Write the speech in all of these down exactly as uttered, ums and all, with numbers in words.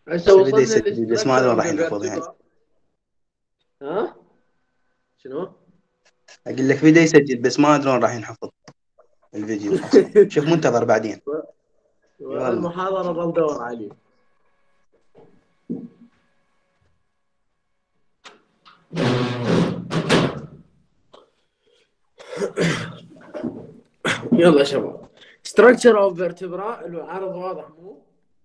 هسه بس بدي وصلنا يسجل بس ما ادري للستراكشر وين اوف راح ذا ينحفظ يعني. فيرتبرا. ها شنو؟ اقول لك بدي يسجل بس ما ادري وين راح ينحفظ الفيديو اصلا. شوف منتظر بعدين. يلا. المحاضرة ضل دور عليه. يلا شباب. structure of vertebra العرض واضح مو؟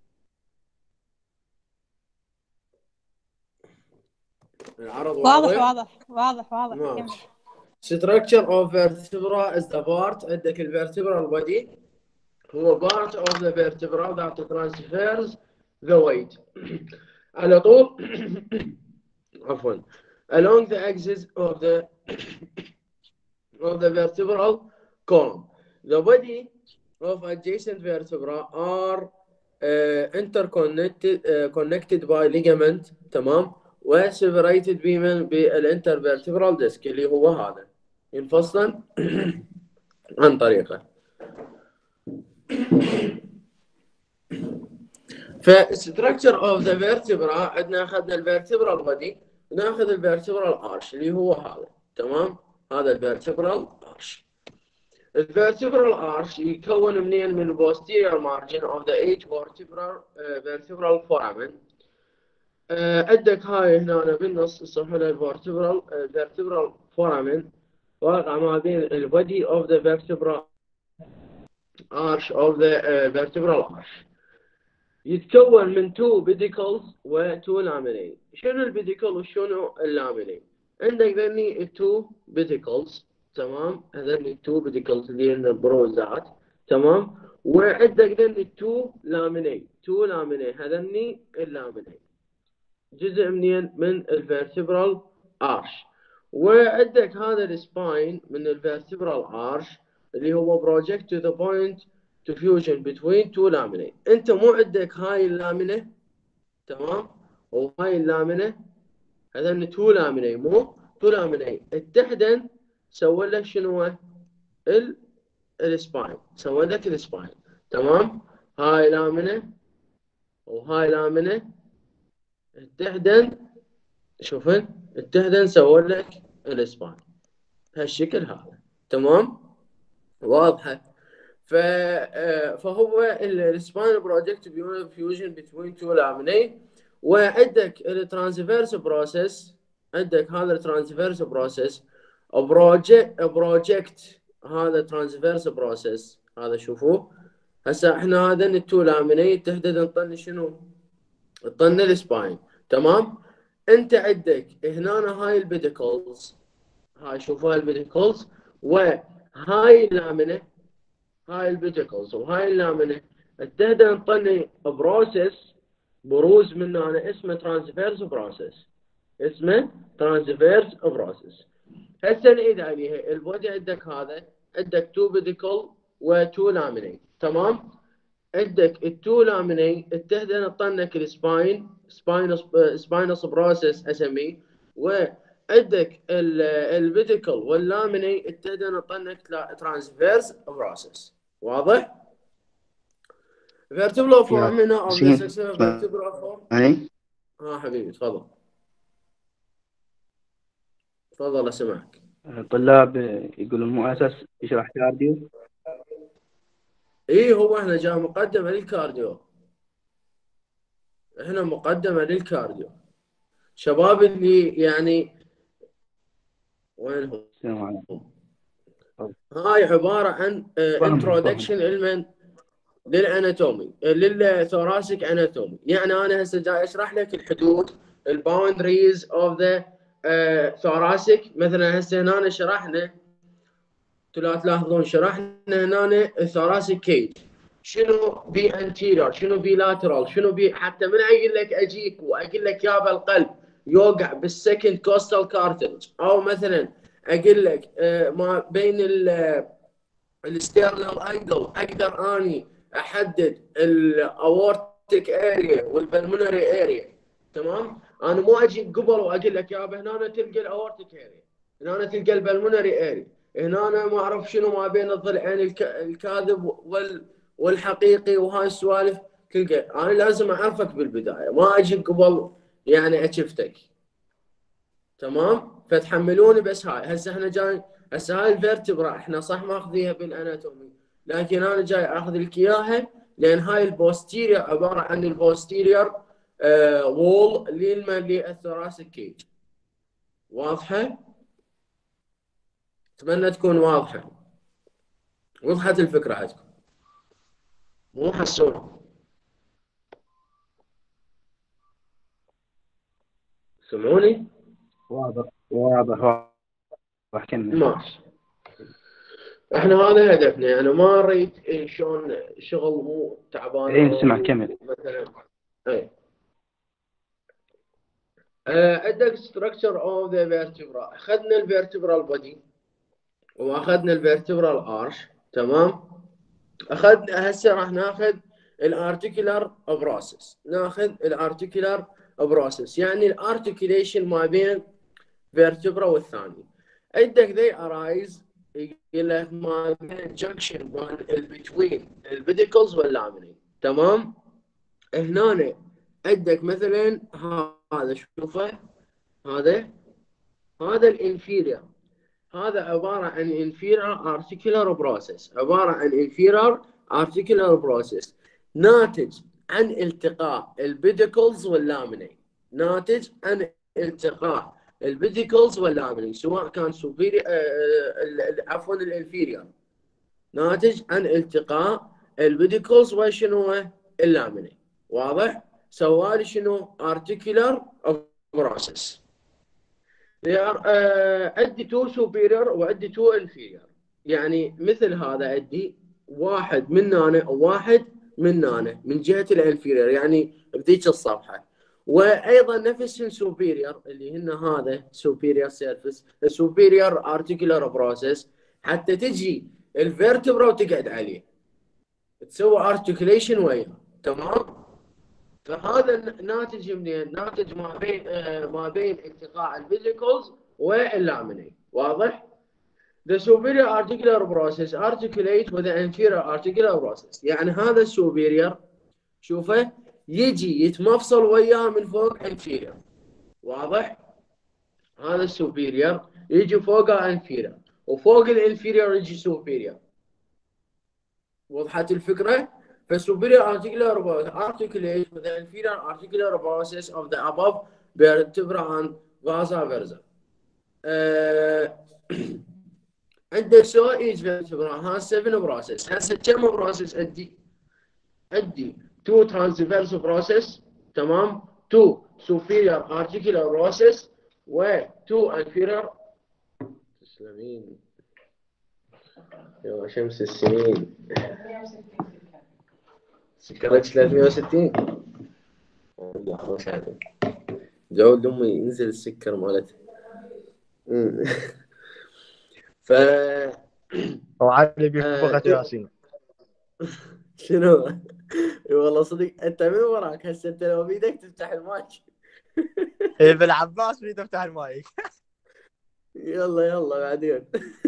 العرض واضح واضح؟ واضح واضح واضح كمل. ماشي. structure of vertebra is the part عندك الvertebral body هو part of the vertebra that transfers the weight على طول عفوا along the axis of the of the vertebral column. The body of adjacent vertebra are uh, interconnected uh, connected by ligament تمام وسيبريتد بمن بالانترفيرتبرال ديسك اللي هو هذا ينفصل عن طريقه. فالستراكشر اوف ذا فيرتبرا عندنا اخذنا الفيرتبرال بودي وناخذ الفيرتبرال ارش اللي هو هذا تمام. هذا الفيرتبرال ارش. الفيرتبرال ارش يكون منين؟ من posterior margin of the eight vertebral uh, vertebral foramen. عندك هاي هنا بالنص يصحوا لها الفيرتبرال vertebral foramen واقع ما بين البودي of the vertebral arch of the uh, vertebral arch. يتكون من two pedicles و two laminae. شنو البيديكل وشنو اللاميني؟ عندك ذني two pedicles تمام. هذني two pedicles اللي هن البروزات تمام. وعندك ذني two laminae two laminae هذني اللاميني جزء منين؟ من الفيرتبرال ارش. وعندك هذا السباين من الفيرتبرال ارش اللي هو project to the point to fusion between two laminae. انت مو عندك هاي اللامنه تمام وهاي اللامنه هذول تو لاميني مو تو لاميني اتحدن سوى لك شنو؟ ال السباين سوى لك السباين تمام. هاي لامنه وهاي لامنه اتحدن شوفن اتحدن سوى لك السباين بهالشكل هذا تمام. واضحه. ف فهو السباين بروجكت فيوجن بين تو لاميني. وعندك الترانسفيرس بروسيس عندك هذا الترانسفيرس بروسيس بروجكت بروجكت هذا ترانسفيرس بروسيس هذا شوفوا هسه احنا هذا التو لاميني تحدد نطن شنو؟ نطن السباين تمام. انت عندك هنا هاي البيديكلز هاي شوفوا هاي البيديكلز وهاي اللامنه هاي البيديكلز وهاي اللامنه اتحدى نطني بروسيس بروز منه انا اسمه ترانسفيرس بروسيس اسمه ترانسفيرس بروسيس. هسه نعيد عليها. البودي عندك هذا عندك تو بيديكل وتو لاميني تمام. عندك التو لاميني اتحدى نطنك السباين سباينس سباينس بروسيس اسميه. وعندك البيديكل واللاميني اتحدى نطنك ترانسفيرس بروسيس. واضح؟ vertebral form هنا او the successive vertebral form. ها حبيبي تفضل تفضل اسمعك. الطلاب يقولون مو اساس يشرح كارديو. اي هو احنا جاء مقدمه للكارديو. احنا مقدمه للكارديو. شباب اللي يعني وينهم؟ السلام عليكم. هاي عباره عن انترودكشن علما للاناتومي للثوراسيك اناتومي. يعني انا هسه جاي اشرح لك الحدود الباوندريز اوف ذا ثوراسيك. مثلا هسه هنا شرحنا تلاحظون شرحنا هنا الثوراسيك كيج شنو بي انتيريور شنو بي لاترال شنو بي حتى من اقول لك اجيك واقول لك يابا القلب يوقع بالسكند كوستال كارتلج او مثلا اقول لك ما بين الستيرنال انجل اقدر اني احدد الاورتيك اريا والبلمونري اريا تمام. انا مو اجيك قبل واقول لك يابا هنا تلقى الاورتيك اريا هنا تلقى البلمونري اريا هنا أنا ما اعرف شنو ما بين الضلعين الكاذب وال والحقيقي وهاي السوالف كل جي... انا لازم اعرفك بالبدايه، ما اجي قبل يعني اشفتك. تمام؟ فتحملوني بس هاي. هسه احنا جاي، هسه هاي الفيرتبرا احنا صح ماخذيها بالاناتومي، لكن انا جاي اخذ لك اياها لان هاي البوستيريور عباره عن البوستيريور آه وول للثوراسيك كيج. واضحه؟ اتمنى تكون واضحه. وضحت الفكره عندكم؟ مو حسون؟ سمعوني؟ واضح واضح واضح كمل. ماشي. احنا هذا هدفنا، يعني ما اريد إيه شلون شغل مو تعبان الحين او تسمع كمل. مثلا. اي آه، عندك structure of the vertebra. اخذنا الفيرتبرال بودي واخذنا الفيرتبرال ارش. تمام؟ اخذنا هسه راح ناخذ الارتيكولار بروسس. ناخذ الارتيكولار بروسس يعني الارتيكوليشن ما بين فيرتبرا والثاني. عندك they arise، يقول لك ما بين junction between البيديكلز واللامينين. تمام؟ هنا عندك مثلا هذا شوفه، هذا هذا الانفيرير، هذا عباره عن inferior articular process، عباره عن inferior articular process ناتج عن التقاء البيديكلز واللامينين. ناتج عن التقاء البيديكلز واللامينين سواء كان سوبيري عفوا الانفيرير، ناتج عن التقاء البيديكلز وشنو اللامينين. واضح؟ سوالي شنو articular process. عندي تو سوبيريور وعندي تو انفيريور. يعني مثل هذا عندي واحد من هنا وواحد من هنا من جهه الانفيريور، يعني بذيك الصفحه. وايضا نفس السوبيريور اللي هنا هذا سوبيريور سيرفيس، السوبيريور ارتيكولار بروسيس، حتى تجي الفيرتبرا وتقعد عليه تسوي ارتكليشن وياه. تمام؟ فهذا ناتج منين؟ ناتج ما بين آه ما بين التقاء الفيزيكلز واللامينين. واضح؟ The superior articular process articulate with the inferior articular process. يعني هذا السوبيريور شوفه يجي يتمفصل وياه من فوق inferior. واضح؟ هذا السوبيريور يجي فوقه inferior وفوق الانفيريور يجي superior. وضحت الفكره؟ فالسوبيريور articular articulate with the inferior articular process of the above vertebra and vasa versa. أه عندك سو ايج فيرتبرا ها سبعة بروسيس. هسه كم بروسيس عندي؟ عندي تو ترانسفيرس بروسيس، تمام؟ تو superior articular process و تو inferior. تسلمين يا شمس السنين. سكرت ثلاثمية وستين. والله خوش عليك. جود امي ينزل السكر مالته. ف وعلي بيفوقك ياسين. شنو؟ والله صدق انت من وراك هسه، انت لو بيدك تفتح المايك. ابن عباس بيد يفتح المايك. يلا يلا بعدين.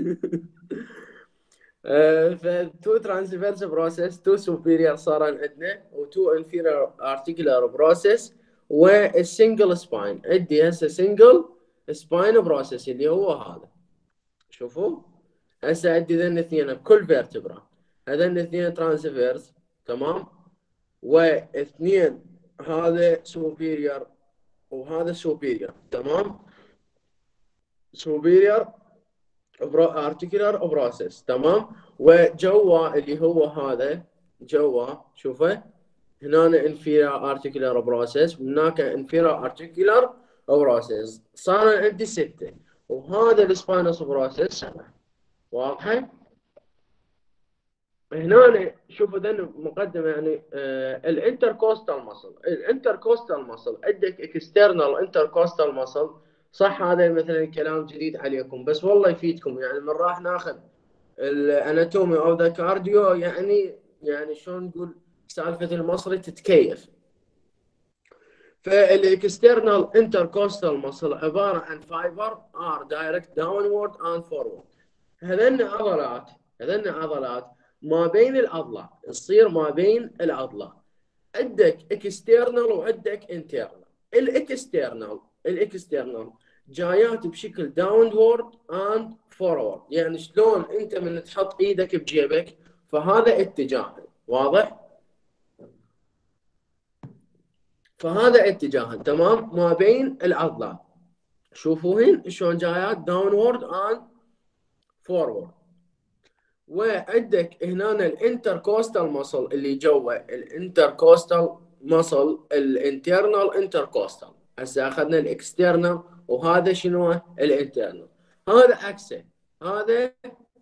فتو ترانسفيرس بروسيس، تو سوبيريور صار عندنا وتو انفيريور ارتيكولار بروسيس والسنجل سباين. عندي هسه سنجل سباين بروسيس اللي هو هذا. شوفوا هسه عندي ذن اثنين بكل فيرتبرا، هذن اثنين ترانسفيرس. تمام؟ واثنين هذا سوبيريور وهذا سوبيريور. تمام؟ سوبيريور ارتيكولار بروسيس. تمام؟ وجوا اللي هو هذا جوا شوفه هنا انفيريور ارتيكولار بروسيس وهناك انفيريور ارتيكولار بروسيس. صار عندي ستة. وهذا السباينوس بروسيس سبعة. واضحه؟ هنا شوفوا ذن مقدمه يعني آه الانتركوستال ماسل. الانتركوستال ماسل عندك اكسترنال انتركوستال ماسل. صح هذا مثلا كلام جديد عليكم بس والله يفيدكم، يعني من راح ناخذ الاناتومي او ذا كارديو يعني يعني شلون نقول سالفه المصري تتكيف. فالاكسترنال انتركوستال ماسل عباره عن فايبر ار دايركت داونورد اند فورورد. هذن عضلات هذن عضلات ما بين الاضلاع، تصير ما بين الاضلاع. عندك اكسترنال وعندك انترنال. الاكسترنال الاكسترنال جايات بشكل داونورد اند فورورد، يعني شلون انت من تحط ايدك بجيبك فهذا اتجاه، واضح؟ فهذا اتجاه تمام ما بين العضلات. شوفوا هنا شلون جايات داونورد اند فورورد. وعندك هنا الانتركوستال ماسل اللي جوا الانتركوستال ماسل الانترنال انتركوستال. هسه اخذنا الاكسترنال وهذا شنو الانترنال. هذا عكسه، هذا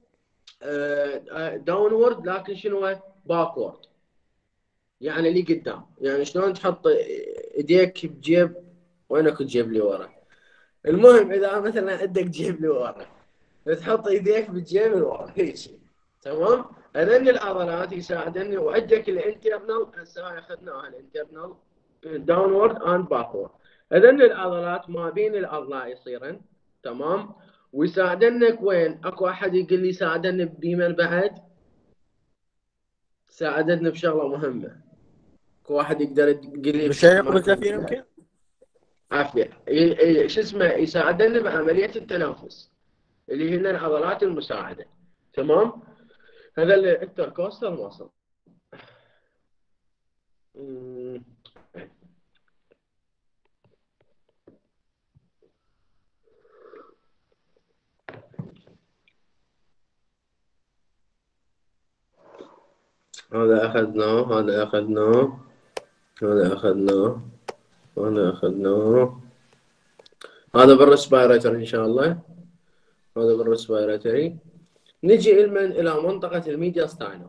داونورد لكن شنو باكورد، يعني اللي قدام. يعني شلون تحط ايديك بجيب وينك تجيب لي ورا. المهم اذا مثلا عندك جيب لي ورا تحط ايديك بالجيب اللي ورا هيك، تمام؟ هذني العضلات يساعدني. وعندك الانترنال هسه اخذناها الانترنال داونورد اند باكورد. هذني العضلات ما بين الاضلاع يصيرن، تمام؟ ويساعدنك وين؟ اكو احد يقول لي ساعدني بمن بعد؟ ساعدتني بشغله مهمه. اكو واحد يقدر يقول لي بالشيق بالزفير يمكن؟ عافيه. شو اسمه؟ يساعدني بعمليه التنفس اللي هن العضلات المساعده، تمام؟ هذا الانتركوستال ماسل. هذا اخذناه هذا اخذناه هذا اخذناه هذا اخذناه هذا بالرسبيراتوري ان شاء الله. هذا بالرسبيراتوري. نجي المن الى منطقه الميدياستاينم.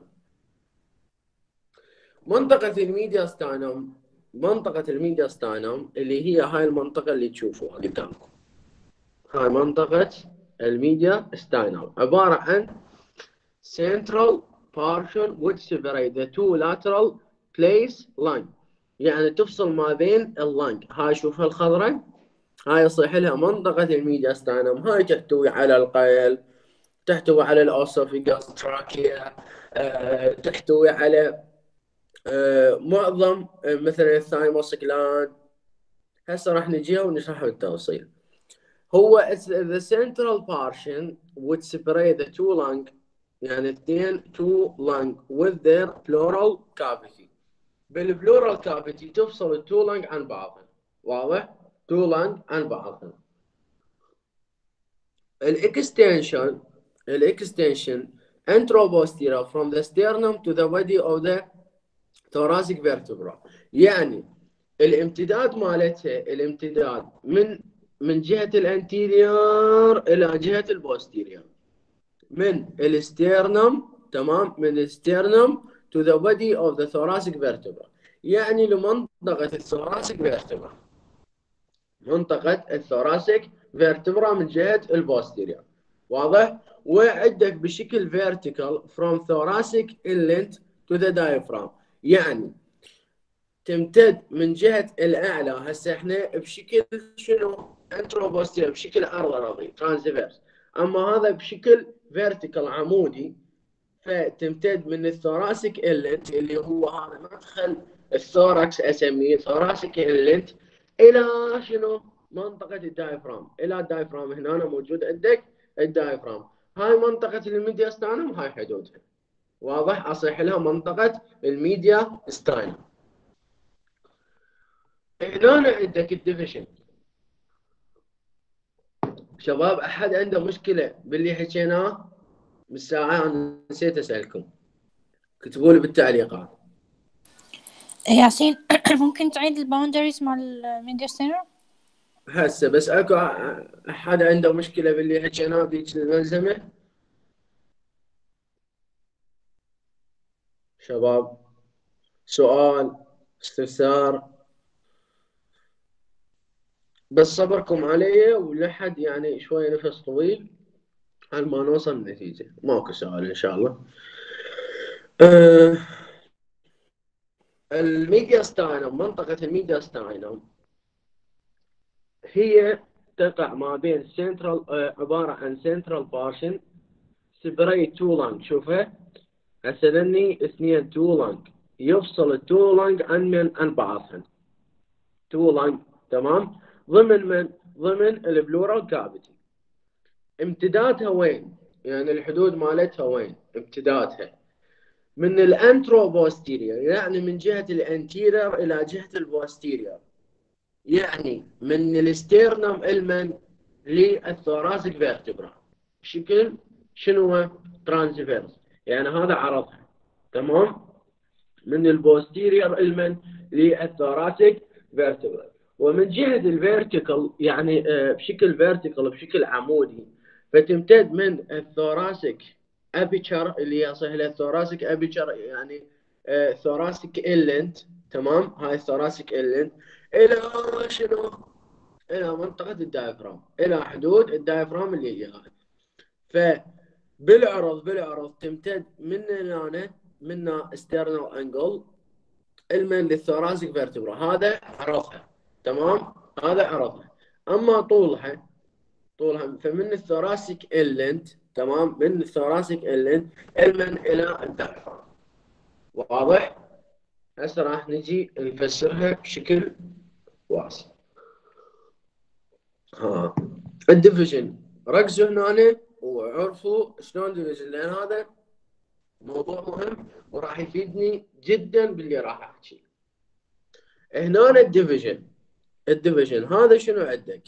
منطقه الميدياستاينم منطقه الميدياستاينم اللي هي هاي المنطقه اللي تشوفوها قدامكم. هاي منطقه الميدياستاينم عباره عن central portion which separate the two lateral place lung، يعني تفصل ما بين اللنج. هاي شوفها الخضراء، هاي يصيح لها منطقة الميدياستاينم. هاي تحتوي على القلب، تحتوي على الأوسوفيجاس تراكيا، أه، تحتوي على أه، معظم أه، مثلا الثايموس جلاند. هسه راح نجيها ونشرحها بالتفصيل. هو the central portion which separate the two lung، يعني اثنين two lung with their pleural cavity. بالبلورال كافيتي تفصل التو لانج عن بعضها، واضح؟ تو لانج عن بعضها. الاكستنشن الاكستنشن انتروبوستيرا from the sternum to the body of the thoracic vertebra، يعني الامتداد مالتها الامتداد من من جهة الانتيريور إلى جهة البوستيريور، من الستيرنم، تمام؟ من الستيرنم to the body of the thoracic vertebra، يعني لمنطقة الثوراسيك فيرتبرا. منطقة الثوراسيك فيرتبرا من جهة البوستيريور، واضح؟ وعندك بشكل vertical from thoracic inlet to the diaphragm، يعني تمتد من جهة الأعلى. هسه احنا بشكل شنو؟ انتروبوستيريور، بشكل عرضي ترانسفيرس. أما هذا بشكل vertical عمودي، فتمتد من الثوراسيك إلنت اللي هو هذا مدخل الثوركس اسميه ثوراسيك إلنت الى شنو؟ منطقه الدايفرام. الى الدايفرام هنا موجود عندك الدايفرام. هاي منطقه الميدياستاينم، هاي حدودها، واضح؟ اصيح لها منطقه الميدياستاينم. هنا عندك الديفيجن. شباب احد عنده مشكله باللي حكيناه بالساعه؟ انا نسيت اسالكم، كتبوا لي بالتعليقات. ياسين ممكن تعيد الباوندريز مال الميدياستاينم؟ هسه بس اكو احد عنده مشكله باللي حكيناه بذيك الملزمه؟ شباب سؤال استفسار؟ بس صبركم علي ولحد يعني شوي نفس طويل على ما نوصل النتيجه. ماكو سؤال ان شاء الله. أه الميدياستاينم، منطقه الميدياستاينم هي تقع ما بين سنترال، عباره عن سنترال بارشن سيبريت تو لانج. شوفها هسه ذني اثنين تو لانج، يفصل التو لانج عن من عن بعضهن. تو لانج تمام، ضمن من؟ ضمن البلورال كافيتي. امتدادها وين؟ يعني الحدود مالتها وين؟ امتدادها من الانترو بوستيريور، يعني من جهة الانتيريور الى جهة البوستيريور، يعني من الاستيرنم المن للثوراسيك فيرتبرا. شكل شنو هو؟ ترانسفيرس، يعني هذا عرضها تمام، من البوستيريور المن للثوراسيك فيرتبرا. ومن جهة الفيرتيكال يعني بشكل فيرتيكال بشكل عمودي، فتمتد من الثوراسيك ابيتشر اللي هي صهله الثوراسيك ابيتشر، يعني ثوراسيك إلنت تمام، هاي الثوراسيك إلنت الى شنو؟ الى منطقة الدايفرام، الى حدود الدايفرام اللي هي هاي. فبالعرض بالعرض تمتد من هنا من استرنال انجل المن للثوراسيك فيرتبرا، هذا عرضها تمام، هذا عرضها. اما طولها طولها فمن الثوراسيك إلنت تمام، من الثوراسيك إلنت المن الى الدايفرام. واضح؟ هسه راح نجي نفسرها بشكل واسع. ها الديفيجن ركزوا هنا وعرفوا شلون ديفيجن، لان هذا موضوع مهم وراح يفيدني جدا باللي راح احكي. هنا الديفيجن الديفيجن هذا شنو عندك؟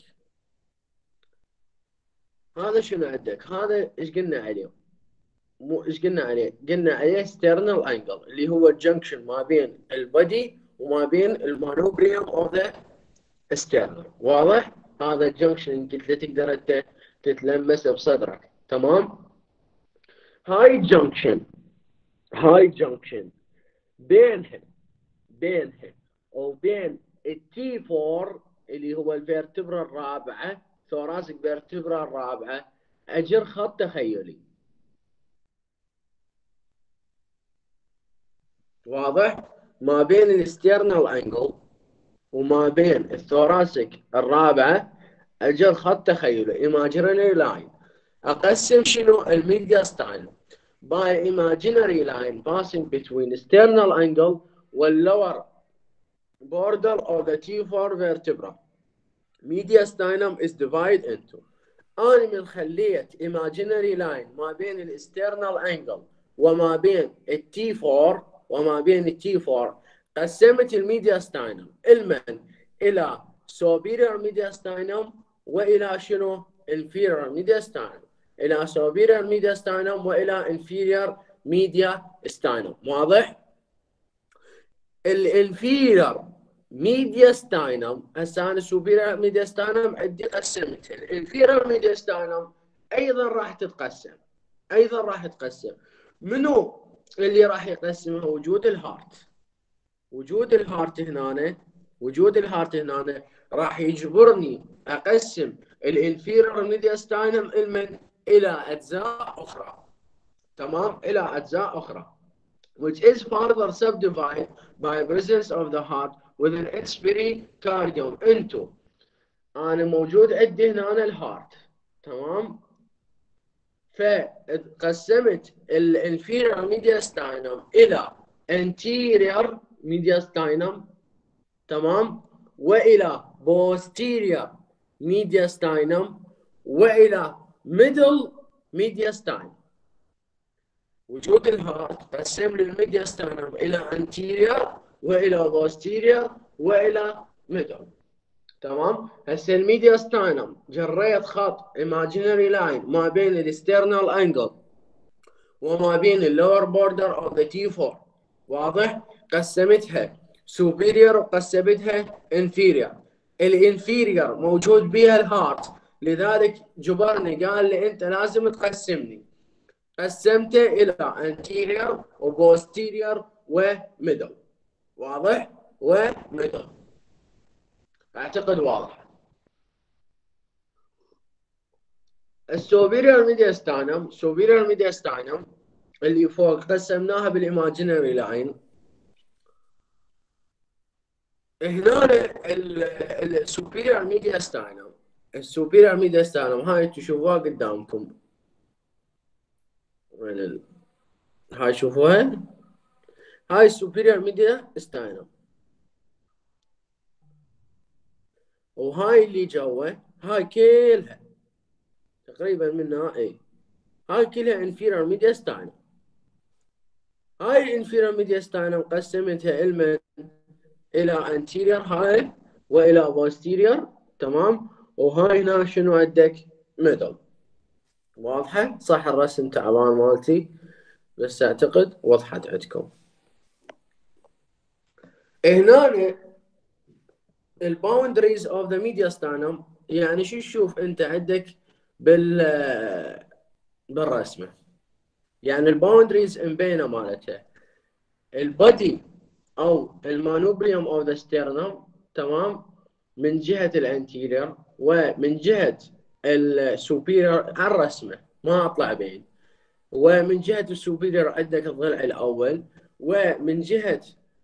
هذا شنو عندك؟ هذا ايش قلنا عليه؟ مو ايش قلنا عليه؟ قلنا عليه ستيرنال انجل اللي هو الجنكشن ما بين البودي وما بين المانوبريوم اوف ذا ستيرنال. واضح؟ هذا الجنكشن قلت له تقدر انت تتلمسه بصدرك تمام. هاي الجنكشن هاي الجنكشن بينها بينها وبين التي أربعة اللي هو الفيرتبرا الرابعه، ثوراسيك فيرتبرا الرابعه، اجر خط تخيلي. واضح؟ ما بين الاسترنال انجل وما بين الثوراسيك الرابعه اجر خط تخيلي، imaginary line. اقسم شنو؟ الميدياستاينم by imaginary line passing between sternal angle والlower border of the T four vertebra. Mediastinum is divided into. أنا من خليت imaginary line ما بين الاسترنال angle وما بين التي أربعة وما بين التي أربعة، قسمت الميدياستاينم المن إلى superior mediastinum وإلى شنو؟ inferior mediastinum. إلى superior mediastinum وإلى inferior mediastinum. واضح؟ الانفيرير ميدياستاينم هسه انا superior mediastinum عندي قسمتها. الانفيرير ميدياستاينم ايضا راح تتقسم، ايضا راح تتقسم. منو اللي راح يقسمها؟ وجود الهارت. وجود الهارت هنا وجود الهارت هنا راح يجبرني اقسم الانفيرير ميدياستاينم المن الى اجزاء اخرى تمام، الى اجزاء اخرى which is further subdivided by presence of the heart within its pericardium into. انا موجود عندي هنا الهارت تمام، فقسمت الانفيرير ميدياستاينم الى anterior mediastinum تمام، والى posterior mediastinum والى middle mediastinum. وجود الهارت قسم لي الميدياستاينم الى anterior والى posterior والى middle تمام. هسه الميدياستاينم جريت خط imaginary line ما بين الاسترنال انجل وما بين اللور بوردر اوف ذا تي أربعة. واضح؟ قسمتها superior وقسمتها inferior. الانفيريور موجود بها الهارت، لذلك جبرني قال لي انت لازم تقسمني. قسمته الى anterior و posterior و middle. واضح؟ و middle. اعتقد واضح. السوبيريور ميدياستاينم سوبيريور ميدياستاينم اللي فوق قسمناها بالايماجينري لاين. هنا السوبيريور ميدياستاينم السوبيريور ميدياستاينم هاي تشوفوها قدامكم. وين ال... هاي شوفوها؟ هاي السوبيريور ميديا ستاينم، وهاي اللي جوا هاي كلها تقريبا منها اي هاي كلها انفيريور ميديا ستاينم. هاي الانفيريور ميديا ستاينم قسمتها المن الى انتيريور هاي والى بوستيريور، تمام. وهاي هنا شنو عندك؟ ميدل. واضحه؟ صح الرسم تعبان مالتي بس اعتقد وضحت عندكم. هنا الباوندريز اوف ذا ميديا ستاينم يعني شو تشوف انت عندك بال بالرسمه، يعني الباوندريز مبينه مالتها البادي او المانوبريوم اوف ذا ستيرنم، تمام، من جهه الانتيريور ومن جهه السوبيريور على الرسمه ما اطلع بين، ومن جهه السوبيريور عندك الضلع الاول، ومن جهه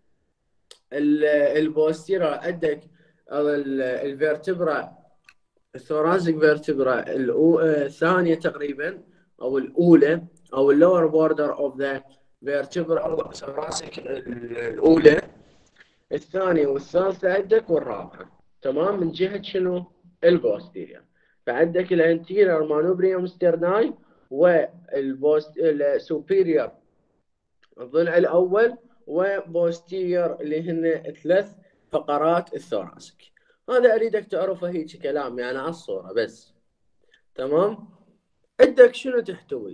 البوستيريور عندك الفيرتبرا الثوراسيك فيرتبرا الثانيه تقريبا او الاولى او اللور بوردر اوف ذا فيرتبرا الثوراسيك الاولى، الثانيه والثالثه عندك والرابعه، تمام، من جهه شنو؟ البوستيريور. فعندك الانتيريور مانوبريوم ستيرناي والبوست السوبيريور الضلع الاول وبوستيريور اللي هن ثلاث فقرات الثوراسيك. هذا اريدك تعرفه هيك كلام يعني على الصوره بس، تمام. عندك شنو تحتوي؟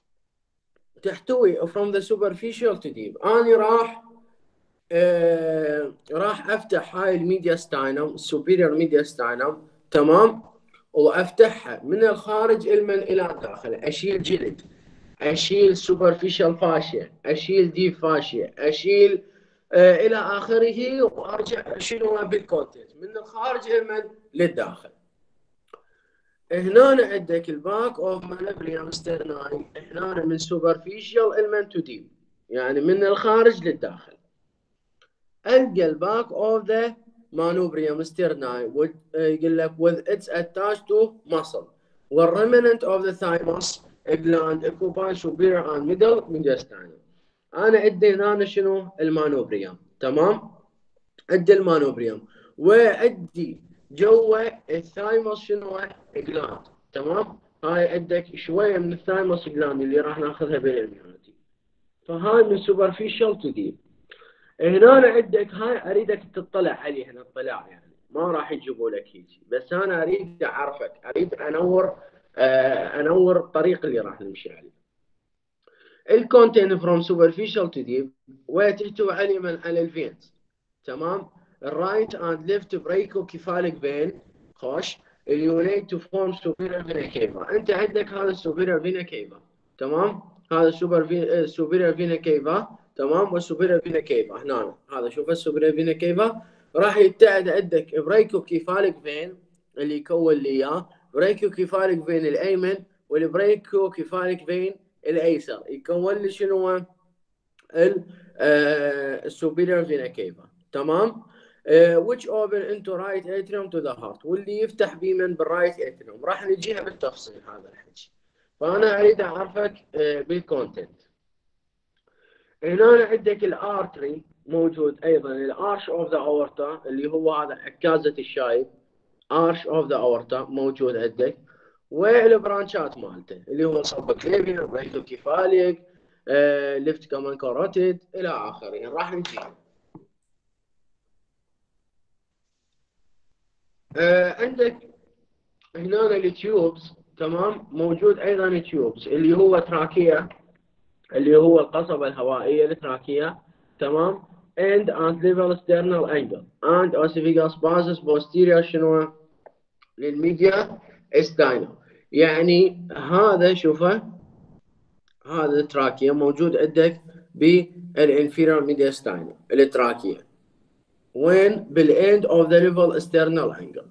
تحتوي from the superficial to deep. انا راح آه راح افتح هاي الميديا ستاينم السوبيريور ميديا ستاينم، تمام، وافتحها من الخارج المن الى الداخل، اشيل جلد، اشيل سوبرفيشال فاشيا، اشيل ديب فاشيا، اشيل آه الى اخره، وارجع اشيله بالكونتنت من الخارج المن للداخل. هنا عندك الباك اوف مانوبريوم ستيرناي، هنا من سوبرفيشال المن تو ديب، يعني من الخارج للداخل. القى الباك اوف ذا مانوبريوم ستيرناي يقول لك with its attached to muscle والريمننت اوف ذا ثايموس gland occupy superior and middle mediastinum. انا عندي هنا شنو؟ المانوبريوم، تمام، عندي المانوبريوم وعندي جوا الثايموس شنو؟ جلاند، تمام. هاي عندك شويه من الثايموس جلاند اللي راح ناخذها بالاميونيتي. فهاي من سوبرفيشال تو ديب. هنا عندك هاي اريدك تطلع عليه هنا اطلاع، يعني ما راح يجيبوا لك هيك، بس انا اريد اعرفك، اريد انور آه انور الطريق اللي راح نمشي عليه. الكونتين فروم سوبرفيشال تو ديب وتحتوي على من على الفينز، تمام. الرايت اند ليفت بريكو كيفاليك فين خوش اليونيت تو فورم سوبيريور فينا كيفا. انت عندك هذا السوبيريور فينا كيفا، تمام، هذا السوبر في سوبيريور فينا كيفا، تمام، والسوبيريور فينا كيفا هنا، هذا شوف السوبيريور فينا كيفا راح يبتعد عندك بريكو كيفاليك فين اللي يكون لي اياه، بريكو كيفاليك فين الايمن والبريكو كيفاليك فين الايسر، يكون لي شنو؟ السوبيريور فينا كيفا، تمام. which open into right atrium to the heart، واللي يفتح بيه من بالرايت اتريوم. راح نجيها بالتفصيل هذا الحكي، فانا اريد اعرفك بالكونتنت. هنا عندك الارتري موجود ايضا، الارش اوف ذا اورتا اللي هو هذا عكازه الشايب، ارش اوف ذا اورتا موجود عندك، والبرانشات مالته اللي هو سبكليفيان، بريكو كيفاليك، ليفت كمان كاروتيد الى اخره. راح نجي آه عندك هنا التيوبس، تمام، موجود ايضا التيوبس اللي هو تراكيه اللي هو القصبه الهوائيه التراكيه، تمام، and and level sternal angle and oesophagus passes posterior شنو؟ للميديا ستاينم. يعني هذا شوفه، هذا التراكيه موجود عندك بالانفيريور ميديا ستاينم التراكيه، وين؟ بالاند اوف ذا ليفل ستيرنال انجل.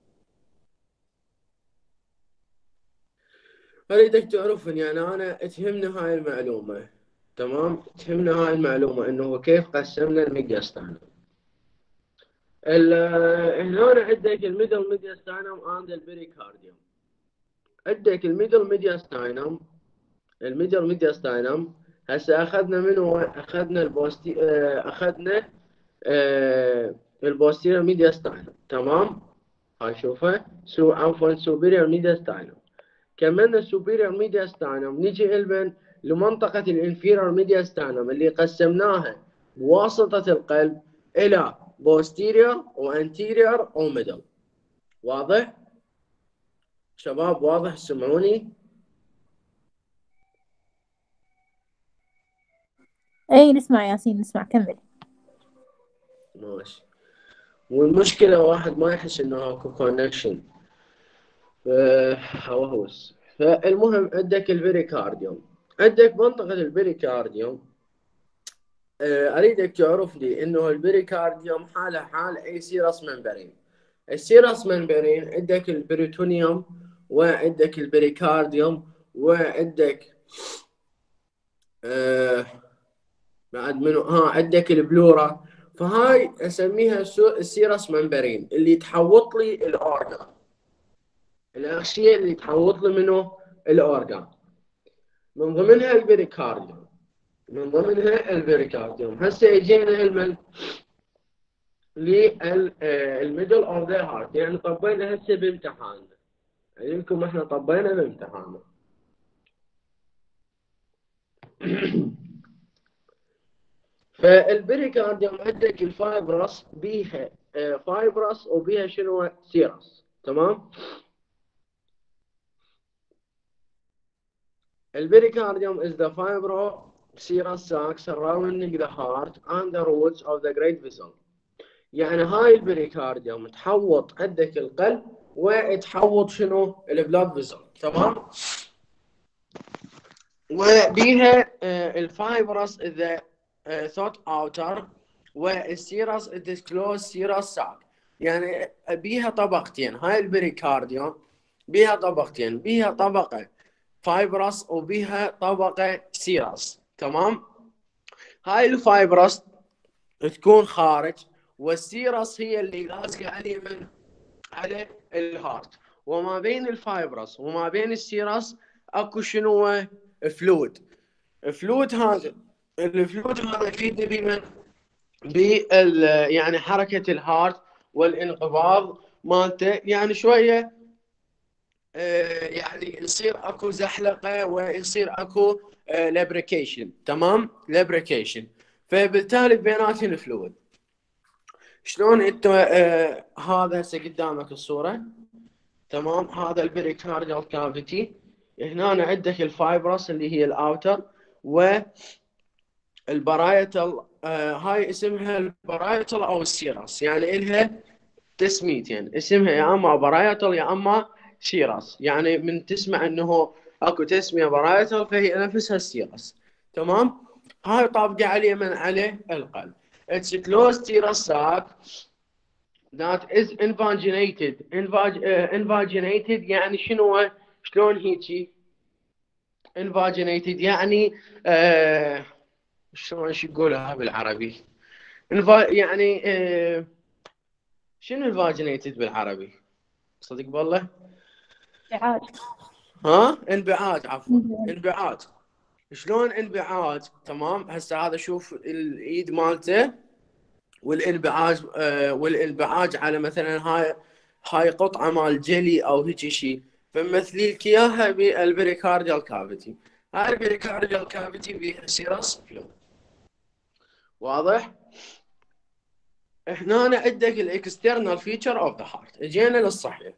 اريدك تعرفني، يعني انا تهمني هاي المعلومه، تمام، تهمنا هاي المعلومه انه كيف قسمنا الميديا ستاينم. هنا عندك الميدل ميديا ستاينم اند البريكارديوم. عندك الميدل ميديا ستاينم الميدل ميديا ستاينم هسه اخذنا منو؟ اخذنا البوستي آه، اخذنا آه البوستيريور ميدياستاينم، تمام؟ هاي شوفها، سو عفوا سوبيريور ميدياستاينم. كملنا السوبيريور ميدياستاينم، نجي البن لمنطقة الانفيريور ميدياستاينم اللي قسمناها بواسطة القلب الى بوستيريور وانتيريور وميدل. واضح؟ شباب واضح؟ سمعوني؟ اي نسمع ياسين، نسمع، كمل. ماشي. والمشكلة واحد ما يحس انه اكو كونكشن هوس. فالمهم عندك البريكارديوم، عندك منطقة البريكارديوم. اريدك تعرف لي انه البريكارديوم حاله حال اي سيرس ممبرين. السيرس ممبرين عندك البريتونيوم وعندك البريكارديوم وعندك آه بعد منو ها عندك البلورا. فهاي اسميها السيرس ممبرين اللي تحوط لي الاورجان، الاشياء اللي تحوط لي منه الاورجان، من ضمنها البريكارديوم، من ضمنها البريكارديوم. هسه اجينا المن للميدل اوف ذا هارت، يعني طبينا هسه بامتحاننا، يعني لكم احنا طبينا بامتحاننا. فالبريكارديوم عندك الفايبرس بيها فايبرس وبيها شنو؟ سيرس، تمام؟ البريكارديوم is the fibro serous sac surrounding the heart and the roots of the great vessel. يعني هاي البريكارديوم تحوط عندك القلب وتحوط شنو؟ البلاد فيزل، تمام؟ وبيها الفايبرس ذا ثوت اوتر والسيرس الديسكلوز سيرس ساك. يعني بيها طبقتين، هاي البريكارديوم بيها طبقتين، بيها طبقة فايبرس وبيها طبقة سيرس، تمام؟ هاي الفايبرس تكون خارج، والسيرس هي اللي لازقة على من على الهارت، وما بين الفايبرس وما بين السيرس اكو شنو؟ فلويد. فلويد هذا الفلويد هذا يفيدنا بمن؟ بال يعني حركة الهارت والانقباض مالته، يعني شوية آه يعني يصير اكو زحلقة ويصير اكو آه لابريكيشن، تمام؟ لابريكيشن. فبالتالي بيناتهم الفلويد. شلون انت آه هذا هسه قدامك الصورة، تمام؟ هذا البريكارديال كافيتي، هنا عندك الفايبرس اللي هي الاوتر، والبرايتال آه هاي اسمها البرايتال او السيرس، يعني لها تسميتين، اسمها يا اما برايتال يا اما سيرس. يعني من تسمع انه اكو تسميه برايتال فهي نفسها السيرس، تمام؟ هاي طابقه عليه من عليه القلب. It's a closed serous sac that is invaginated. Invag, uh, invaginated يعني شنو؟ شلون هيجي؟ invaginated يعني آه شلون شو يقولها بالعربي؟ انفا يعني آه شنو invaginated بالعربي؟ صدق بالله؟ انبعاج. ها؟ انبعاج، عفوا انبعاج. شلون انبعاج؟ تمام؟ هسه هذا شوف الايد مالته والانبعاج آه والانبعاج على مثلا هاي هاي قطعه مال جلي او هيك شيء، فمثلي لك اياها بالبريكارديال كافيتي. هاي البريكارديال كافيتي بيها سيرس فلو. واضح؟ هنا عندك الاكسترنال فيتشر اوف ذا هارت. اجينا للصحيح.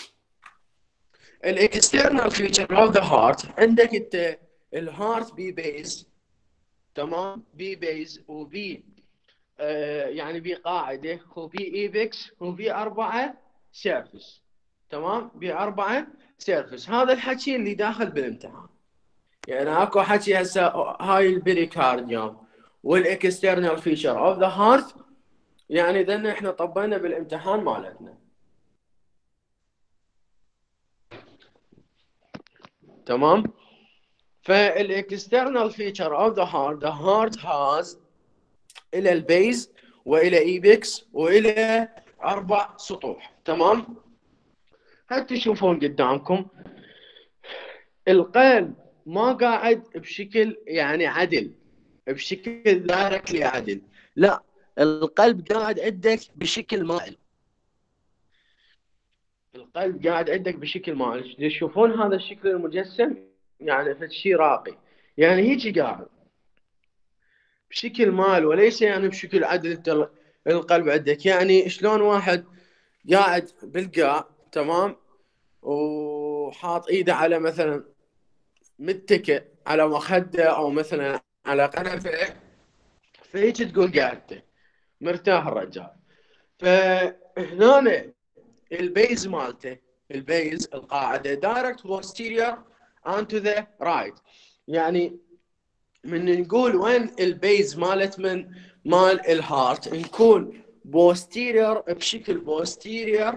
الاكسترنال فيتشر اوف ذا هارت عندك انت الهارت بي بيز، تمام؟ بي بيز وبي آه يعني بي قاعده وبي ايبكس وبي اربعه سيرفس، تمام؟ بي اربعه سيرفس. هذا الحكي اللي داخل بالامتحان. يعني اكو حكي هسه هاي البريكارديوم والاكسترنال فيتشر اوف ذا هارت، يعني ذن احنا طبينا بالامتحان مالتنا، تمام؟ فالاكسترنال فيتشر اوف ذا هارت، ذا هارت هاز الى البيز والى ايبكس والى اربع سطوح، تمام؟ هل تشوفون قدامكم القلب ما قاعد بشكل يعني عدل، بشكل دايركتلي عدل، لا القلب قاعد عندك بشكل مائل. القلب قاعد عندك بشكل مائل. تشوفون هذا الشكل المجسم يعني في شيء راقي، يعني هيك قاعد بشكل مائل وليس يعني بشكل عدل. انت القلب عندك يعني شلون واحد قاعد بالقاع تمام وحاط ايده على مثلا متكئ على مخده او مثلا على قنفه، فهيك تقول قاعدته مرتاح الرجال. فهنا البيز مالته، البيز القاعده دايركت posterior onto the right. يعني من نقول وين البيز مالت من مال الهارت نكون posterior بشكل posterior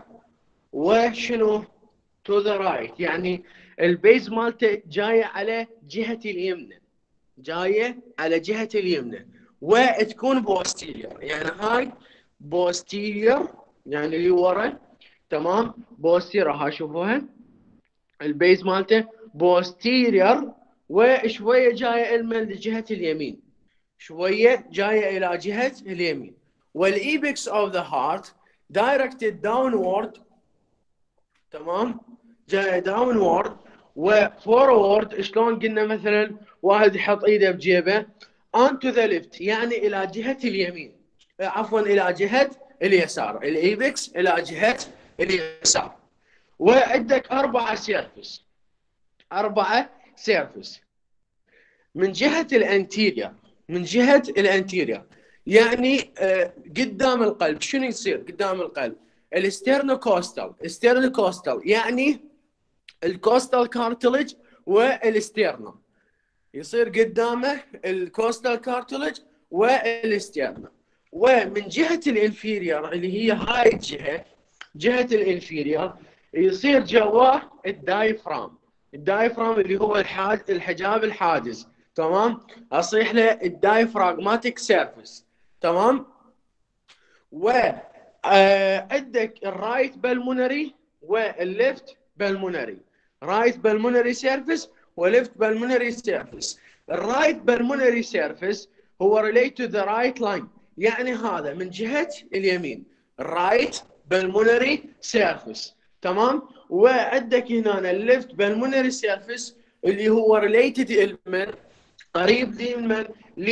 وشنو to the right، يعني البيز مالته جايه على جهه اليمنى، جايه على جهه اليمنى وتكون posterior. يعني هاي posterior يعني اللي ورا تمام، posterior ها شوفوها البيز مالته posterior وشويه جايه المن لجهه اليمين، شويه جايه الى جهه اليمين. والايبكس اوف ذا هارت directed downward تمام، جايه داونورد وفورورد. شلون قلنا مثلا واحد يحط ايده بجيبه onto the left يعني الى جهه اليمين، عفوا الى جهه اليسار، الايبكس الى جهه اليسار. وعندك اربعه سيرفس، اربعه سيرفس من جهه الانتيريا، من جهه الانتيريا يعني آه قدام القلب. شنو يصير قدام القلب؟ الاسترنوكوستال، استرنوكوستال يعني الكوستال كارتلج والاستيرنم، يصير قدامه الكوستال كارتلج والاستيرنم. ومن جهه الانفيريور اللي هي هاي الجهه، جهه الانفيريور يصير جواه الدايفرام، الدايفرام اللي هو الحاج الحجاب الحاجز تمام، اصيح له الدايفراغماتيك سيرفيس تمام. و عندك الرايت بالمونري والليفت بالمونري، رايت بالمونري سيرفيس وليفت بالمونري سيرفيس. الرايت بالمونري سيرفيس هو relate to the right line، يعني هذا من جهة اليمين الرايت بالمونري سيرفيس تمام. وعندك هنا الليفت بالمونري سيرفيس اللي هو related من قريب من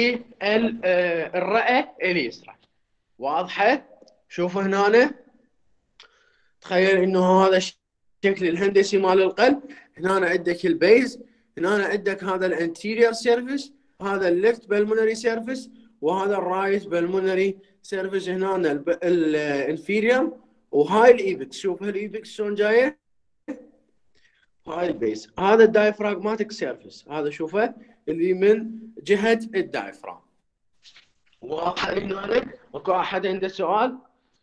للرئة اليسرى. واضحة؟ شوفوا هنا تخيل انه هذا الشكل الهندسي مال القلب. هنا عندك البيز، هنا عندك هذا الانتيريور سيرفيس، هذا الليفت بالمونري سيرفيس، وهذا الرايت بالمونري سيرفيس. هنا الانفيريور وهاي الايبكس. شوف الايبكس شلون جايه، هاي البيز. هذا الدايفراغماتيك سيرفيس، هذا شوفه اللي من جهه الدايفرام. واضح هنا؟ اكو احد عنده سؤال؟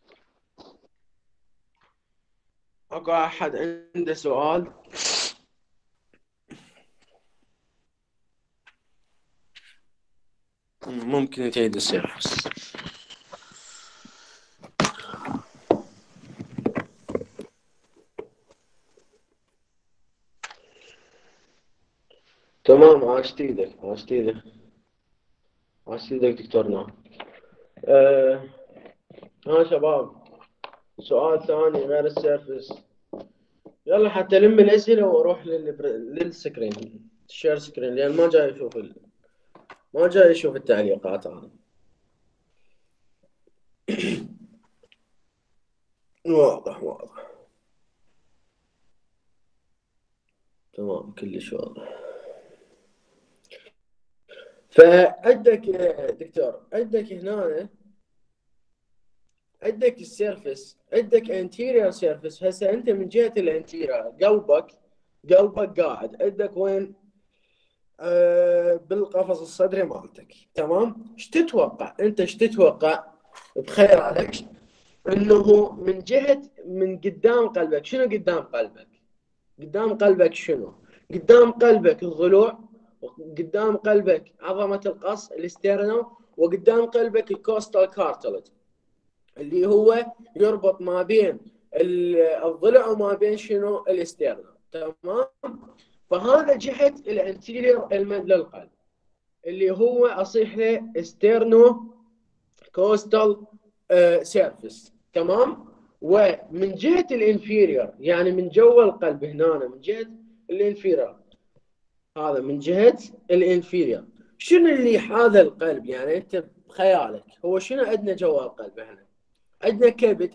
اكو احد عنده سؤال؟ ممكن تعيد السيرفس. تمام، عاشت ايدك، عاشت ايدك، عاشت ايدك دكتور نعم. أه... ها شباب سؤال ثاني غير السيرفس؟ يلا حتى لم الاسئله واروح لل... للسكرين، الشير سكرين، لان ما جاي اشوف ال... ما جاي اشوف التعليقات انا. واضح واضح تمام كلش واضح. فعندك دكتور، عندك هنا عندك السيرفس، عندك انتيريور سيرفس. هسه انت من جهه الانتيريور قلبك قلبك قاعد عندك وين؟ آه بالقفص الصدري مالتك تمام. ايش تتوقع انت، ايش تتوقع بخيالك انه من جهه من قدام قلبك شنو؟ قدام قلبك قدام قلبك شنو؟ قدام قلبك الضلوع، وقدام قلبك عظمه القص الاسترنم، وقدام قلبك الكوستال كارتلج اللي هو يربط ما بين الضلع وما بين شنو؟ الاسترنم تمام. فهذا جهه الانتيريور المنت للقلب اللي هو اصيح له ستيرنو كوستال سيرفيس. تمام. ومن جهه الانفيريور يعني من جوا القلب هنا من جهه الانفيريور، هذا من جهه الانفيريور. شنو اللي هذا القلب يعني انت بخيالك هو شنو عندنا جوا القلب؟ هنا عندنا كبد.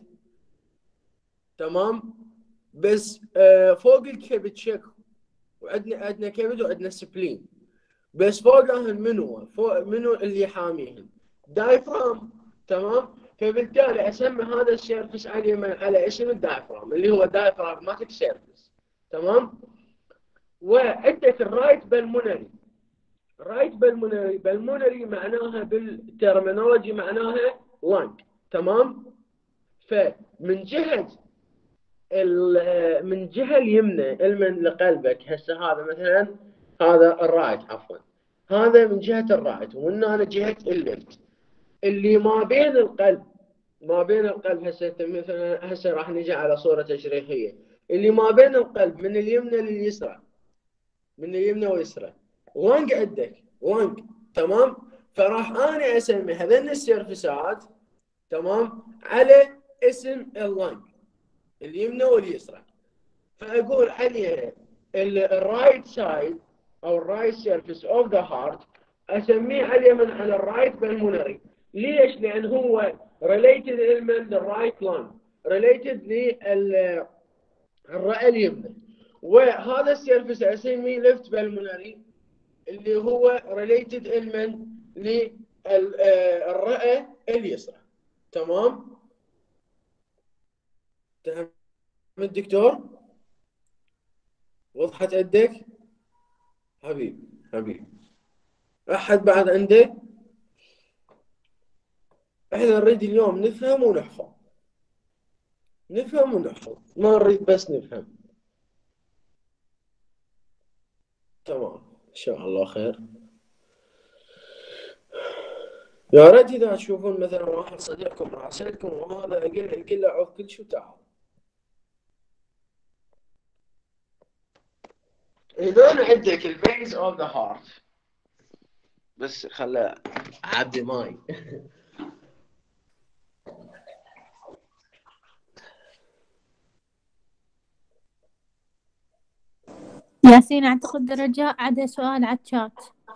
تمام. بس آه فوق الكبد شكو، وعندنا عندنا كبد وعندنا سبلين، بس فوقهم منو فوق منو اللي حاميهم؟ دايفرام. تمام. فبالتالي اسمي هذا السيرفس على على اسم الدايفرام اللي هو دايفراغماتيك سيرفس. تمام. وعندك الرايت بالمونري. رايت بالمونري، بالمونري معناها بالترمينولوجي معناها لانج. تمام. فمن جهه من جهه اليمنى المن لقلبك هسه هذا مثلا هذا الرايت عفوا، هذا من جهه الرايت ومن هنا جهه الليفت اللي ما بين القلب ما بين القلب. هسه مثلا هسه راح نجي على صوره تشريحيه اللي ما بين القلب من اليمنى لليسرى، من اليمنى واليسرى لانج عندك لانج. تمام. فراح انا اسمي هذين السيرفسات تمام على اسم اللانج اليمنى واليسرى. فاقول عليها الرايت سايد او الرايت سيرفيس اوف ذا هارت اسميه عليه من على الرايت بالمونري. ليش؟ لان هو ريليتد علما للرايت لانج، ريليتد للرئه اليمنى. وهذا السيرفيس اسميه ليفت بالمونري اللي هو ريليتد علما للرئه اليسرى. تمام. تمام الدكتور؟ وضحت عندك؟ حبيبي حبيبي احد بعد عنده؟ احنا نريد اليوم نفهم ونحفظ، نفهم ونحفظ، ما نريد بس نفهم. تمام ان شاء الله خير. يا ريت اذا تشوفون مثلا واحد صديقكم راسلكم وهذا اقول له يقول له عوف كل شو تعال. هذول عندك البيز اوف ذا هارت. بس خله عبي ماي. ياسين أعتقد رجاء عدا سؤال على الشات.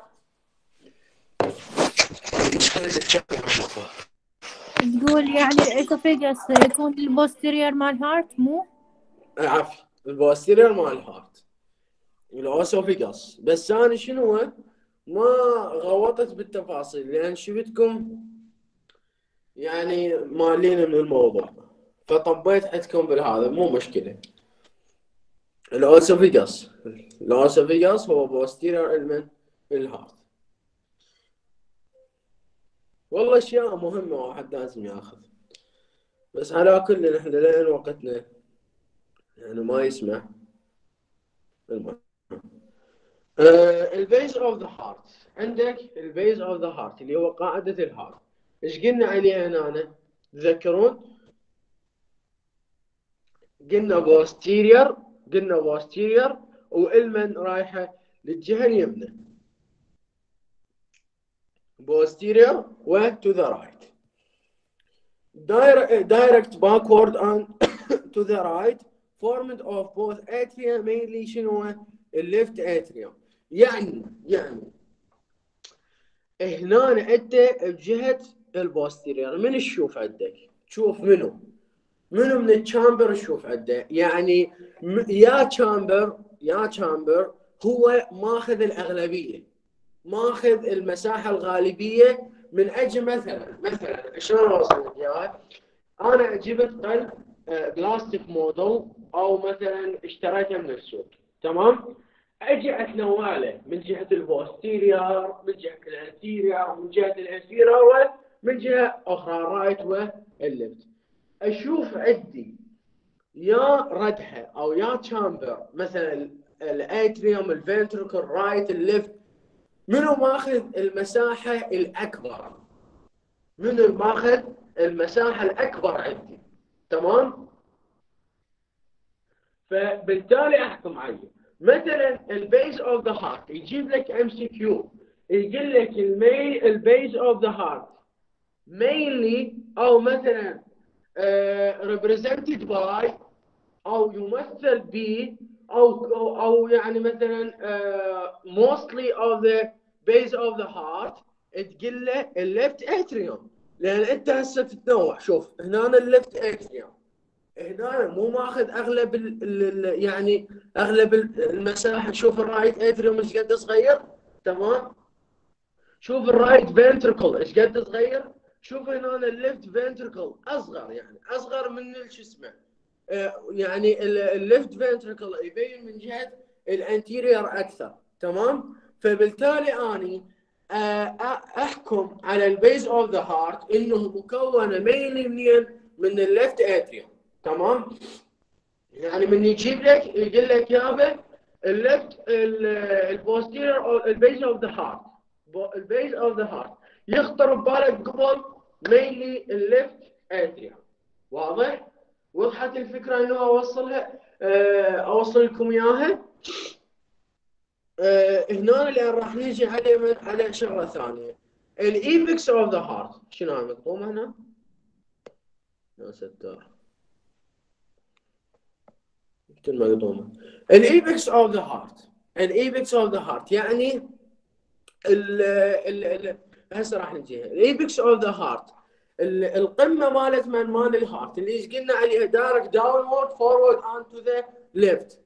تقول يعني الإسوفيجاس يكون البوستيريور مال هارت مو؟ عفوا البوستيريور مال الهارت الأوسوفيجاس. بس أنا شنو ما غوطت بالتفاصيل لأن شفتكم يعني مالين من الموضوع فطبيت عندكم بالهذا مو مشكلة. الأوسوفيجاس الأوسوفيجاس هو بوستيريور إلمنت الهارت. والله أشياء مهمة واحد لازم ياخذ، بس على كل نحن لين وقتنا يعني ما يسمح. المهم البيز اوف ذا هارت. عندك البيز اوف ذا هارت اللي هو قاعدة الهارت. ايش قلنا عليه هنا؟ تذكرون؟ قلنا بوستيريور، قلنا بوستيريور والمن رايحة للجهة اليمنى. posterior و to the right. Direct, direct backward and to the right formed of both atria mainly شنو؟ الليفت atrium. يعني يعني هنا انت بجهة البوستيريور من تشوف عندك؟ تشوف منو؟ منو من الشامبر تشوف عنده؟ يعني يا تشامبر يا تشامبر هو ماخذ الأغلبية، ماخذ المساحة الغالبية من أجل مثلا مثلا شلون أوصل لك إياها؟ أنا جبت قلب بلاستيك موديل أو مثلا اشتريته من السوق. تمام؟ أجي أتنوعه من جهة البوستيريور، من جهة الانتيريور، من جهة الانفيريور، ومن جهة أخرى الرايت والليفت. أشوف عندي يا ردحة أو يا تشامبر مثلا الاتريوم الفنتركل الرايت الليفت منو ماخذ المساحة الأكبر؟ منو ماخذ المساحة الأكبر عندي؟ تمام؟ فبالتالي أحكم عليه. مثلا البيز اوف ذا هارت يجيب لك ام سي كيو يقول لك المي البيز اوف ذا هارت mainly او مثلا uh, represented by او يمثل ب او او, أو يعني مثلا uh, mostly of the base of the heart تقول له الليفت اتريوم، لان انت هسه تتنوع. شوف هنا الليفت اتريوم هنا مو ماخذ اغلب ال ال يعني اغلب المساحه. شوف الرايت اتريوم ايش قد صغير، تمام. شوف الرايت فنتركل ايش قد صغير. شوف هنا الليفت فنتركل اصغر، يعني اصغر من شو اسمه آه يعني الليفت فنتركل يبين من جهه الانتيريور اكثر، تمام. فبالتالي اني آه احكم على البيز اوف ذا هارت انه مكونه مينلي منين؟ من الليفت اتريوم، تمام. يعني من يجيب لك يقول لك يابا الليفت البوستيريور البيز اوف ذا هارت البيز اوف ذا هارت يخطر ببالك قبل مينلي الليفت اتريوم. واضح؟ وضحت الفكره انه اوصلها أه اوصل لكم اياها. أه هنا اللي راح نيجي عليه على شغله ثانيه، الايبكس اوف ذا هارت. شنو مكتوب هنا؟ يا ستار المقدومه. الايبكس اوف ذا هارت الايبكس اوف ذا هارت يعني ال ال هسه راح نجيها. الايبكس اوف ذا هارت القمه مالت من مال الهارت اللي ايش قلنا عليها دايركت داونورد فورورد اند تو ذا ليفت.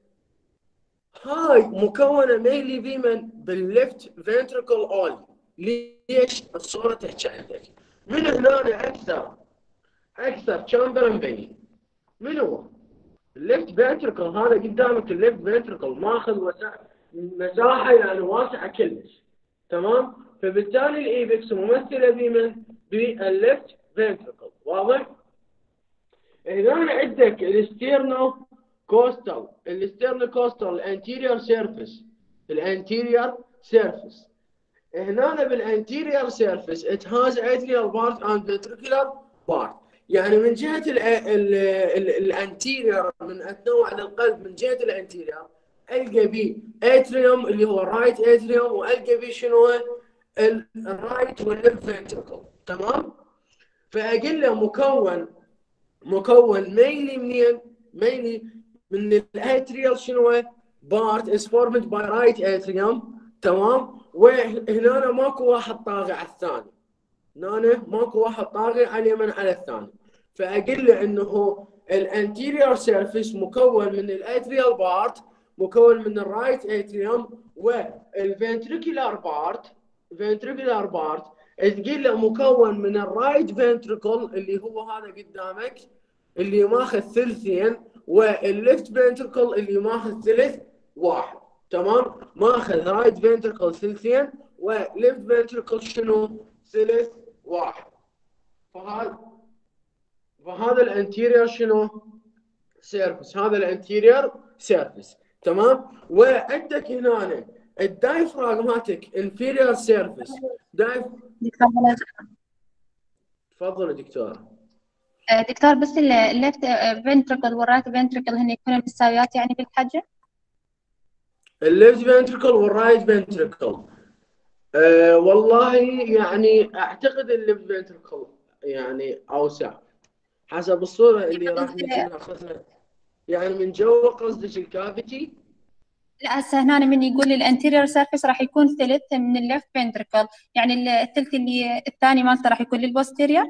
هاي مكونه مينلي بمن؟ بالليفت فنتركل اول. ليش الصوره تحكي عندك؟ من هنا اكثر اكثر تشامبر مبين. من هو؟ الليفت فنتركل. هذا قدامك الليفت فنتركل ماخذ مساحه يعني واسعه كلش، تمام. فبالتالي الايبكس ممثله بمن؟ بالليفت فنتركل. واضح؟ هنا عندك الاستيرنو كوستال الاستيرنو كوستال الانتيريور سيرفيس الانتيريور سيرفيس هنا بالانتيريور سيرفيس it has atrial part and ventricular part. يعني من جهه الانتيريور من اتنوع للقلب من جهه الانتيريور القى بي اتريوم اللي هو الرايت اتريوم، والقى بي شنو؟ الرايت والليفت فنتركل، تمام. فاقول له مكون مكون مينلي منين؟ مينلي من الاتريال شنو؟ بارت از فورمد باي رايت اتريوم، تمام. وهنا ماكو واحد طاغي على الثاني، هنا ماكو واحد طاغي على اليمين على الثاني. فاقول له انه الانتيريور سيرفيس مكون من الاتريال بارت، مكون من الرايت اتريوم، والفنتريكولار بارت فنتريكولار بارت تقول له مكون من الرايت فنتريكل اللي هو هذا قدامك اللي ماخذ ثلثين، والليفت فنتريكل اللي ماخذ ثلث واحد، تمام. ماخذ رايت فنتريكل ثلثين وليفت فنتريكل شنو؟ ثلث واحد. فهذا فهذا الانتيريور شنو؟ سيرفيس. هذا الانتيريور سيرفيس، تمام. وعندك هنا الدايفراغماتيك انفيريور سيرفيس. دايف تفضل دكتور. دكتور بس الليفت فنتركل والرايت فنتركل هن يكونوا متساويات يعني بالحجم؟ الليفت فنتركل والرايت فنتركل أه والله يعني اعتقد الليفت فنتركل يعني اوسع حسب الصوره اللي راح ناخذها. يعني من جوا قصدك الكافيتي؟ لا هسه هنا من يقول لي الانتيريور سيرفيس راح يكون ثلث من الليفت فنتركل، يعني الثلث اللي الثاني مالته راح يكون للبوستيريور؟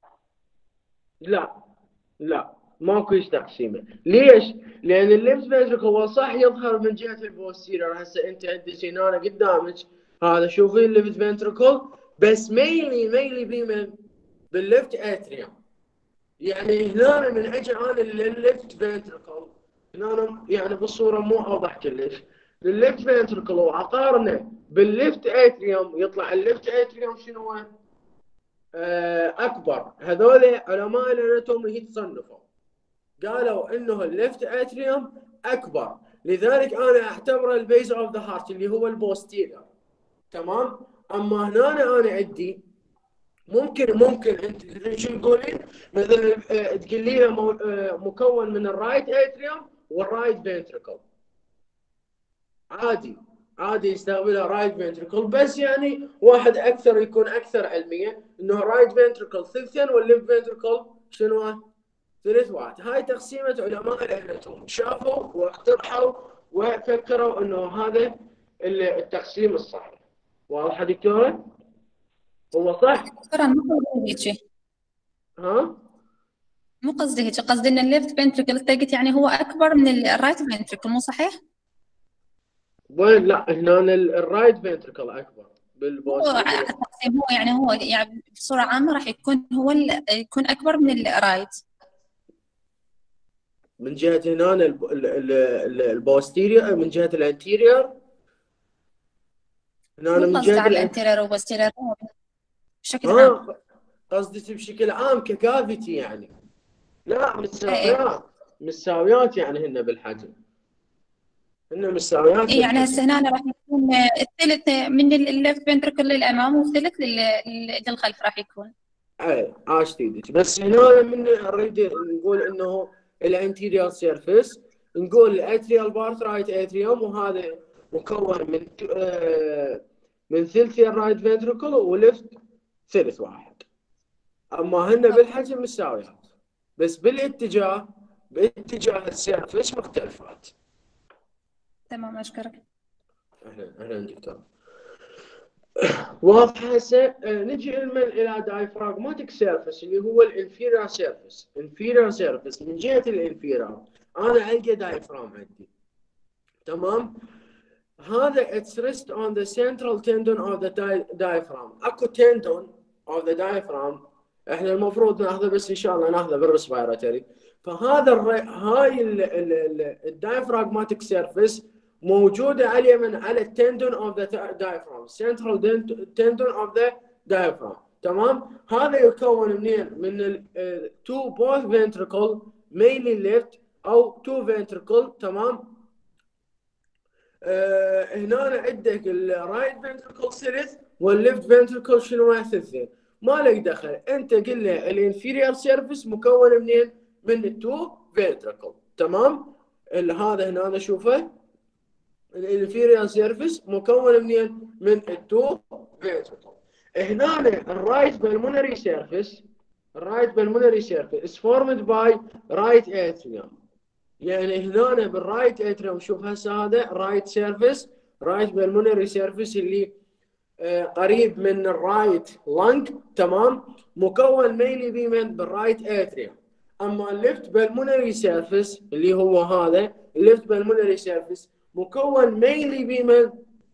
لا لا ماكو تقسيمه. ليش؟ لان الليفت فنتركل هو صح يظهر من جهه البوستيريور. هسه انت عندك هنا قدامك هذا شوفي الليفت فنتركل، بس ميلي ميلي بمن؟ بالليفت اتريوم. يعني هنا من اجي انا للليفت فنتركل هنا يعني بالصوره مو اوضح كلش. الليفت فنتركل وعقارنه بالليفت اتريوم يطلع الليفت اتريوم شنو؟ آه اكبر. هذول علماء الاناتومي يتصنفوا قالوا انه الليفت اتريوم اكبر، لذلك انا اعتبره البيز اوف ذا هارت اللي هو البوستيريور، تمام. اما هنا انا عندي ممكن ممكن انت شو تقولين؟ مثلا تقول لي مكون من الرايت اتريوم والرايت فنتركل. عادي عادي يستقبلها رايت فنتركل، بس يعني واحد اكثر يكون اكثر علميه انه رايت فنتركل ثلثين والليفت فنتركل شنو؟ ثلث واحد. هاي تقسيمه علماء الاناتوم، شافوا واقترحوا وفكروا انه هذا التقسيم الصح. واضحه دكتوره؟ هو صح؟ دكتورة مو قصدي هيك، ها؟ مو قصدي هيك، قصدي ان الليفت فنتركل قلت يعني هو اكبر من الرايت فنتركل، مو صحيح؟ وين؟ لا، هنا الرايت فنتركل اكبر هو بالبوستيريور. التقسيم هو يعني هو يعني بصورة عامة راح يكون هو ال- يكون اكبر من الرايت. من جهه هنا البوستيريور، من جهه الانتيريور. هنا مو من قصدي جهه على الانتيريور. الانتيرير وبوستيرير بشكل عام. ها، قصدك بشكل عام ككافيتي يعني؟ لا، ايه متساويات متساويات يعني هن بالحجم، هن متساويات ايه يعني بالحجم. هسه هنا راح يكون الثلث من الليفت فنتركل للامام والثلث لل- للخلف راح يكون. اي عاش تيدك. بس هنا من نريد نقول انه الانتيريور سيرفيس، نقول الاتريال بارت رايت اتريوم، وهذا مكون من آه من ثلثين رايت فنتركل وليفت ثلث واحد. اما هن بالحجم متساويات، بس بالاتجاه باتجاه السيرفيس مختلفات. تمام اشكرك. اهلا اهلا دكتور. واضح هسه. آه، نجي من الى دايفراغماتيك سيرفيس اللي هو الانفيريور سيرفيس. انفيريور سيرفيس من جهه الانفيريور انا القى دايفرام عندي، تمام؟ هذا اتس ريست اون ذا سنترال تندون اوف ذا diaphragm. اكو تندون اوف ذا diaphragm احنا المفروض ناخذه، بس ان شاء الله ناخذه بالريسبيراتوري. فهذا الري... هاي الدايفراغماتيك سيرفيس موجوده على اليمين على التندون اوف ذا diaphragm، سنترال تندون اوف ذا diaphragm، تمام؟ هذا يكون منين؟ من التو بوث فنتريكل مينلي ليفت او تو فنتريكل، تمام؟ آه هنا عندك الرايت فنتركل ثلث والليفت فنتركل شنو؟ ثلثين. ما لك دخل، انت قل له الانفيريور سيرفيس مكون منين؟ من التو فنتركل، تمام؟ هذا هنا أنا اشوفه الانفيريور سيرفيس مكون منين؟ من التو فنتركل. هنا الرايت بالمونري سيرفيس، الرايت بالمونري سيرفيس is formed by right atrium. يعني هنا بالرايت اتريوم، شوف هسه هذا رايت سيرفيس، رايت بالمونري سيرفيس اللي آه قريب من الرايت لانج، تمام؟ مكون مينلي بمن؟ بالرايت اتريوم. اما الليفت بالمونري سيرفيس اللي هو هذا الليفت بالمونري سيرفيس مكون مينلي بمن؟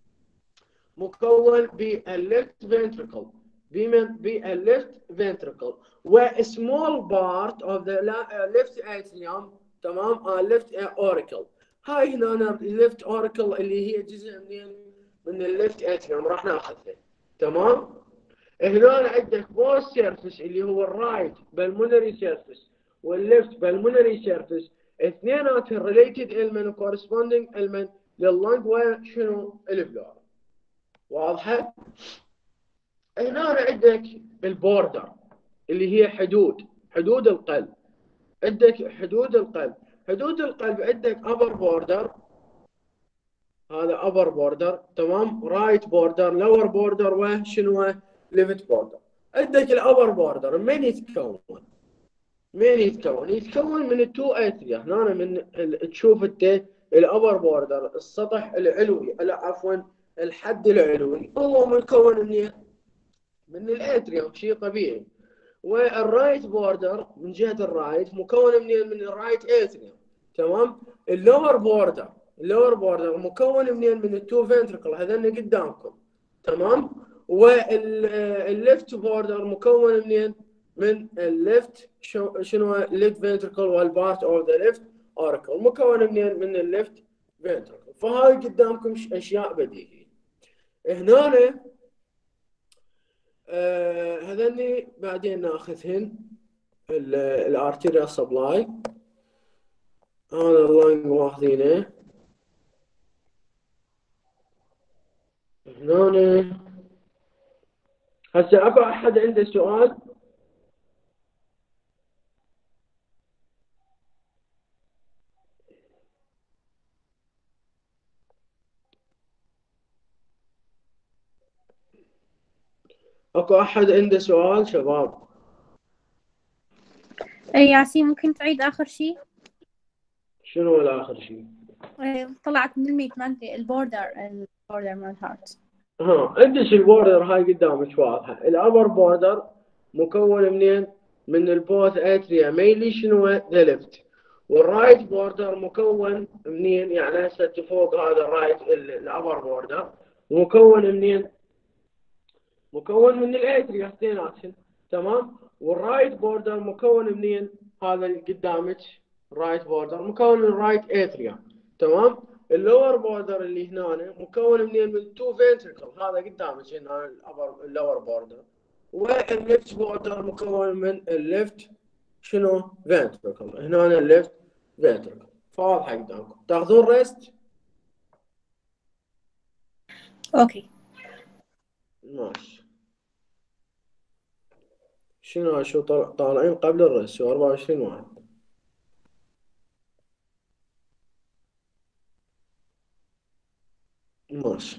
مكون بالليفت فنتركل، بمن؟ بالليفت فنتركل. وسمول بارت اوف ذا ليفت اتريوم، تمام؟ اه ليفت اوريكل. هاي هنا الليفت اوريكل اللي هي جزء من من الليفت اتريوم راح ناخذها، تمام؟ هنا عندك بوث سيرفيس اللي هو الرايت بالمونري سيرفيس والليفت بالمونري سيرفيس، اثنيناتهم ريليتد المن وكورسبوندينج المن لللنج وشنو؟ الفلور. واضحه؟ هنا عندك البوردر اللي هي حدود حدود القلب. عندك حدود القلب، حدود القلب عندك upper border، هذا upper border، تمام؟ right border lower border وشنو؟ left border. عندك الupper border من يتكون؟ من يتكون؟ يتكون من التو اتريا. هنا من ال... تشوف انت الابر بوردر السطح العلوي، لا عفوا الحد العلوي هو مكون من من الاتريوم، شيء طبيعي. والرايت بوردر من جهه الرايت مكون من من الرايت اتريوم، تمام؟ اللور بوردر اللور بوردر مكون منين؟ من التو فنتركل هذول قدامكم، تمام؟ والليفت بوردر مكون منين؟ من الليفت شنو؟ الليفت فنتركل والبارت اوف ذا ليفت اوركل مكون منين؟ من الليفت فنتركل. فهاي قدامكم اشياء بديهيه. هنا آه هذني بعدين ناخذهن الارتيريال سبلاي. هذا اللنج واخذينه. هنا هسه اكو احد عنده سؤال؟ اكو احد عنده سؤال شباب؟ اي ياسين ممكن تعيد اخر شيء؟ شنو الاخر شيء؟ إيه، طلعت من الميت ما ادري البوردر البوردر مال هارت. ها عندك البوردر هاي قدامك واضحه. الابر بوردر مكون منين؟ من البوث اتريا ميلي شنو ذا ليفت. والرايت بوردر مكون منين؟ يعني هسه فوق هذا الرايت الابر بوردر مكون منين؟ مكون من الاتريا اثنيناتهم. تمام. والرايت بوردر مكون منين؟ هذا اللي قدامك رايت بوردر مكون من الرايت اتريا. تمام. اللور بوردر اللي هنا مكون منين؟ من تو فنتركل. هذا قدامك هنا الابر اللور بوردر. والليفت بوردر مكون من الليفت شنو؟ فنتركل. هنا الليفت فنتركل. فواضحه قدامكم. تاخذون ريست؟ اوكي. ماشي. شنو شو طالعين قبل الريست؟ شو أربعة وعشرين واحد. ماشي.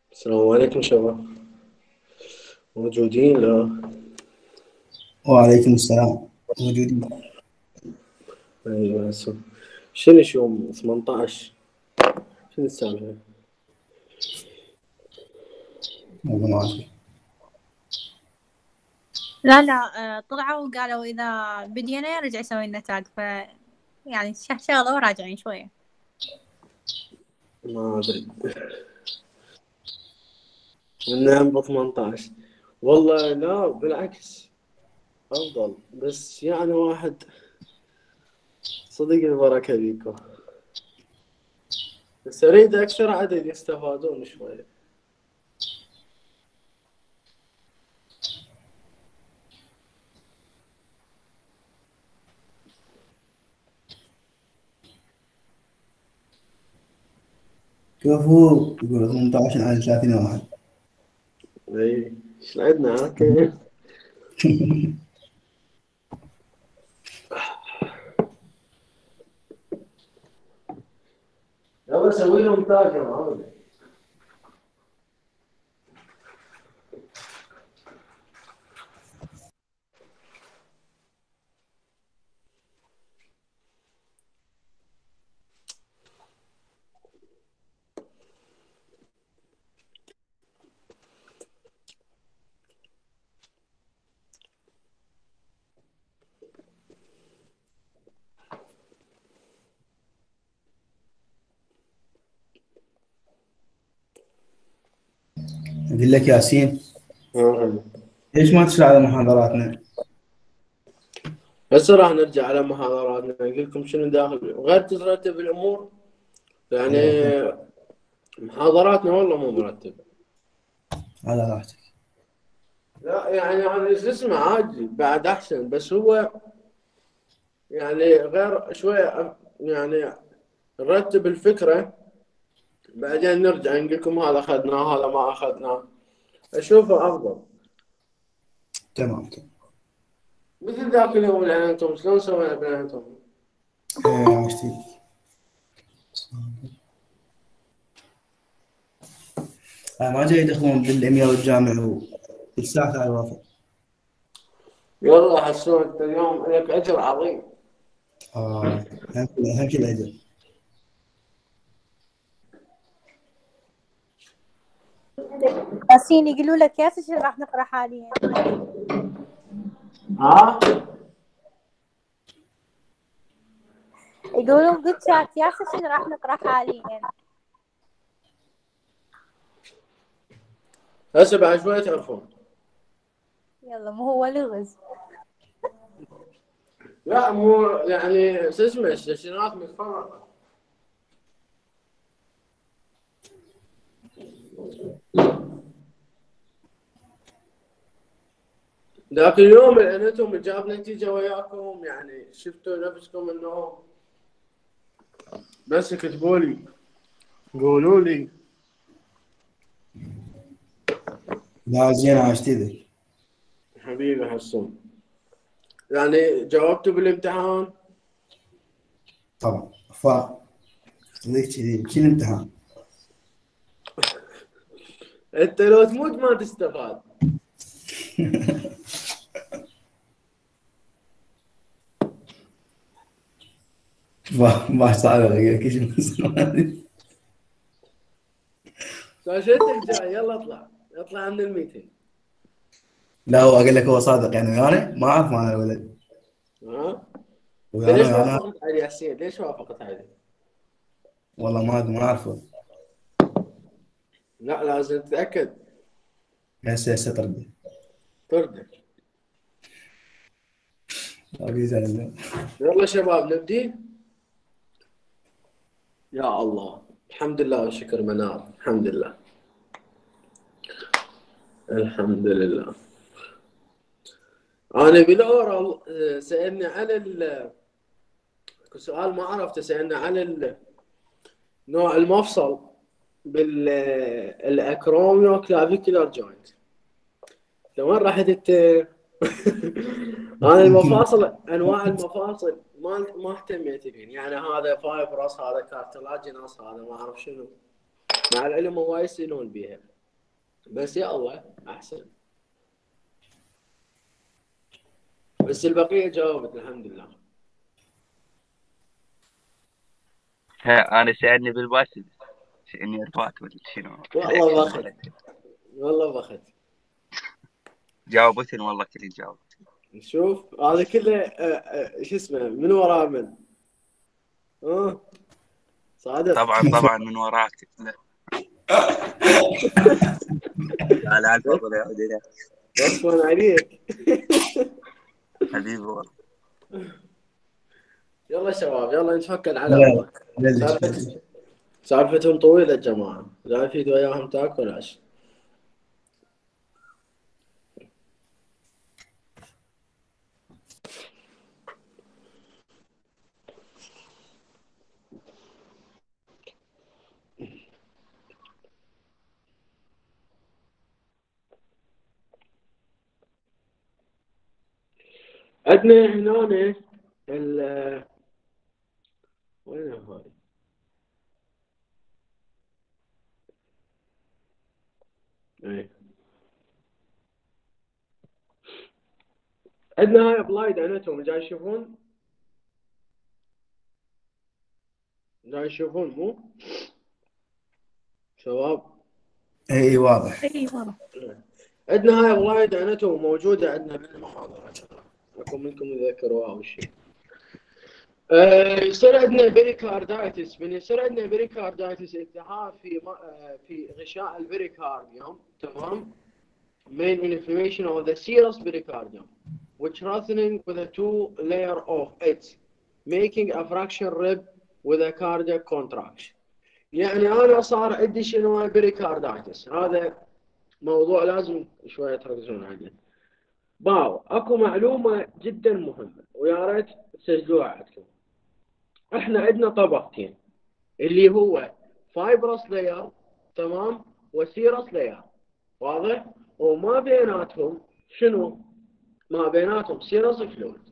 السلام عليكم شباب. موجودين لا؟ وعليكم السلام. موجودين. ايوه هسه شنو يوم ثمانية عشر؟ شنو السالفة؟ والله ما أدري. لا لا آه، طلعوا وقالوا إذا بدينا يرجع يسوي لنا تاج، ف يعني ش- شغلة وراجعين شوية. ما ادري. نعم ب ثمانية عشر. والله لا بالعكس افضل، بس يعني واحد صدق البركة بيكم، بس اريد اكثر عدد يستفادون شوية. كفو يقول ثمانية عشر على ثلاثين واحد. اي ايش عندنا اوكي. يلا اسوي لهم تاج يا معود. أقول لك ياسين، ليش ما تشرح على محاضراتنا؟ هسه راح نرجع على محاضراتنا، اقول لكم شنو داخل غير ترتب الامور. يعني محاضراتنا والله مو مرتبه. على راحتك. لا يعني انا شو اسمه عادي بعد احسن، بس هو يعني غير شويه، يعني نرتب الفكره بعدين نرجع نقول لكم هذا اخذناه هذا ما اخذناه. اشوفه افضل. تمام تمام. مثل ذاك اليوم اللي انتم شلون سوينا بيناتهم؟ إيه عشتي. آه ما جاي يدخلون بالأمية والجامع وكل ساعة تعال وافق. يلا حسون انت اليوم لك اجر عظيم. آه أهم أهم شيء الأجر. ياسين يقولوا لك ياسر شنو راح نقرا حاليا؟ ها؟ يقولون قلت شات ياسر شنو راح نقرا حاليا؟ هسه بعد شويه تعرفون. يلا مو هو لغز. لا مو يعني شو اسمه السيشنات متفرقه. ذاك اليوم اللي انتم جاب نتيجه وياكم، يعني شفتوا نفسكم انه بس كتبوا لي قولوا لي. لا زين عشتي ذي. حبيبي حسون، يعني جاوبتوا بالامتحان؟ طبعا ف ذيك كذي شنو الامتحان؟ انت لو تموت ما تستفاد. ما ما صعب أقول لك شنو. شاشتك جاي، يلا اطلع اطلع من الميتنج. لا هو أقول لك هو صادق يعني ويانا ما أعرف معنى الولد. ها؟ انت ويانا ليش ويانا وافقت علي ياسين؟ ليش وافقت علي؟ والله ما ما أعرفه. لا لازم تتاكد. هسه هسه ترد. ترد. عزيز علينا. يلا شباب نبدي. يا الله الحمد لله والشكر منار. الحمد لله الحمد لله. انا بالاورال سالني عن ال سؤال ما عرفته، سالني عن ال- نوع المفصل بالاكروميو كلافيكولار جوينت. وين رحت انت؟ انا المفاصل انواع المفاصل ما ما اهتميت بهم، يعني هذا فايبرس هذا كارتلاجينس هذا ما اعرف شنو، مع العلم هواي يسالون بيها. بس يا الله احسن. بس البقيه جاوبت الحمد لله. ها، انا سألني بالباص اني رفعت ولا شنو؟ والله الأكشن باخذ، مالتي. والله باخذ. جاوبتني والله كل جاوب. نشوف هذا كله آه، آه، شو اسمه من وراه من اه صادق. طبعا طبعا من وراك. لا لا لا، الفضل يعود اليك غصبا عليك. حبيبي والله. يلا شباب يلا نتوكل على الله. سالفة- سالفتهم طويلة يا جماعة، لا في وياهم تاكل عش. عندنا هنا ال وين هاي؟ ايه عندنا هاي ابلايد اناتومي، جاي تشوفون؟ جاي تشوفون مو؟ شباب اي واضح. اي والله. عندنا هاي ابلايد اناتومي موجودة عندنا بالمحاضرة، اكو منكم يذكروها او شيء. آه، يصير عندنا بريكاردايتس، من يصير عندنا بريكاردايتس التهاب في ما- آه، في غشاء البريكارديوم، تمام؟ main inflammation of the serous pericardium which roughening with a two layer of it making a fraction rib with a cardiac contraction. يعني انا صار عندي شنو بريكاردايتس، هذا موضوع لازم شويه تركزون عليه. باو اكو معلومه جدا مهمه ويا ريت تسجلوها عندكم. احنا عندنا طبقتين اللي هو فايبرس لاير، تمام، وسيرس لاير، واضح؟ وما بيناتهم شنو؟ ما بيناتهم سيرس فلويد.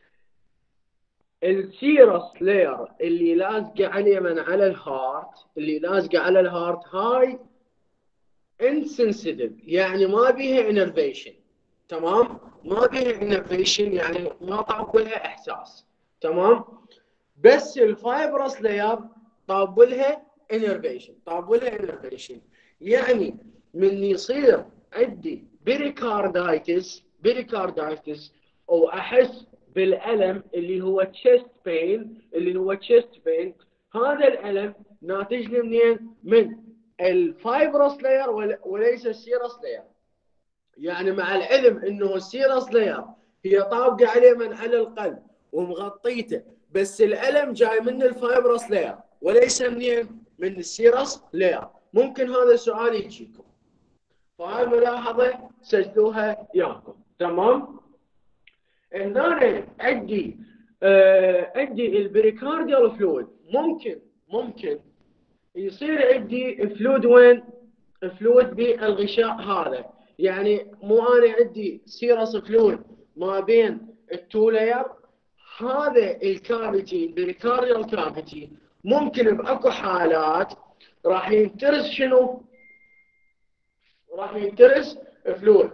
السيرس لاير اللي لازقه على من على الهارت، اللي لازقه على الهارت هاي انسنسيتيف، يعني ما بيها انرفيشن، تمام؟ ما بيها انرفيشن يعني ما طاب لها احساس، تمام؟ بس الفايبرس لاير طاب لها انرفيشن، طاب لها انرفيشن، يعني من يصير عندي بريكاردايتس، بريكاردايتس او احس بالالم اللي هو تشيست بين، اللي هو تشيست بين، هذا الالم ناتج لي منين؟ من الفايبرس لاير وليس السيرس لاير. يعني مع العلم انه السيرس لاير هي طابقه عليه من على القلب ومغطيته، بس الالم جاي من الفايبرس لاير وليس منين؟ من السيرس لاير. ممكن هذا السؤال يجيكم، فهاي ملاحظه سجلوها ياكم، تمام؟ هنا عندي آه عندي البريكارديال فلويد، ممكن ممكن يصير عندي فلويد وين؟ فلويد بالغشاء هذا، يعني مو انا عندي سيرس فلويد ما بين التو لاير، هذا الكافيتي البريكارديال كافيتي ممكن باكو حالات راح ينترس شنو؟ راح ينترس فلويد.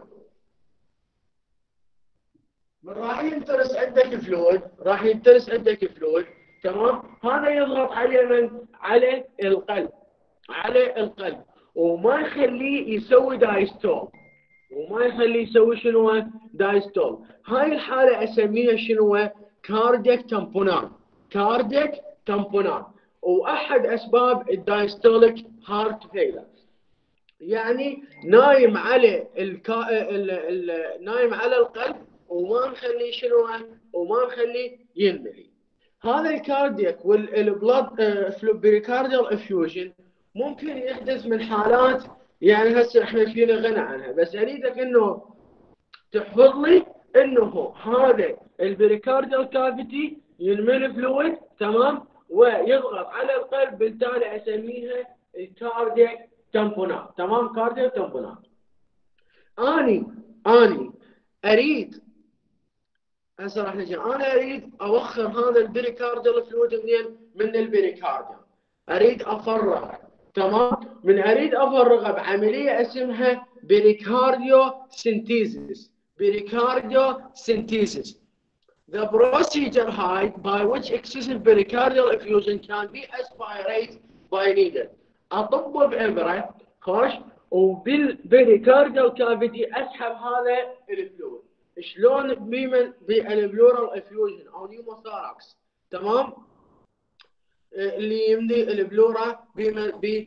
من راح ينترس عندك فلويد، راح ينترس عندك فلويد، تمام؟ هذا يضغط على من؟ على القلب، على القلب، وما يخليه يسوي دايستول، وما يخليه يسوي شنو؟ دايستول. هاي الحالة اسميها شنو؟ كاردياك تامبونان، كاردياك تامبونان، واحد اسباب الدايستوليك هارت فيلر. يعني نايم على الكا... ال... ال... نايم على القلب وما نخليه شنو؟ وما نخليه ينملي. هذا الكاردياك والبلاد بريكارديال افيوجن ممكن يحدث من حالات، يعني هسه احنا فينا غنى عنها، بس اريدك انه تحفظ لي انه هذا البريكارديال كافيتي ينمل فلويد، تمام، ويضغط على القلب، بالتالي اسميها الكاردياك تامبونات، تمام؟ كاردياك تامبونات. اني اني اريد هسه راح نجي، انا اريد اوخر هذا البريكارديال فلويد منين؟ من البريكارديوم، اريد افرغه، تمام؟ من اريد افرغه بعمليه اسمها pericardiocentesis. Pericardiocentesis. The procedure height by which excessive pericardial effusion can be aspirated by needle. أطب بإبرة خوش وبالبريكارديال كافيتي أسحب هذا الفلويد. شلون بمن بالبلورال افيوجن او نيوموثوركس، تمام؟ اللي يمدي البلورا بمن بال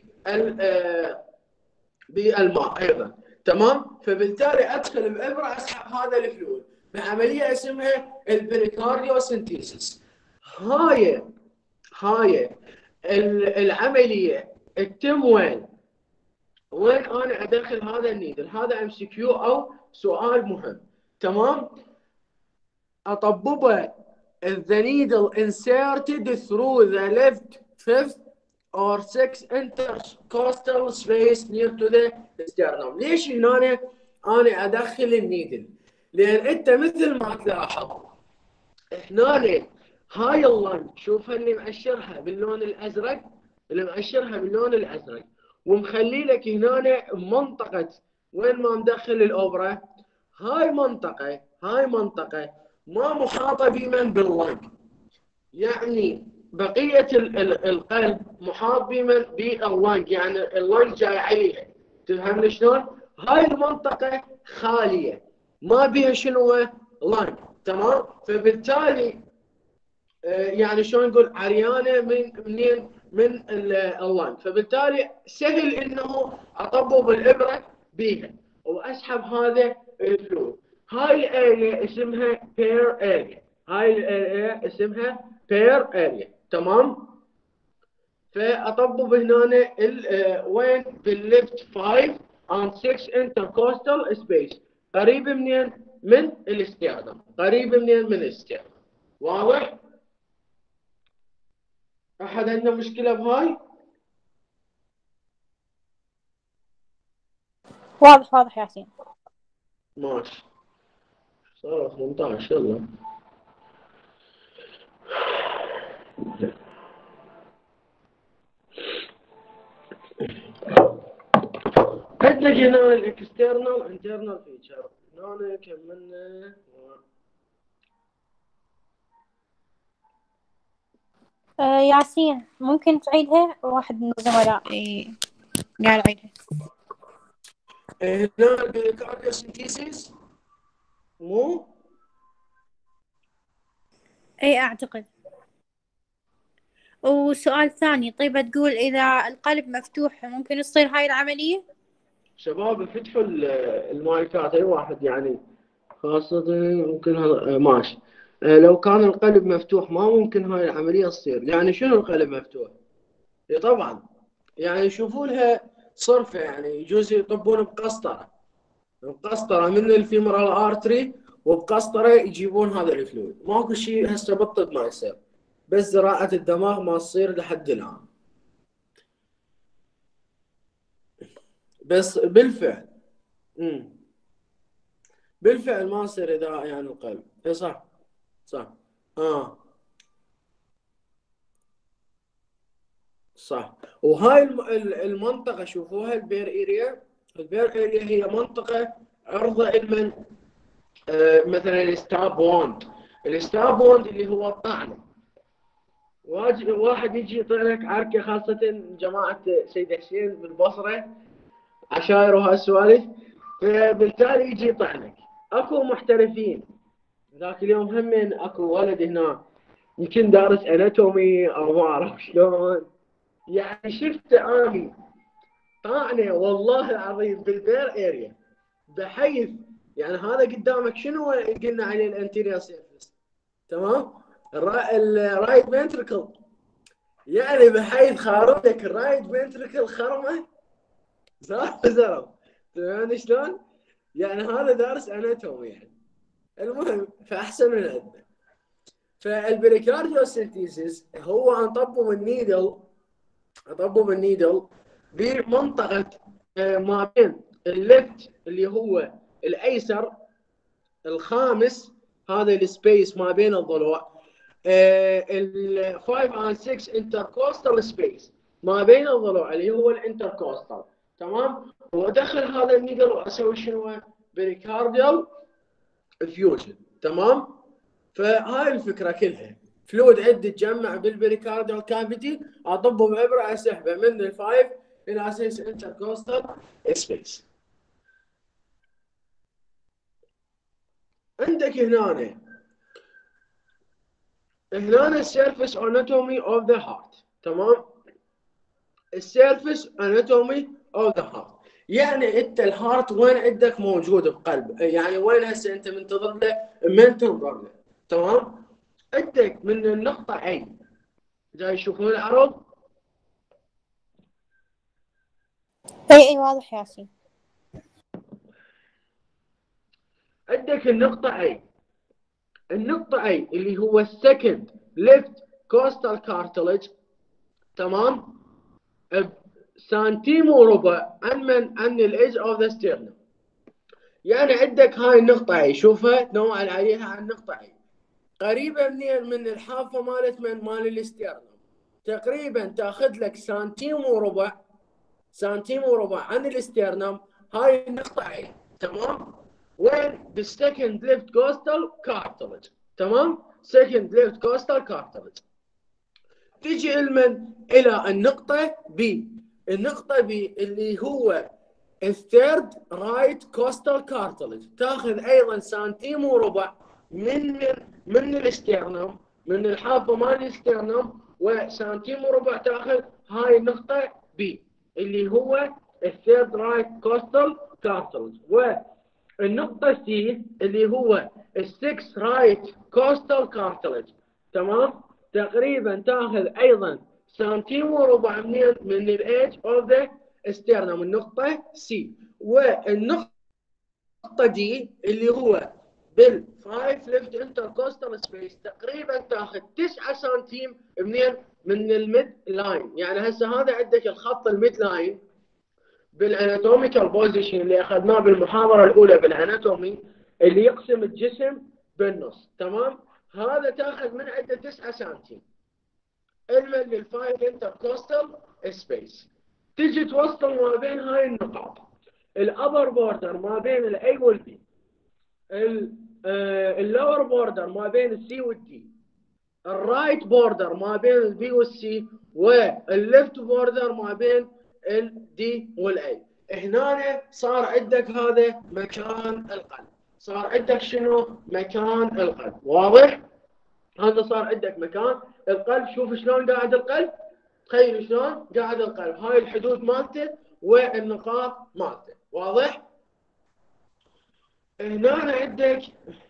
بالماء ايضا، تمام؟ فبالتالي ادخل بابره اسحب هذا الفلويد بعمليه اسمها البريكارديوسنتيسيس. هاي هاي العمليه تتم وين؟ وين انا ادخل هذا النيدل؟ هذا ام سي كيو او سؤال مهم، تمام؟ اطببه the needle inserted through the left fifth or sixth intercostal space near to the sternum. ليش هنا انا انا ادخل النيدل؟ لان انت مثل ما تلاحظ هنا هاي اللون شوفها اللي مأشرها باللون الازرق، اللي مأشرها باللون الازرق ومخلي لك هنا منطقه وين ما مدخل الاوبرا. هاي منطقه هاي منطقه ما محاطه بمن باللنج، يعني بقيه القلب محاط بمن باللنج، يعني اللنج جاي عليها، تفهمني شلون؟ هاي المنطقه خاليه ما بيها شنو لنج، تمام؟ فبالتالي يعني شلون نقول عريانه من منين؟ من اللنج، فبالتالي سهل انه اطبب الابره بيها واسحب هذا الفلويد. هاي الاريا اسمها بير اريا، هاي الاريا اسمها بير اريا، تمام؟ فاطبب هنا وين؟ بالليفت خمسة and ستة intercostal space، قريب منين؟ من الاستيادم، قريب منين؟ من الاستيادم. واضح؟ احد عنده مشكله بهاي؟ واضح واضح ياسين. ماشي، صار ثمانية عشر يلا. عندك هنا الاكسترنال انترنال فيتشر، هنا كملنا. آه ياسين ممكن تعيدها؟ واحد من الزملاء قال عيدها. هنا البريكارديوسنتيسيس مو؟ اي اعتقد. وسؤال ثاني، طيب تقول اذا القلب مفتوح ممكن تصير هاي العملية؟ شباب فتحوا المايكات اي واحد يعني، خاصة ممكن هذا ماشي. لو كان القلب مفتوح ما ممكن هاي العملية تصير. يعني شنو القلب مفتوح؟ طبعا يعني يشوفوا لها صرفة، يعني يجوز يطبون بقسطرة، بقسطرة من الفيمورال ارتري وبقسطرة يجيبون هذا الفلويد. ماكو شيء هسه بالطب ما يصير، بس زراعة الدماغ ما تصير لحد الآن. بس بالفعل امم بالفعل ما يصير اذا يعني القلب. اي صح صح اه صح. وهاي المنطقة شوفوها البير اريا، البير اريا هي منطقة عرضة لمن آه مثلا الستاب ووند، الستاب ووند اللي هو الطعنة. واحد يجي يطعنك عركة، خاصة جماعة سيد حسين بالبصرة عشاير وهالسوالف، فبالتالي يجي يطعنك. اكو محترفين، ذاك اليوم همين اكو ولد هنا يمكن دارس اناتومي او ما اعرف شلون، يعني شفت اني طعنه والله العظيم بالبير اريا، بحيث يعني هذا قدامك شنو قلنا عليه الانتيريور سيرفيس، تمام؟ الرايت فنتركل، يعني بحيث خارطك الرايت فنتركل خرمه زرب زرب، تمام شلون؟ يعني هذا دارس اناتومي يعني. المهم فاحسن من عندنا. فالبريكارديوسنتيسيس هو ان طبب النيدل، اطبب النيدل بمنطقه ما بين الليفت اللي هو الايسر الخامس، هذا السبيس ما بين الضلوع، ال خمسة and ستة intercostal space ما بين الضلوع اللي هو الانتركوستال، تمام؟ وادخل هذا النيدل واسوي شنو؟ بريكارديال فيوجن. تمام؟ فهاي الفكره كلها. فلويد عندي تجمع بالبريكارديال كافيتي، اطبه بابره اسحبه من الفايف الى ستة انتركوستال سبيس. عندك هنا هنا السيرفيس اناتومي اوف ذا هارت. تمام؟ السيرفيس اناتومي اوف ذا هارت يعني انت الهارت وين عندك موجود بقلب، يعني وين هسه انت منتظر له من تنظر له. تمام؟ عندك من النقطه عين جاي يشوفون العرض. اي اي واضح ياسين. عندك النقطه عين، النقطه عين اللي هو السكند ليفت كوستال كارتلج. تمام؟ سنتيم وربع عن من عن الايدج اوف ذا ستيرنم. يعني عندك هاي النقطة عين، شوفها نوع عليها عن النقطة عين، قريبة منين؟ من الحافة مالت من مال الاستيرنم، تقريبا تاخذ لك سنتيم وربع، سنتيم وربع عن الاستيرنم. هاي النقطة عين. تمام؟ وين؟ بالسكند ليفت كوستال كارتلج. تمام؟ سكند ليفت كوستال كارتلج. تجي المن الى النقطة بي، النقطة بي اللي هو الثيرد رايت كوستال كارتلج، تاخذ ايضا سنتيم وربع من من من الاستيرنم، من الحافة مال الاستيرنم، وسنتيم وربع تاخذ هاي النقطة بي اللي هو الثيرد رايت كوستال كارتلج. والنقطة سي اللي هو السكس رايت كوستال كارتلج. تمام؟ تقريبا تاخذ ايضا سنتيم وربع من من الايدج اوف ذا استيرنم، النقطة سي. والنقطة دي اللي هو بالفايف ليفت انتركوستال سبيس تقريبا تاخذ تسعة سنتيم منين؟ من الميد لاين. يعني هسه هذا عندك الخط الميد لاين بالاناتوميكال بوزيشن اللي اخذناه بالمحاضرة الأولى بالاناتومي اللي يقسم الجسم بالنص. تمام؟ هذا تاخذ من عنده تسعة سنتيم المن للفايف انتركوستال سبيس. تجي توصل ما بين هاي النقاط، الابر بوردر ما بين الاي والبي، اللور بوردر ما بين السي والدي، الرايت بوردر ما بين البي والسي، والليفت بوردر ما بين الدي والاي. هنا صار عندك هذا مكان القلب، صار عندك شنو؟ مكان القلب. واضح؟ هذا صار عندك مكان القلب. شوف شلون قاعد القلب، تخيل شلون قاعد القلب، هاي الحدود مالته والنقاط مالته. واضح؟ هنا عندك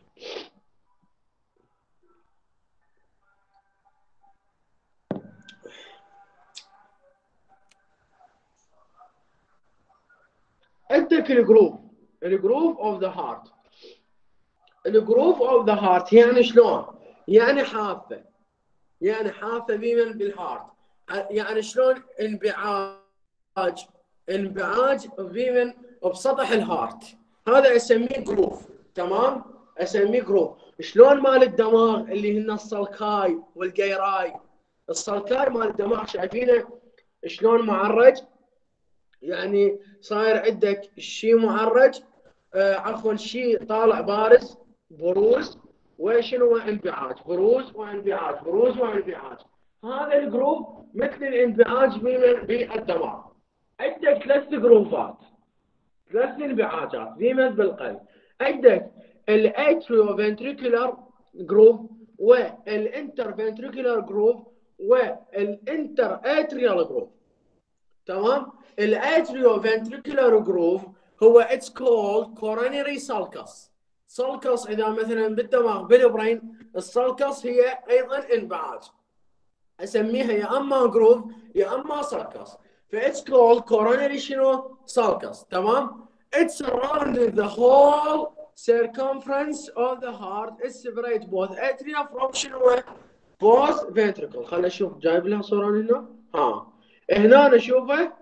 عندك الجروف، الجروف اوف ذا هارت. الجروف اوف ذا هارت يعني شلون؟ يعني حافه، يعني حافه بمن؟ بالهارت. يعني شلون؟ انبعاج، انبعاج بمن؟ بسطح الهارت. هذا اسميه جروف. تمام؟ اسميه جروف. شلون مال الدماغ اللي هن الصلكاي والقيراي، الصلكاي مال الدماغ شايفينه شلون معرج؟ يعني صاير عندك شيء معرج، آه عفوا شيء طالع بارز، بروز، وشنو؟ انبعاج، بروز وانبعاج، بروز وانبعاج. هذا الجروف مثل الانبعاج بالدماغ. عندك ثلاث جروفات، ثلاث انبعاجات بيمن بالقلب. عندك الاتريو فنتريكولار جروف، والانتر فنتريكولار جروف، والانتر اتريال جروف. تمام؟ الاتريو فنتريكولار جروف هو اتس كولد كورونري سالكس. سالكس اذا مثلا بالدماغ بالبرين، السالكس هي ايضا انبعاج، اسميها يا اما جروف يا اما سالكس. فاتس كولد كورونري شنو؟ سالكس. تمام؟ It's surrounding the whole circumference of the heart. It separates both atria from شنو؟ both ventricle. خلينا نشوف جايب لها صورة هنا. ها هنا نشوفه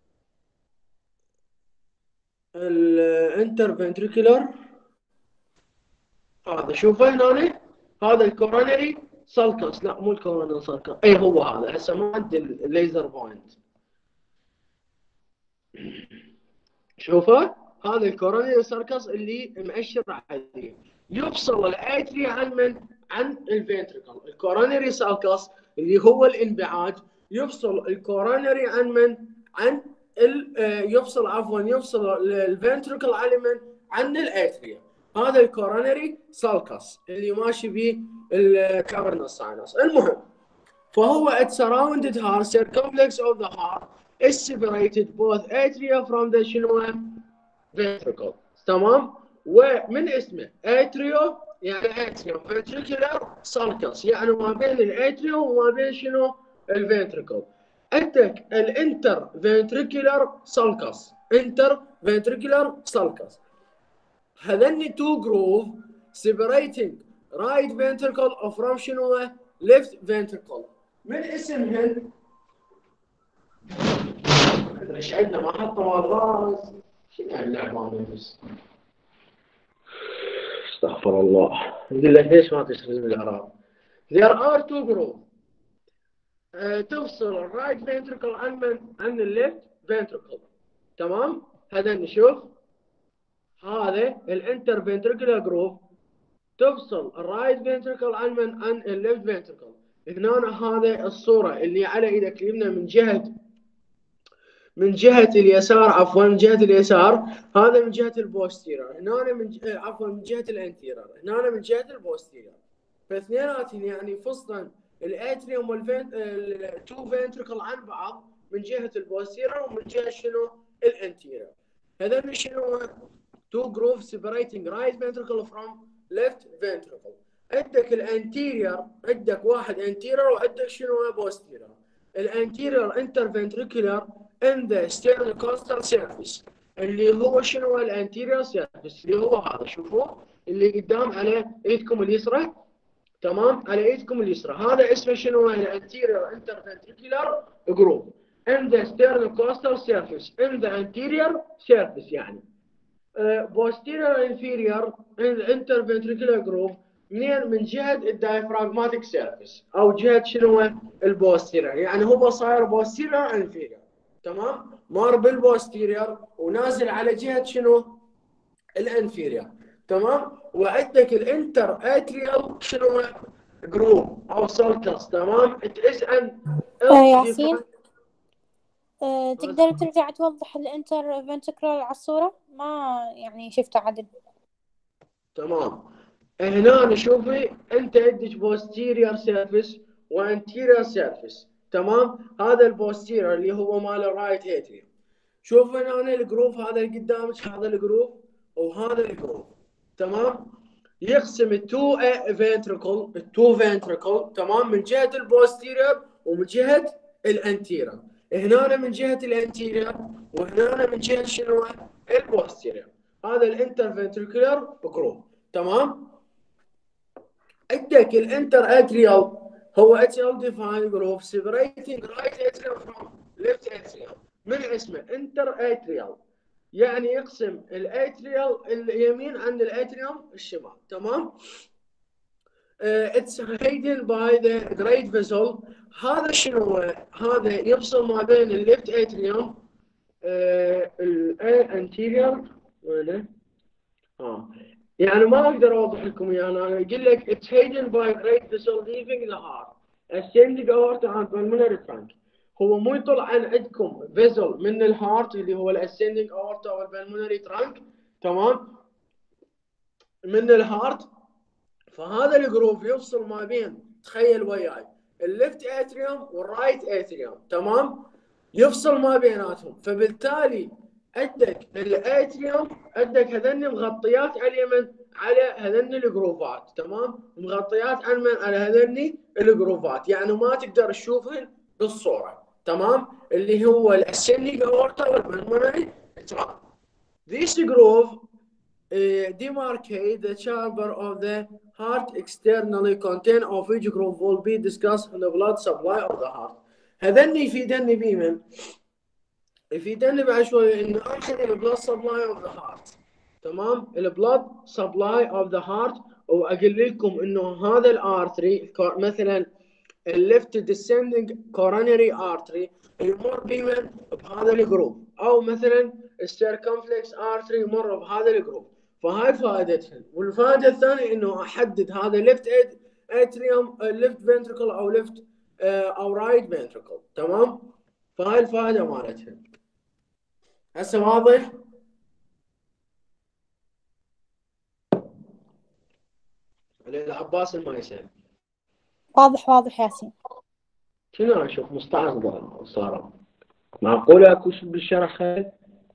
الانترفنتريكولار، هذا شوفه هنا، هذا الكورونري سالكس. لا مو الكورونري سالكس، اي هو هذا. هسه ما عندي الليزر بوينت. شوفوا هذا الكورونيري سيركس اللي مأشر عليه، يفصل الاتريا عن من؟ عن الفنتركل. الكورونيري سيركس اللي هو الانبعاج يفصل الكورونيري عن من؟ عن يفصل عفوا يفصل الفنتركل عن من؟ عن الاتريا. هذا الكورونيري سيركس اللي ماشي به الكافرنس ساينس. المهم فهو it surrounded heart, circumflex of the heart is separated both atria from the شنو ventricle. تمام. ومن اسمه اتريو يعني اتريوم فنتريكولار سالكس يعني ما بين الاتريوم وما بين شنو الفنتريكل. عندك الانتر فنتريكولار سالكس انتر فنتريكولار سالكس هذني تو جروف separating right ventricle from شنو left ventricle. من اسمهن ادري ايش عندنا ما حطوا مالغاز شنو اللعبه بس استغفر الله. يقول لك ليش ما تشتغل بالعراق؟ There are two groups uh, تفصل الرايت فنتركل عن من؟ عن الليفت فنتركل. تمام؟ هذا نشوف هذا الانتر فنتركل جروب تفصل الرايت فنتركل عن من؟ عن الليفت فنتركل. هنا هذا الصورة اللي على ايدك اليمنى من جهة من جهة اليسار عفوا من جهة اليسار هذا من جهة البوستيرر. هنا من ج... عفوا من جهة الانتيرر. هنا من جهة البوستيرر. فاثنيناتهم يعني فصلا الاتريوم والفنت التو فنتركل عن بعض من جهة البوستيرر ومن جهة شنو الانتيرر. هذا شنو تو جروف separating right ventricle from left ventricle. عندك الانتيرير عندك واحد انتيرير وعندك شنو بوستيرر. الانتيرير انترفنتريكولار in the sternocostal surface اللي هو شنو الانتيرير سيرفيس اللي هو هذا شوفوا اللي قدام على ايدكم اليسرى. تمام على ايدكم اليسرى هذا اسمه شنو الانتيرير انترفنتريكولار جروب in the sternocostal surface in the anterior surface يعني uh, posterior inferior in the interventricular group منين من جهة الدايفراغماتيك سيرفيس أو جهة شنو البوستيرير يعني هو صاير بوستيرير انفيرير. تمام مار بالبوستيرير ونازل على جهة شنو الانفيرير. تمام وعندك الانتر اتريال شنو جروب أو سالكس. تمام it is an ياسين أه تقدر ترجع توضح الانتر فنتريكولار على الصورة ما يعني شفتها عدل. تمام هنا شوفي انت عندك بوستيرير سيرفيس وانتيرير سيرفيس. تمام هذا البوستيرير اللي هو مال الرايت اتريوم. شوف هنا الجروف هذا اللي قدامك هذا الجروف وهذا الجروف. تمام يقسم التو فنتريكل التو فنتريكل تمام من جهه البوستيرير ومن جهه الانتيرير. هنا من جهه الانتيرير وهنا من جهه شنو البوستيرير. هذا الانترفنتريكولار جروف. تمام عندك الانتر اتريال هو اتريال ديفاين جروب separating right atrium from left atrium من اسمه انتر اتريال يعني يقسم الاتريال اليمين عن الاتريوم الشمال. تمام اتس hidden by the great vessel. هذا شنو هذا يفصل ما بين الليفت اتريوم الانتيريور وين اه يعني ما اقدر اوضح لكم اياه يعني انا اقول لك it's hidden by great vessel leaving the heart ascending aorta and pulmonary trunk. هو مو يطلع عن عندكم vessel من الهارت اللي هو الاسcending aorta والبلمونري trunk. تمام من الهارت. فهذا الجروف يفصل ما بين تخيل وياي الليفت اتريوم والرايت اتريوم. تمام يفصل ما بيناتهم. فبالتالي عندك الاتريوم عندك هذني مغطيات على اليمين على هذني الجروفات. تمام مغطيات على من على هذني الجروفات يعني ما تقدر تشوفهن بالصوره. تمام اللي هو الاسندنج اورتا والبلمونري ترانك. This groove uh, demarcate the chamber of the heart externally contain of which groove will be discussed in the blood supply of the heart. هذني يفيدني بمن يفيدني بعد شوي انه اخذ البلاد سبلاي اوف ذا هارت. تمام البلاد سبلاي اوف ذا هارت واقول لكم انه هذا الارتري مثلا الليفت ديسندنج كورونري ارتري يمر بمن بهذا الجروب، او مثلا السيركمفلكس ارتري يمر بهذا الجروب. فهاي فائدتها. والفائده الثانيه انه احدد هذا ليفت اتريوم ليفت فنتركل او ليفت او رايت فنتركل. تمام. فهاي الفائده مالتها. هسه واضح؟ العباس المايسر واضح واضح ياسين. شنو اشوف مستعصبه صار معقوله اكو شيء بالشرح خير؟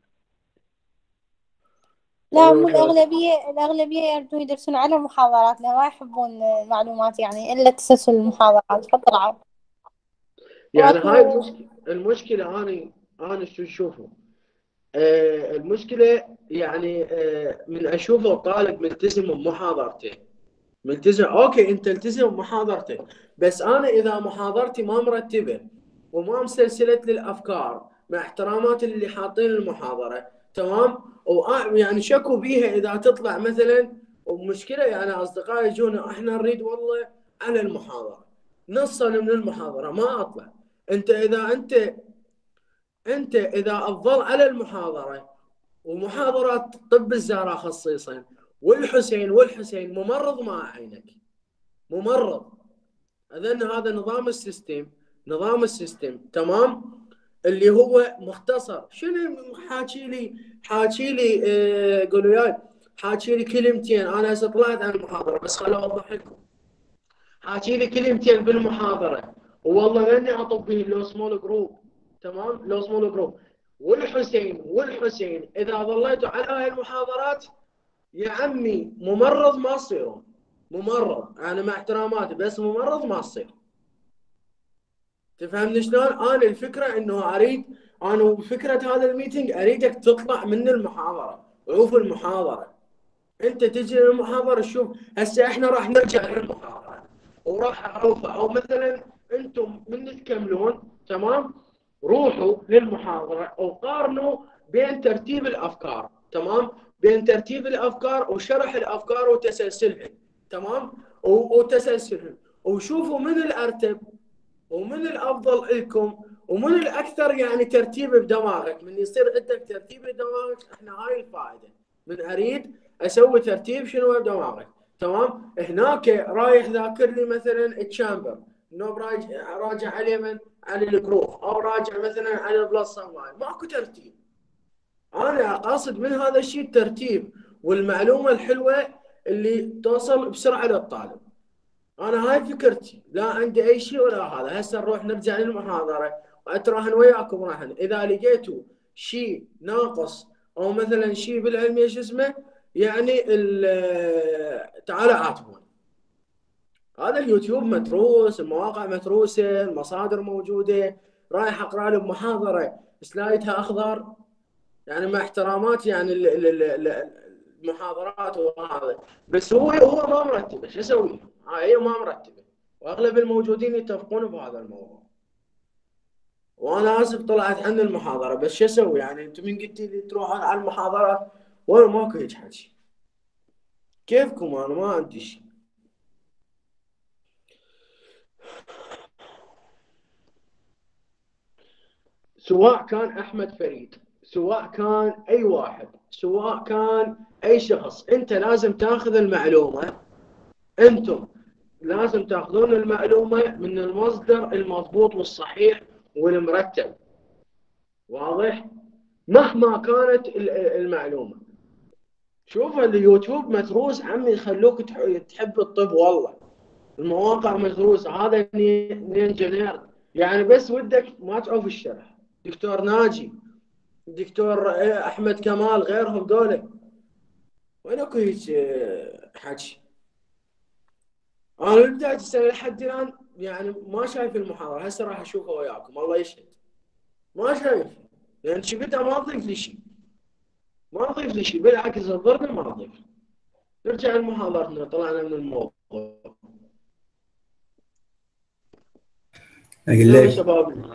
لا مو الأغلبية، الأغلبية يردون يدرسون على المحاضرات، لا ما يحبون المعلومات يعني إلا تسلسل المحاضرات فطلعوا. يعني واكو- هاي المشكلة المشكلة أنا أنا شو أشوفه آه المشكلة يعني آه من أشوفه طالب ملتزم بمحاضرته، ملتزم أوكي أنت التزم بمحاضرتك، بس أنا إذا محاضرتي ما مرتبة وما مسلسلة للأفكار مع احترامات اللي حاطين المحاضرة تمام، ويعني شكوا بيها إذا تطلع مثلا ومشكلة يعني أصدقائي يجونا إحنا نريد والله على المحاضرة نصا من المحاضرة ما أطلع. أنت إذا أنت أنت إذا أفضل على المحاضرة ومحاضرات طب الزهراء خصيصا والحسين والحسين ممرض مع عينك ممرض، اذن هذا نظام السيستم نظام السيستم تمام اللي هو مختصر. شنو حاكي لي حاكي لي آه قولوا ياي حاكي لي كلمتين. انا هسه طلعت عن المحاضره بس خليني اوضح لكم. حاكي لي كلمتين بالمحاضره والله ماني اطب به لو سمول جروب تمام لو سمول جروب. والحسين والحسين اذا ظليتوا على هاي المحاضرات يا عمي ممرض ما تصيرون ممرض. انا مع احتراماتي بس ممرض ما تصير. تفهمني شلون؟ انا الفكره انه اريد انا وفكره هذا الميتنج اريدك تطلع من المحاضره. عوف المحاضره انت تجي للمحاضره شوف. هسه احنا راح نرجع للمحاضره وراح اعوفها، او مثلا انتم من تكملون تمام روحوا للمحاضره وقارنوا بين ترتيب الافكار تمام بين ترتيب الافكار وشرح الافكار وتسلسلها تمام وتسلسلهم وشوفوا من الارتب ومن الافضل لكم ومن الاكثر يعني ترتيب بدماغك. من يصير عندك ترتيب بدماغك احنا هاي الفائده من اريد اسوي ترتيب شنو بدماغك تمام. هناك رايح ذاكر لي مثلا التشامبر انه راجع راجع عليه من على الجروف او راجع مثلا على البلس سماي ماكو ترتيب. انا قاصد من هذا الشيء الترتيب والمعلومه الحلوه اللي توصل بسرعه للطالب. انا هاي فكرتي لا عندي اي شيء ولا هذا. هسه نروح نرجع للمحاضره واتراهن وياكم راهن اذا لقيتوا شيء ناقص او مثلا شيء بالعلميه شو اسمه يعني تعالوا عاتبوني. هذا اليوتيوب متروس المواقع متروسه المصادر موجوده. رايح اقرا له بمحاضره سلايدها اخضر يعني مع احترامات يعني المحاضرات وهذا بس هو هو ما مرتبه. شو اسوي؟ هي ما مرتبه واغلب الموجودين يتفقون بهذا الموضوع. وانا اسف طلعت عن المحاضره بس شو اسوي يعني انتم من قلتي لي تروحون على المحاضره وانا ماكو هيك حكي. كيفكم انا ما عندي شيء. سواء كان احمد فريد سواء كان اي واحد سواء كان اي شخص انت لازم تاخذ المعلومه. انتم لازم تاخذون المعلومه من المصدر المضبوط والصحيح والمرتب. واضح؟ مهما كانت المعلومه. شوف اليوتيوب متروس عمي يخلوك تحب الطب والله. المواقع متروسه هذا انجينير يعني بس ودك ما تعوف الشرح. دكتور ناجي دكتور احمد كمال غيرهم دول وين اكو هيك حكي. انا من بدايه السنه لحد الان يعني ما شايف المحاضره. هسه راح اشوفها وياكم الله يشهد ما شايف لان يعني شفتها ما تضيف لي شيء ما تضيف لي شيء بالعكس تضرني ما تضيف. نرجع لمحاضرتنا طلعنا من الموضوع. اقول لك شباب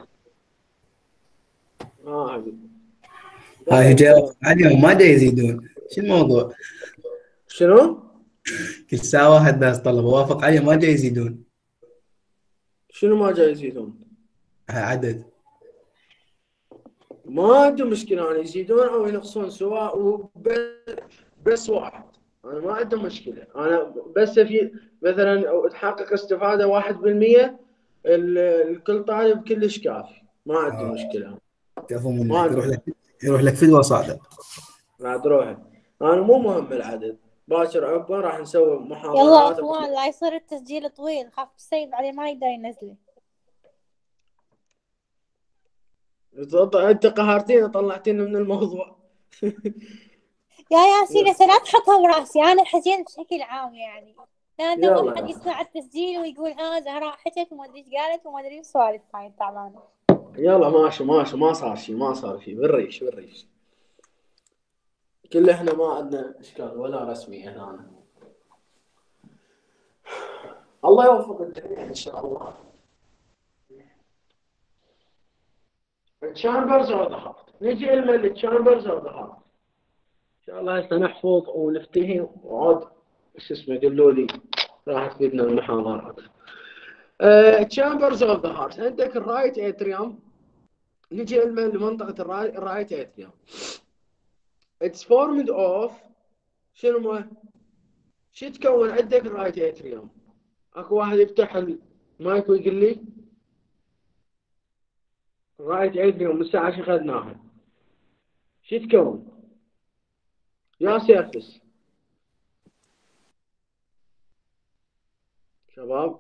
اه حبيبي هاي جاوب عليهم ما دا يزيدون. شو الموضوع؟ شنو؟ كل ساعة واحد ناس طلبة وافق عليهم ما دا يزيدون. شنو ما جاي يزيدون؟ عدد. ما عندهم مشكله يعني يزيدون او ينقصون سواء وب- بس واحد. انا ما عندهم مشكله، انا بس في مثلا تحقق استفاده واحد بالمية ال- الكل طالب كلش كافي، ما عندهم آه. مشكله. كفو ما منك، عندهم يروح لك يروح لك فدوى صادق. بعد روحه. انا مو مهم العدد، باكر عقبه راح نسوي يلا محاضرات. اخوان لا يصير التسجيل طويل، خاف السيد بعدين ما يقدر ينزله. انت قهرتينا طلعتينا من الموضوع. يا ياسين هسه لا تحطها براسي، انا حزين بشكل عام يعني، لان يلا. واحد يسمع التسجيل ويقول ها زهراء حكت وما ادري ايش قالت وما ادري سوالف هاي تعبانه. يلا ماشي ماشي، ما صار شيء ما صار شيء، بالريش بالريش. كل احنا ما عندنا اشكال ولا رسمي هنا. الله يوفق الجميع ان شاء الله. الشامبرز اوف ذا هارت، نجي لنا الشامبرز اوف ذا هارت. ان شاء الله هسه نحفظ ونفتهم وعاد شو اسمه قولوا لي راح تفيدنا المحاضرات. تشامبرز اوف ذا هارت، عندك الرايت اتريوم. نجي لمنطقه الرايت اتريوم. اتس فورمد اوف شنو ما شو تكون عندك الرايت اتريوم؟ اكو واحد يفتح المايك ويقول لي الرايت اتريوم من الساعه شو اخذناها؟ شو تكون؟ يا سيرفس شباب.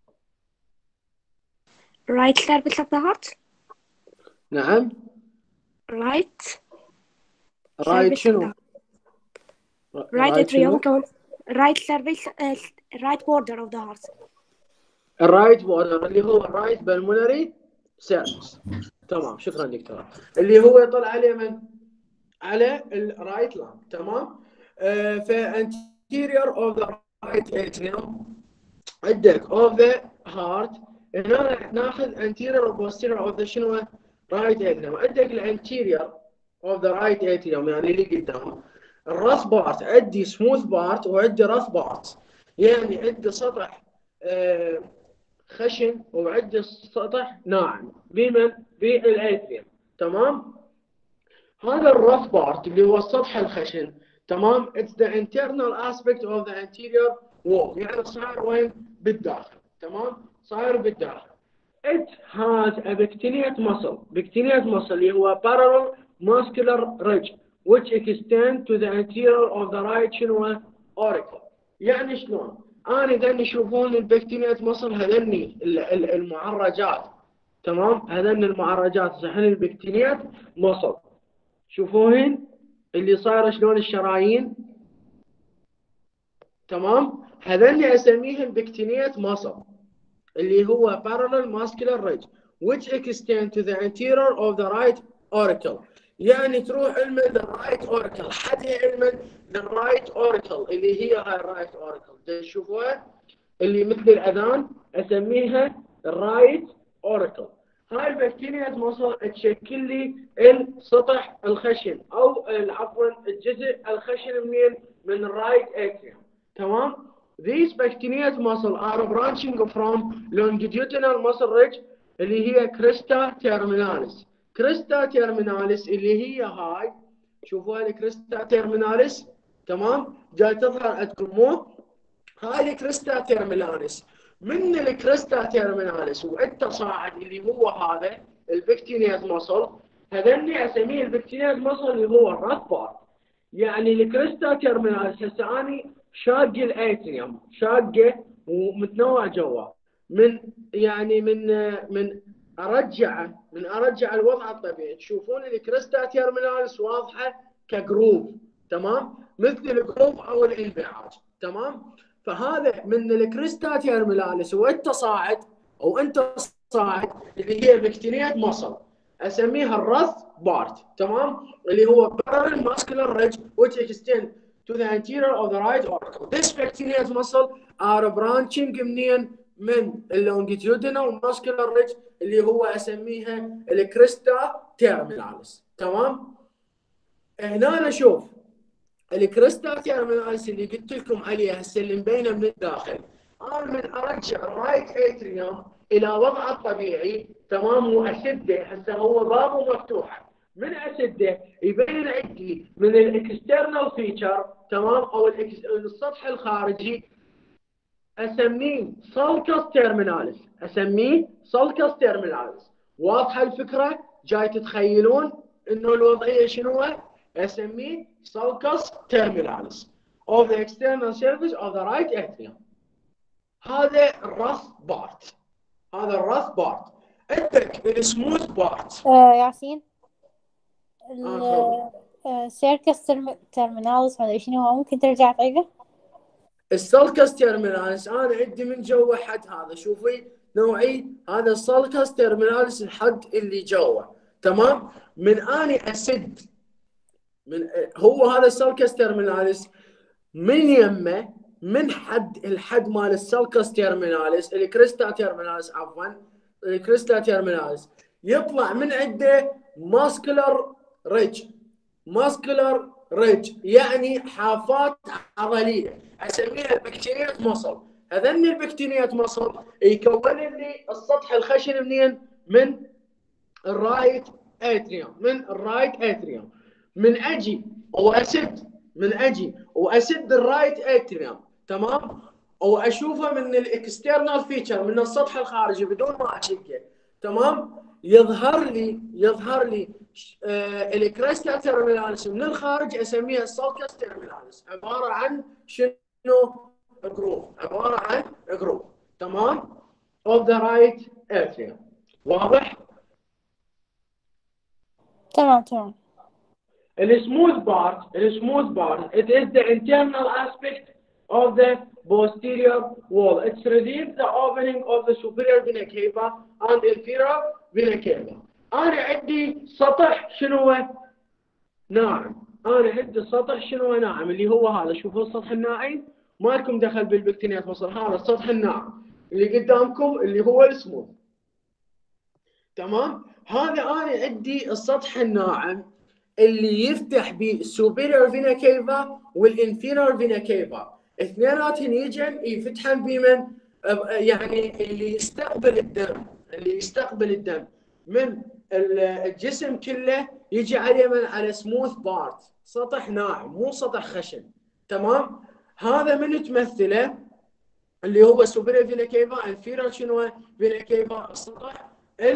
right surface of the heart. نعم. right رايت surface of شنو؟ the right atrium كون right surface uh, right border of the heart. الرايت بوردر اللي هو الرايت بالمونري سيرفس. تمام شكرا دكتور. اللي هو يطلع عليه من على الرايت لانج. تمام. آه فانتيريور اوف ذا رايت اتريوم عندك اوف ذا هارت. هنا ناخذ انتيريور وبوستيريور اوف ذا شنو رايت اتريوم. عندك الانتيريور اوف ذا رايت اتريوم يعني اللي قدامه الراس بارت. عندي سموث بارت وعندي راس بارت، يعني عندي سطح آه خشن وعندي سطح ناعم بمن بالاتريوم. تمام. هذا الراس بارت اللي هو السطح الخشن. تمام. it's the internal aspect of the anterior wall، يعني صاير وين؟ بالداخل. تمام صاير بالداخل. it has a pectineate muscle. pectineate muscle اللي هو parallel muscular ridge which extend to the anterior of the right شنو auricle. يعني شلون؟ أنا ذني يشوفون البكتينيات مصل هذني المعرجات. تمام. هذني المعرجات صحن البكتينيات مصل. شوفوهن اللي صايره شلون الشرايين. تمام. هذني اسميهم بكتينيات مصل اللي هو parallel muscular ridge which extend to the anterior of the right auricle. يعني تروح علم the right auricle حتى علم the right auricle اللي هي هاي الرايت auricle. تشوفوها اللي مثل الاذان اسميها الرايت auricle. هاي البكتيريا مصل تشكل لي السطح الخشن او عفوا الجزء الخشن منين؟ من الرايت اتريوم. تمام. These bacteria muscle are branching from longitudinal muscle ridge اللي هي crista terminalis. crista terminalis اللي هي هاي شوفوا هاي crista terminalis. تمام. جاي تظهر عندكم مو؟ هاي crista terminalis. من الكريستا تيرميناليس وانت صاعد اللي هو هذا البكتيريا مصل. هذني اسميه البكتيريا مصل اللي هو الراس بارت. يعني الكريستا تيرميناليس هسه اني شاق الاتريوم شاقه ومتنوع جوا من يعني من من ارجعه من ارجع الوضع الطبيعي. تشوفون الكريستا تيرميناليس واضحه كجروف. تمام. مثل الجروف او الانبعاج. تمام. فهذا من الكريستا تيرميناليس وانت صاعد او انت صاعد اللي هي بكتيريا مصل اسميها الراس بارت. تمام. اللي هو parallel muscular ridge which extend to the anterior of the right auricle. This bacteria muscle are branching منين؟ من اللونجيتيودينال muscular ridge اللي هو اسميها الكريستا تيرميناليس. تمام. هنا نشوف الكريستا تيرميناليس اللي قلت لكم عليها هسه اللي مبينه من الداخل. انا من ارجع الرايت اتريوم الى وضعه الطبيعي تمام واسده. هسه هو بابه مفتوحه، من اسده يبين عندي من الاكسترنال فيتشر تمام او السطح الخارجي اسميه سالكس تيرميناليس، اسميه سالكس تيرميناليس. واضحه الفكره؟ جاي تتخيلون انه الوضعيه شنو؟ اسميه سالكس تيرميناليس of the external surface of the right atrium. هذا الراس بارت، هذا الراس بارت. عندك السموث بارت. آه ياسين آه السيركس تيرميناليس ما ادري شنو هو، ممكن ترجع تعيده؟ السالكس تيرميناليس انا عندي من جوا حد هذا، شوفي نوعي هذا السالكس تيرميناليس الحد اللي جوا تمام. من اني اسد من هو هذا السالكس تيرميناليس من يمه من حد الحد مال السالكس تيرميناليس الكريستا تيرميناليس عفوا الكريستا تيرميناليس يطلع من عنده ماسكولار ريج. ماسكولار ريج يعني حافات عضليه اسميها البكتيريات مصل. هذن البكتيريات مصل يكون لي السطح الخشن منين؟ من الرايت اتريوم، من الرايت اتريوم. من اجي واسد من اجي واسد الرايت اتريوم تمام واشوفه من الاكسترنال فيتشر من السطح الخارجي بدون ما اشقه تمام. يظهر لي يظهر لي آه الكريستا تيرميناليس من الخارج اسميها السالكس تيرميناليس. عباره عن شنو؟ جروف، عباره عن جروف تمام of the right atrium. واضح؟ تمام تمام. السموث بارت السموث بارت it is the internal aspect of the posterior wall. It relieves the opening of the superior vena cava and inferior vena cava. أنا عندي سطح شنو؟ ناعم. أنا عندي سطح شنو ناعم اللي هو هذا. شوفوا السطح الناعم ما لكم دخل بالبكتيريات مصر. هذا السطح الناعم اللي قدامكم اللي هو السموث تمام. هذا أنا عندي السطح الناعم اللي يفتح بالسوبيريور فينا كيفا والانفيريور فينا كيفا اثنيناتهم يجن يفتحن بمن يعني اللي يستقبل الدم اللي يستقبل الدم من الجسم كله يجي عليه من على سموث بارت سطح ناعم مو سطح خشن تمام. هذا من تمثله اللي هو سوبيريور فينا كيفا انفيريور شنو فينا كيفا السطح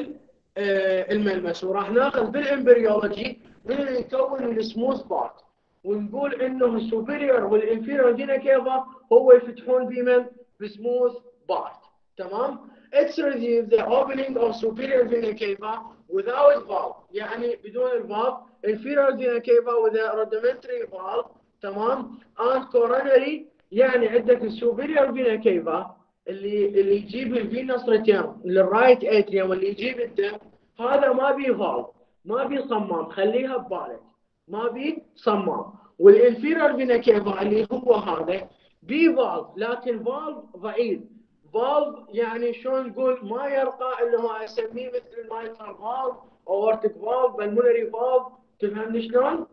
الملمس. وراح ناخذ بالامبريولوجي من اللي يكون السموث بارت ونقول انه السوبيريور والانفيريور فينا كيفا هو يفتحون بمن؟ بسموث بارت تمام. It's relieve the opening of superior vena cava without valve يعني بدون الفالف. inferior vena cava with a rudimentary valve تمام. and coronary يعني عندك السوبيريور فينا كيفا اللي اللي يجيب الفينوس ريتيرن للرايت اتريوم اللي يجيب الدم. هذا ما بيه فالف ما بيه صمام خليها ببالك ما بيه صمام. والانفيريور فينا كيفا اللي هو هذا بيه فالف لكن فالف ضعيف. فالف يعني شلون نقول ما يرقى اللي هو اسميه مثل المايترال فالف اورتيك فالف بالمونري فالف. تفهمني شلون؟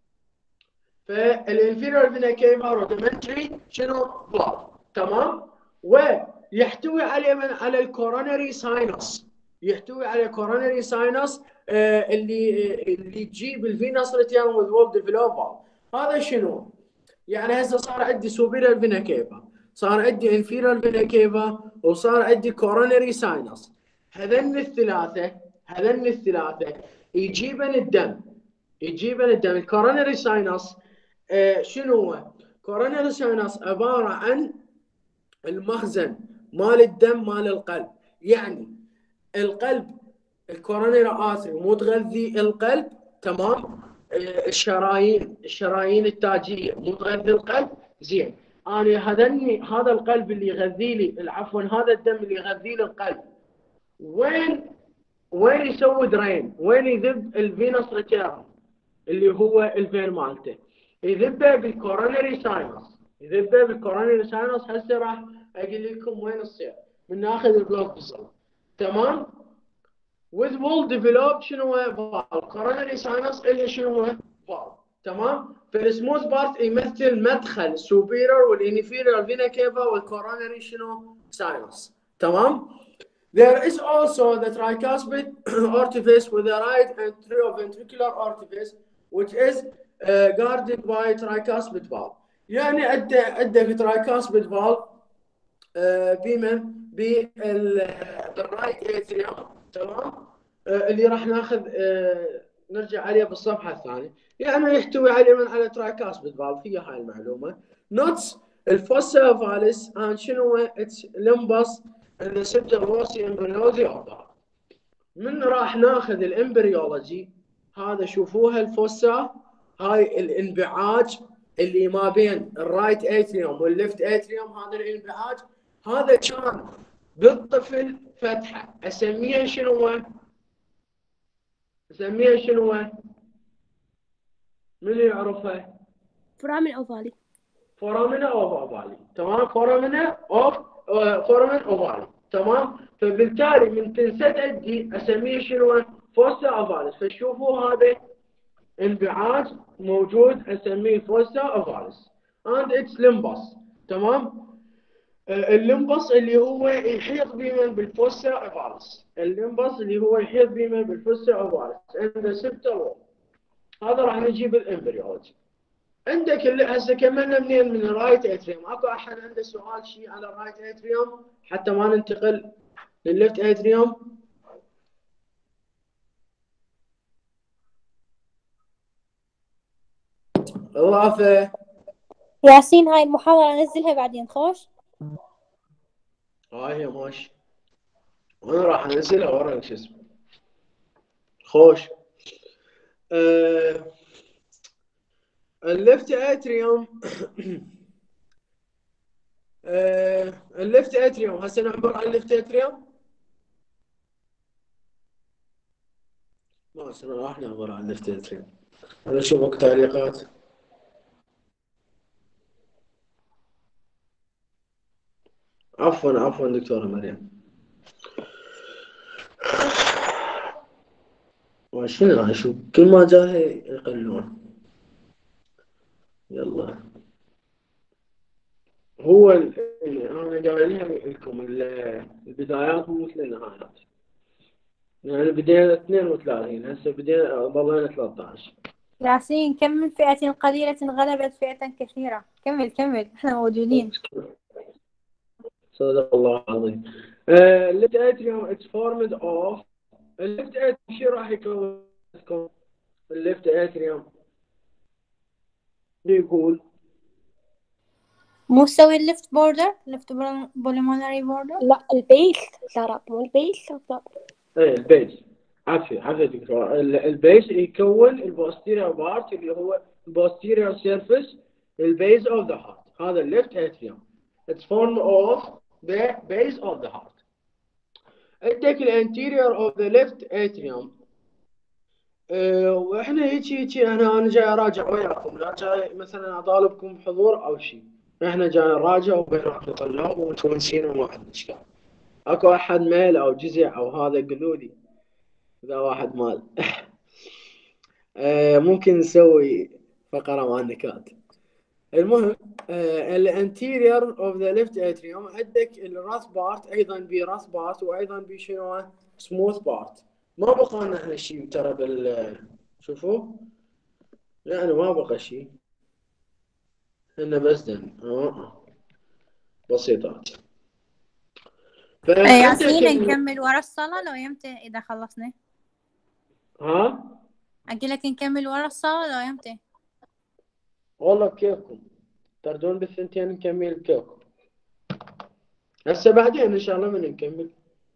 فالانفيريور فينا كيفا رودمنتري شنو؟ فالف تمام. ويحتوي عليه من على الكورونري ساينس يحتوي على كورونري ساينس آه اللي اللي تجيب الفينوس ريتيرن وذ وول ديفلوبر. هذا شنو؟ يعني هسه صار عندي سوبيريور فينا كيفا صار عندي انفيريور فينا كيفا وصار عندي كورونري ساينس. هذن الثلاثه هذن الثلاثه يجيبن الدم يجيبن الدم. الكورونري ساينس آه شنو هو؟ كورونري ساينس عباره عن المخزن مال الدم مال القلب. يعني القلب الكورونري ارتري مو تغذي القلب تمام. الشرايين الشرايين التاجيه مو تغذي القلب زين. انا هذني هذا القلب اللي يغذي لي عفوا هذا الدم اللي يغذي لي القلب وين وين يسوي درين؟ وين يذب الفينوس ريتيرن اللي هو الفين مالته؟ يذبه بالكورونري ساينس يذبه بالكورونري ساينس. هسه راح اقول لكم وين تصير من ناخذ البلوك بالضبط تمام. with will develop شنو هو فالف كورونري ساينس اللي شنو هو فالف تمام. فالسموث بارت يمثل مدخل السوبيريور والانفيريور فينا كيفا والكورونري شنو ساينس تمام. There is also the tricuspid orifice with the right anteroventricular orifice which is uh, guarded by tricuspid valve. يعني عندك عندك tricuspid valve uh, بمن بالرايت اتريوم تمام uh, اللي راح ناخذ uh, نرجع عليه بالصفحه الثانيه. يعني يحتوي على من على tricuspid valve. هي هاي المعلومه. نوتس الفوسا فاليس and شنو اتس لمبس and the septal was embryology of the heart. من راح ناخذ الامبريولوجي هذا شوفوها الفوسا هاي الانبعاج اللي ما بين الرايت اتريوم والليفت اتريوم. هذا الانبعاج هذا كان بالطفل فتحه اسميها شنو؟ اسميها شنو؟ من اللي يعرفها؟ فرامن اوفالي. فورامينا اوف اوفالي تمام. فورامينا اوف فورامين اوفالي تمام. فبالتالي من تنسد عندي اسميه شنو؟ فوسا اوفاليس. فشوفوا هذا انبعاج موجود اسميه فوسا اوفاليس and its limbus تمام. الليمبس اللي هو يحيط بمن بالفوسا اوفاليس. الليمبس اللي هو يحيط بمن بالفوسا اوفاليس and the septal wall. هذا راح نجيب الامبريولوجي. عندك اللي هسه كملنا منين؟ من الرايت اتريوم. اكو احد عنده سؤال شيء على الرايت اتريوم حتى ما ننتقل للليفت اتريوم؟ اضافه ياسين هاي المحاضرة انزلها بعدين خوش. هاي هي ماشي. وانا راح انزلها ورا شو اسمه خوش. أه... الليفت اتريوم أه... الليفت اتريوم هسه نعبر عن الليفت اتريوم. ما هسه راح نعبر عن الليفت اتريوم. انا اشوفك تعليقات. عفوا عفوا دكتورة مريم. وشنو راح اشوف كل ما جاهي يقلون. يلا هو اللي انا قايلها لكم البدايات مو مثل النهايات. يعني بدينا اثنين وثلاثين هسه بدينا ضلينا ثلاثة عشر. ياسين كم من فئة قليلة غلبت فئة كثيرة. كمل كمل احنا موجودين. صدق الله العظيم. الليفت اتريوم اتس فورمد اوف. الليفت اتريوم شو راح يكون؟ الليفت اتريوم يقول مو سوي الليفت بوردر ليفت بوليمونري بوردر. لا البيس ترى مو البيس. ايه البيس. عافية عافية دكتور. البيس يكون البوستيريور بارت اللي هو البوستيريور سيرفيس البيز اوف ذا هارت. هذا الليفت اتريوم. اتس فورم اوف ذا بيز اوف ذا هارت. عندك الانتيريور اوف ذا ليفت اتريوم. واحنا هيك هيك انا انا جاي اراجع وياكم. لا جاي مثلا اطالبكم بحضور او شيء. احنا جاي نراجع وبيناتنا طلاب ومتونسين وما عندنا اشكال. اكو احد ميل او جزع او هذا قولوا لي اذا واحد مال. ممكن نسوي فقره مع النكات. المهم الانتيريور اوف ذا ليفت اتريوم عندك الراس بارت ايضا براس بارت وايضا بشنو سموث بارت. ما بقى لنا احنا شيء ترى بال شوفوا يعني ما بقى شيء. هنا بس دم اه بسيطات. ياسين نكمل ورا الصلاة لو يمتى اذا خلصنا؟ ها؟ اقول لك نكمل ورا الصلاة لو يمتى؟ والله بكيفكم. تردون بالثنتين نكمل بكيفكم. هسه بعدين ان شاء الله من نكمل.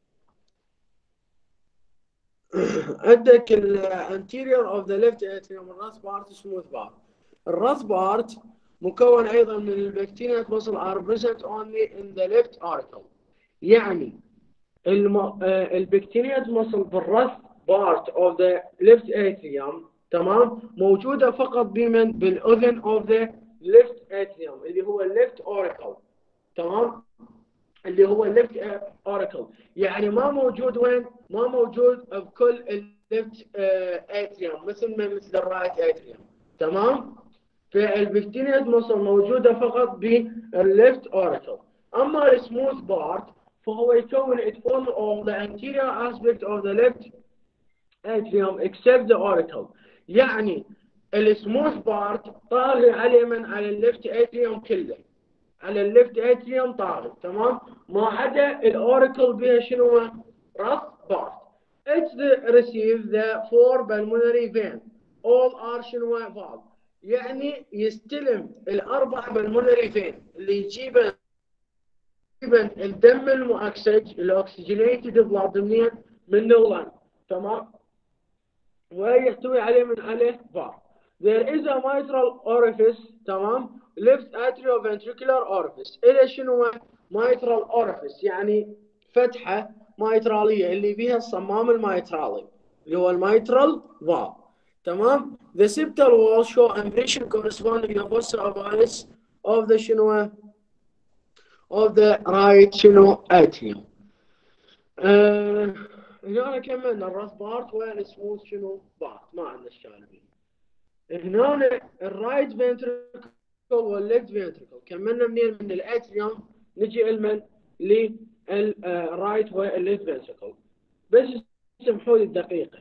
عندك الانتيريور اوف ذا ليفت اتريوم الراس بارت سموث بارت. الراس بارت مكون ايضا من البكتيريا muscle are present only in the left auricle. يعني الم... البكتيريا muscle بالراس بارت of the left atrium تمام موجوده فقط بمن بالاذن of the left atrium اللي هو left auricle تمام اللي هو الليفت اوريكل. يعني ما موجود وين؟ ما موجود بكل الليفت اتريوم مثل ما مثل الرايت اتريوم تمام. فالبكتيريا مصل موجوده فقط بالليفت اوريكل. اما السموث بارت فهو يكون it all of the anterior aspect of the left atrium except the auricle. يعني السموث بارت طاغي على من على الليفت اتريوم كله، على الليفت اتريوم طاغي، تمام؟ ما عدا الاوريكل بها شنو؟ راس بارت. It's the receive the four pulmonary vein all are شنو؟ valve. يعني يستلم الاربع pulmonary vein اللي يجيبن يجيبن الدم المؤكسج الاكسجينيتد بلاد منين؟ من اللنج، تمام؟ ويحتوي عليه من عليه valve. There is a mitral orifice، تمام؟ left atrioventricular orifice. إلى شنو mitral orifice؟ يعني فتحة ميترالية اللي فيها الصمام الميترالي اللي هو الميترال valve، تمام؟ The septal wall show impression corresponding to the fossa ovalis of the شنو of the right شنو atrium. أه هنا كملنا الراس بارت والسموث شنو بارت، ما عندنا اشكال بيه. هنا الرايت فنتركل والليفت فنتركل كملنا منين؟ من الاتريوم نجي المن للرايت والليفت فنتركل. بس سمحوا لي الدقيقه.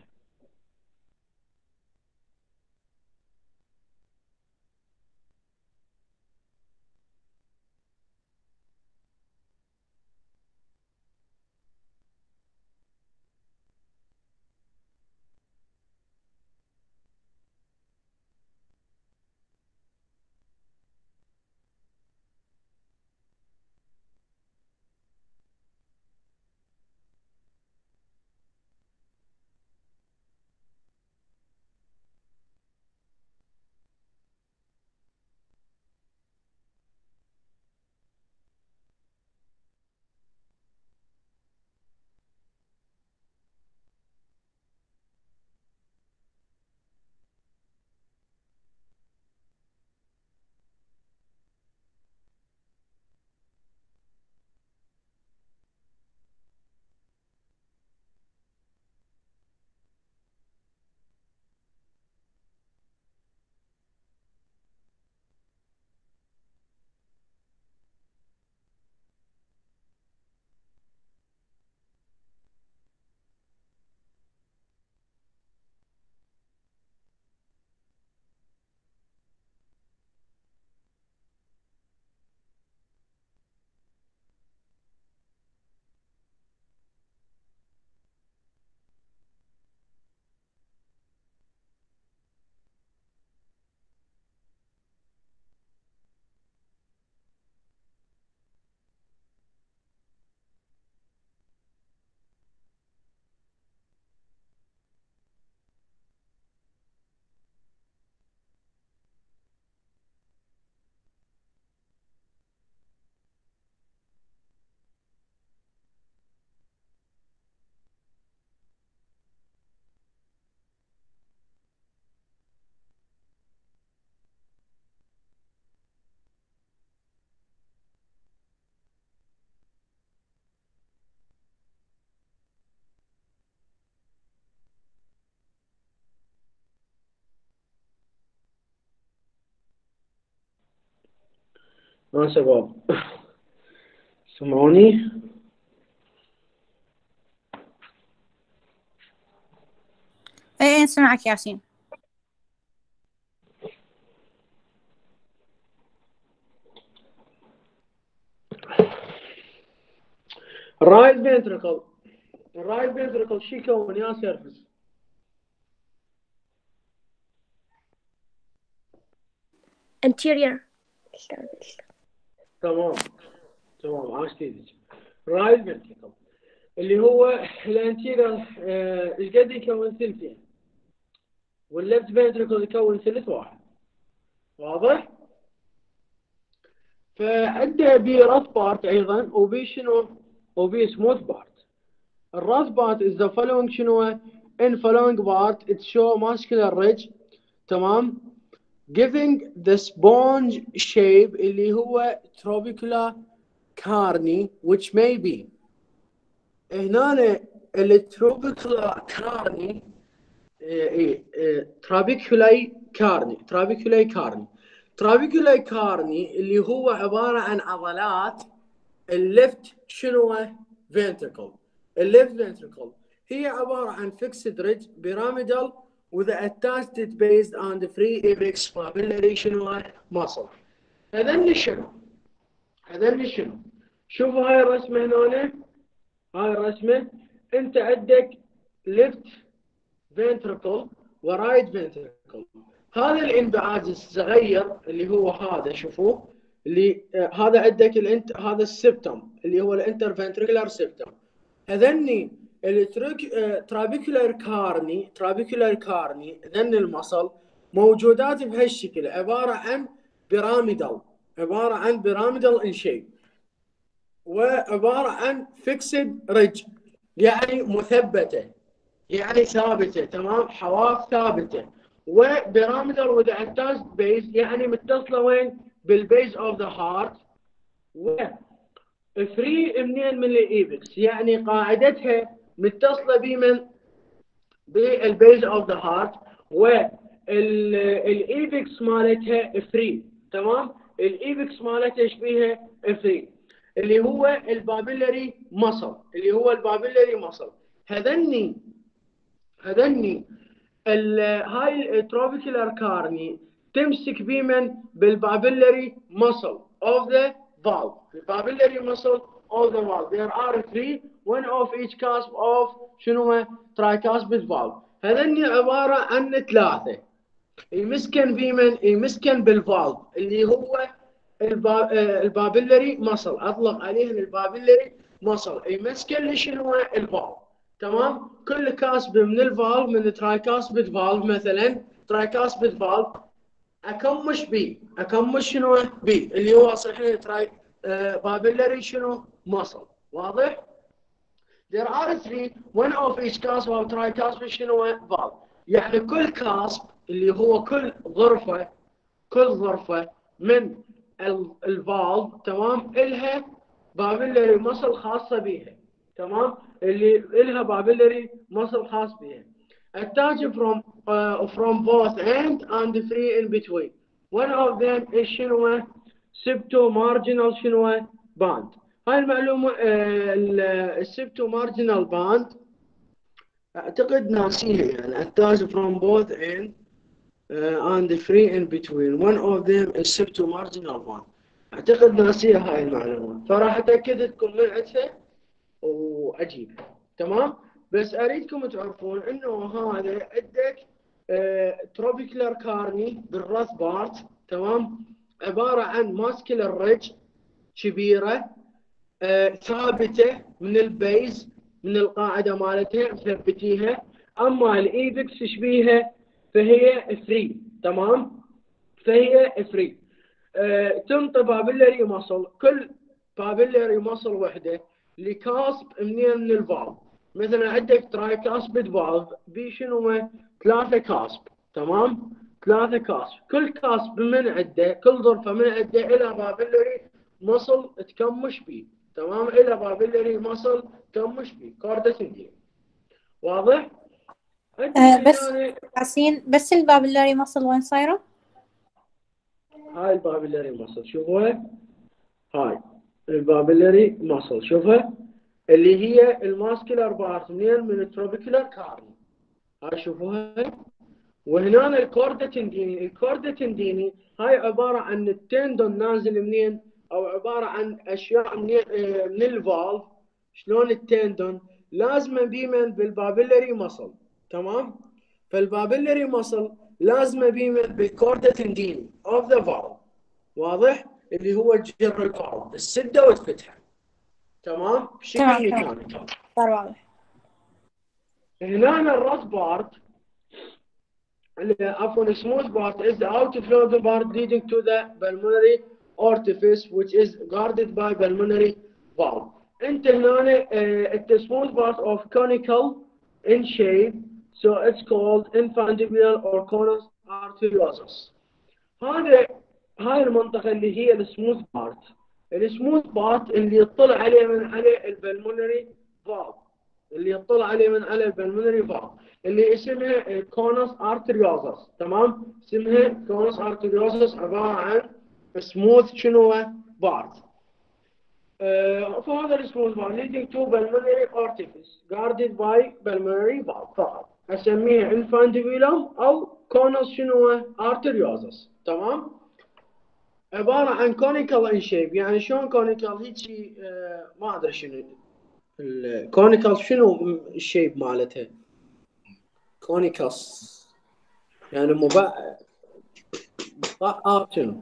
ها شباب سمعوني؟ اي اي نسمعك ياسين. الرايت فنتركل الرايت فنتركل شو يكون يا سيرفس؟ anterior. تمام تمام عاش تيجي. رايت فنتركل اللي هو الانتيرير ايش قد يكون ثلثين، والليفت فنتركل يكون ثلث واحد، واضح؟ فعنده بي راس بارت ايضا وبي شنو؟ وبي سموث بارت. الراس بارت is the following شنو؟ in following part it show muscular ridge، تمام؟ giving the sponge shape اللي هو trabecular carni which may be. هنا التروبيكولا كارني اي ترابيكولاي كارني ترابيكولاي كارني ترابيكولاي كارني اللي هو عبارة عن عضلات الليفت شنو ventricle. الليفت ventricle هي عبارة عن fixed ridge pyramidal with attached based on the free apex papillary شنو muscle. هذني شنو؟ هذني شنو؟ شوفوا هاي الرسمة هنا، هاي الرسمة أنت عندك left ventricle و right ventricle. هذا الانبعاج الصغير اللي هو هذا شوفوه اللي آه هذا عندك الانت هذا السبتم اللي هو الانترفنتريكولار سبتم. هذني الترابيكولار كارني ترابيكولار كارني ذن المصل موجودات بهالشكل، عباره عن بيراميدال، عباره عن بيراميدال ان شيب، وعباره عن فيكسد ريج يعني مثبته يعني ثابته، تمام، حواف ثابته، وبيراميدال وذ اتاش بيز يعني متصله وين؟ بالبيز اوف ذا هارت، و فري منين؟ من الايبكس، يعني قاعدتها متصله بمن؟ بالبيز اوف ذا هارت، والايبكس مالتها فري، تمام؟ الايبكس مالتها ايش بيها؟ فري، اللي هو البابيلري مصل، اللي هو البابيلري مصل. هذني هذني هاي التروبيكولار كارني تمسك بمن؟ بالبابيلري مصل اوف ذا valve. The papillary muscle of the valve. There are three, one of each cusp of شنو؟ tricuspid valve. هذني عبارة عن ثلاثة يمسكن بمن؟ يمسكن بالفالف اللي هو البا... البابيلري مصل، اطلق عليه البابيلري مصل، يمسكن لشنو؟ الفالف، تمام؟ كل كاسب من الفالف من الترايكاسبيد فالف مثلا ترايكاسبيد فالف اكمش بي اكمش شنو؟ بي اللي هو صحيح تراي آه بابيلري شنو؟ مصل، واضح؟ There are three, one of each cusp of tricuspid شنو؟ valve. يعني كل كاسب اللي هو كل ظرفة كل ظرفة من الفالف، تمام، إلها بابيلري مصل خاصة بيها، تمام، اللي إلها بابيلري مصل خاص بيها. Attached from uh, from both end and free in between. One of them is شنو؟ septomarginal شنو؟ band. هاي المعلومة السبتومارجنال باند أعتقد ناسيها، يعني attached from both end uh, and free in between. One of them is septomarginal band. أعتقد ناسيها هاي المعلومة، فراح أتأكد لكم من عندها وأجيبها، تمام؟ بس أريدكم تعرفون إنه هذا عندك تروبيكولار كارني بالراس بارت، تمام؟ عبارة عن ماسكولار ريج كبيرة آه، ثابته من البيز من القاعده مالتها مثبتيها. اما الايبكس ايش بيها؟ فهي فري، تمام، فهي فري. آه، تنطي بابيلري مصل، كل بابيلري مصل وحده لكاسب منين؟ من الفالف. مثلا عندك ترايكاسبيد فالف بشنو؟ ثلاثه كاسب، تمام، ثلاثه كاسب، كل كاسب من عنده كل ظرفه من عنده الى بابيلري مصل تكمش بيه، تمام، الى بابيلري مصل تكمش بيه كوردا سنديم، واضح؟ آه بس ياسين بس البابيلري مصل وين صايره؟ هاي البابيلري مصل شوفوها، هاي البابيلري مصل شوفها اللي هي الماسكولار بارت منين؟ من التروبيكولار كارني، هاي شوفوها. وهنا الكوردا تنديني، الكوردا تنديني هاي عباره عن التندون نازل منين؟ او عباره عن اشياء من من الفالف. شلون التندون؟ لازمه بيمن؟ بالبابيلري مصل، تمام؟ فالبابيلري مصل لازمه بيمن؟ بالكوردا تنديني اوف ذا فالف، واضح؟ اللي هو جر الفالف السده والفتحه، تمام، بشكل ميكانيكال. صار واضح. هنا الراس بارت عفوا smooth part is the outflow of the part leading to the pulmonary orifice which is guarded by pulmonary valve. انت هنا uh, the smooth part of conical in shape, so it's called infundibular or conus arteriosus. هذا هاي المنطقة اللي هي السموث بارت، السموث بارت اللي يطلع عليه من عليه البلمونري فالف، اللي يطلع عليه من على البلمونري فالف اللي اسمها كونس ارتريوزس، تمام؟ اسمها كونس ارتريوزس، عبارة عن سموث شنو؟ بارت. آه، فهذا السموث valve leading to pulmonary orifice guarded by pulmonary valve فقط اسميه infundibulum او كونس شنو arteriosus. تمام. عباره عن كونيكال ان شيب. يعني شلون كونيكال؟ هيك آه ما ادري شنو الكونيكال، شنو الشيب مالتها؟ كونيكاس يعني مبع مبعر شنو.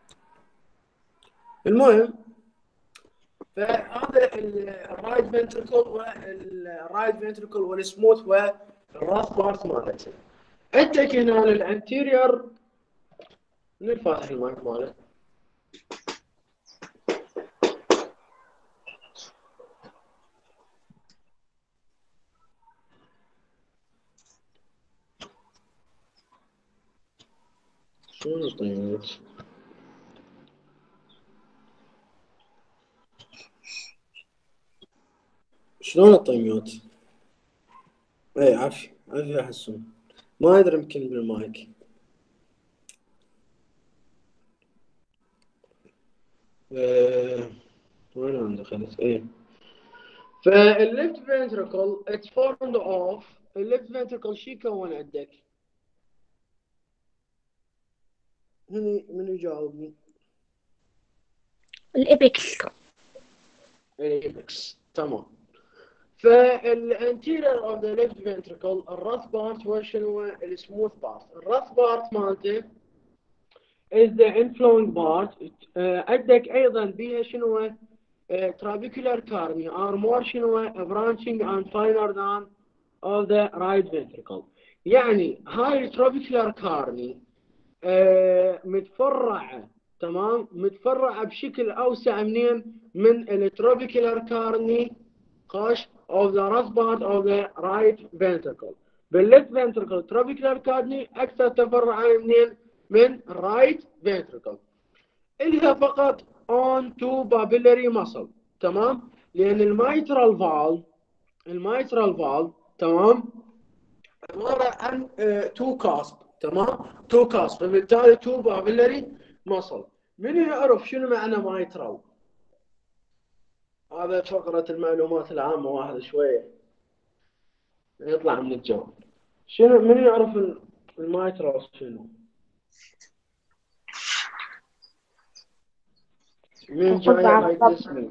المهم فهذا الرايت فنتركل والرايت فنتركل والسموث والراس بارت مالته. عندك هنا الانتيريور. من فاتح المايك ماله؟ شلون الطيوت؟ شلون الطيوت؟ اي عافية عافية حسون. ما ادري يمكن بالمايك. أه... وين انا دخلت؟ ايه فالليفت فنتركل اتس فورمد اوف. الليفت فنتركل شي يكون عندك؟ هني من يجاوبني؟ الإبكس. الايبكس. تمام. فالانتيريور اوف ذا ليفت فنتركل الراس بارت هو شنو؟ السموث بارت. الراس بارت مالته is the inflowing part. آه، عندك ايضا بيها شنو؟ uh, trabecular carni are more شنو branching and finer than of the right ventricle. يعني هاي الترابيكولار كارني uh, متفرعة. تمام. متفرعة بشكل أوسع منين؟ من الترابيكولار كارني قاش of the right part of the right ventricle. بالليفت ventricle trabecular كارني أكثر تفرعا منين؟ من right ventricle. إلها فقط on to papillary muscle. تمام. لأن الميترال فالف الميترال فالف تمام عبارة عن تو كاسب. تمام. تو كاسب فبالتالي تو بابيلري مصل. من يعرف شنو معنى ميترال؟ هذا فقرة المعلومات العامة واحدة شوية يطلع من الجو. شنو من يعرف الميترال شنو؟ مين جاي هاي اسمي؟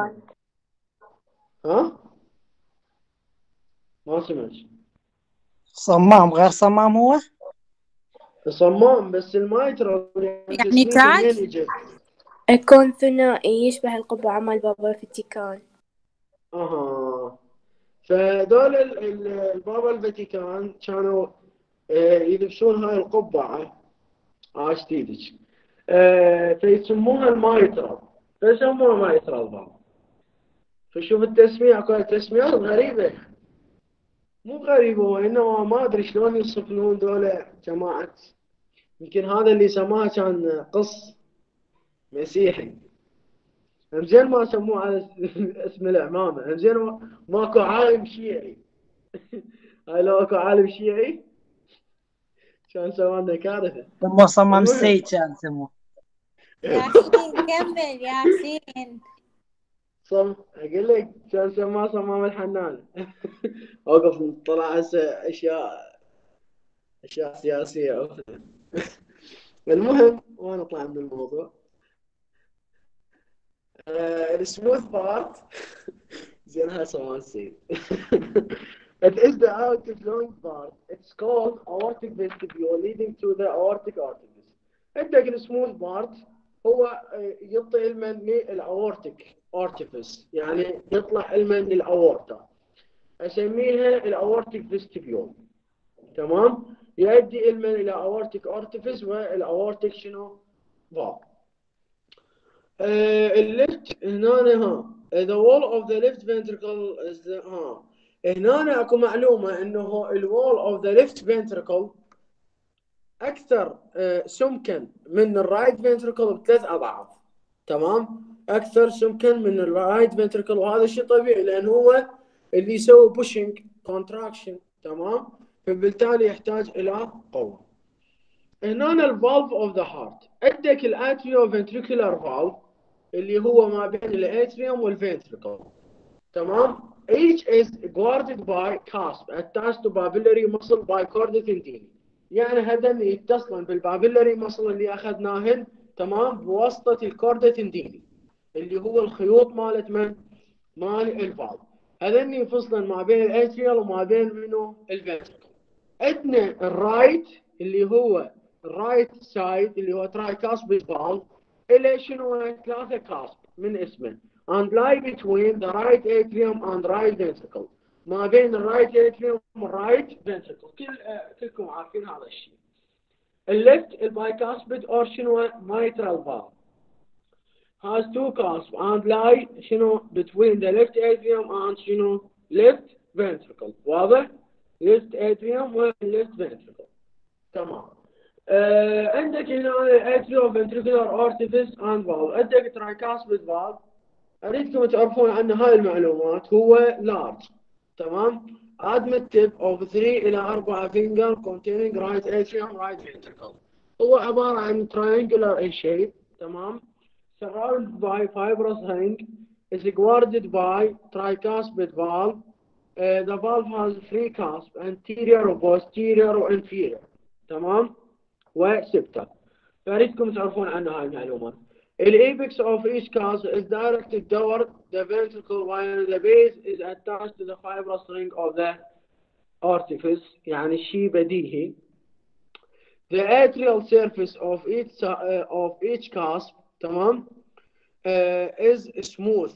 ها؟ ما سمعت. صمام غير صمام هو؟ صمام بس الميترال يعني تاج؟ يجي؟ يكون ثنائي يشبه القبعة مال بابا الفاتيكان. اها. فدول البابا الفاتيكان كانوا يلبسون هاي القبعة عاش تيدج فيسموها المايترال. فيسموها مايترال فالف. فشوف التسمية اكو تسميات غريبة. مو غريبة وإنما ما أدري شلون يصفون دول جماعة. يمكن هذا اللي سماه كان قص مسيحي. همزين ما سموه على اسم العمامة. همزين ماكو عالم شيعي. هاي لو اكو عالم شيعي كان سوالنا كارثة. سموه صمام السيد كان سموه. ياسين كمل ياسين. صم اقول لك كان سماه صمام الحنان. اوقف طلع هسه اشياء اشياء سياسية. المهم وين نطلع من الموضوع؟ آه السموث بارت زين هاي صمام السيد. It is the outflowing part. It's called aortic vestibule leading to the aortic orifice. عندك السموث بارت هو يعطي المن للاورتيك orifice يعني يطلع المن للاورتا. اسميها الاورتيك فيستيبيول. تمام. يؤدي المن الى aortic orifice والاورتيك شنو؟ فالف. الليفت هنا ها the wall of the left ventricle is the ها هنا اكو معلومه انه الوول اوف ذا ليفت فنتركل اكثر سمكا من الرايت فنتركل بثلاث اضعاف. تمام. اكثر سمكا من الرايت فنتركل وهذا شيء طبيعي لان هو اللي يسوي بوشنج كونتراكشن. تمام. فبالتالي يحتاج الى قوه. هنا الفالف اوف ذا هارت عندك الاتريو فنتريكولار فالف اللي هو ما بين الاتريوم والفنتريكل. تمام. each is guarded by cusp attached to papillary muscle by chordae tendini. يعني هذن يتصلن بالبابيلاري مصل اللي اخذناهن تمام بواسطه الكوردا تنديني اللي هو الخيوط مالت من مال الفالف. هذن يفصلن ما بين الاتريال وما بين منو الفنتريكل. عندنا الرايت اللي هو الرايت سايد اللي هو تراي كاسب فالف الى شنو ثلاثه كاسب من اسمه and lie between the right atrium and right ventricle. ما بين الرايت atrium والرايت ventricle. كل آه كلكم عارفين هذا الشيء. الليفت البايكاسبيد or شنو mitral valve has two cusps and lie شنو between the left atrium and شنو left ventricle. واضح؟ left atrium و left ventricle. تمام. آه عندك هنا atrioventricular orifice and valve. عندك tricuspid valve. أريدكم تعرفون عن هاي المعلومات. هو large. تمام. admit tip of three إلى أربعة finger containing right atrium right ventricle. هو عبارة عن triangular in shape. تمام. surrounded by fibrous ring is guarded by tricuspid valve. Uh, the valve has three cusps anterior posterior وinferior. تمام. وسبتة. فأريدكم تعرفون عن هاي المعلومات. The apex of each cusp is directed toward the ventricle while the base is attached to the fibrous ring of the orifice. يعني شيء بديهي. The atrial surface of each uh, of each cusp تمام uh, is smooth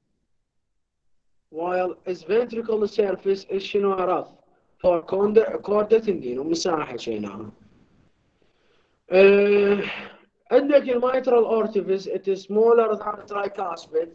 while its ventricular surface is شنو rough for chordae tendini ومساحة شيناها. Uh, عندك الميترال orifice it is smaller than tricuspid.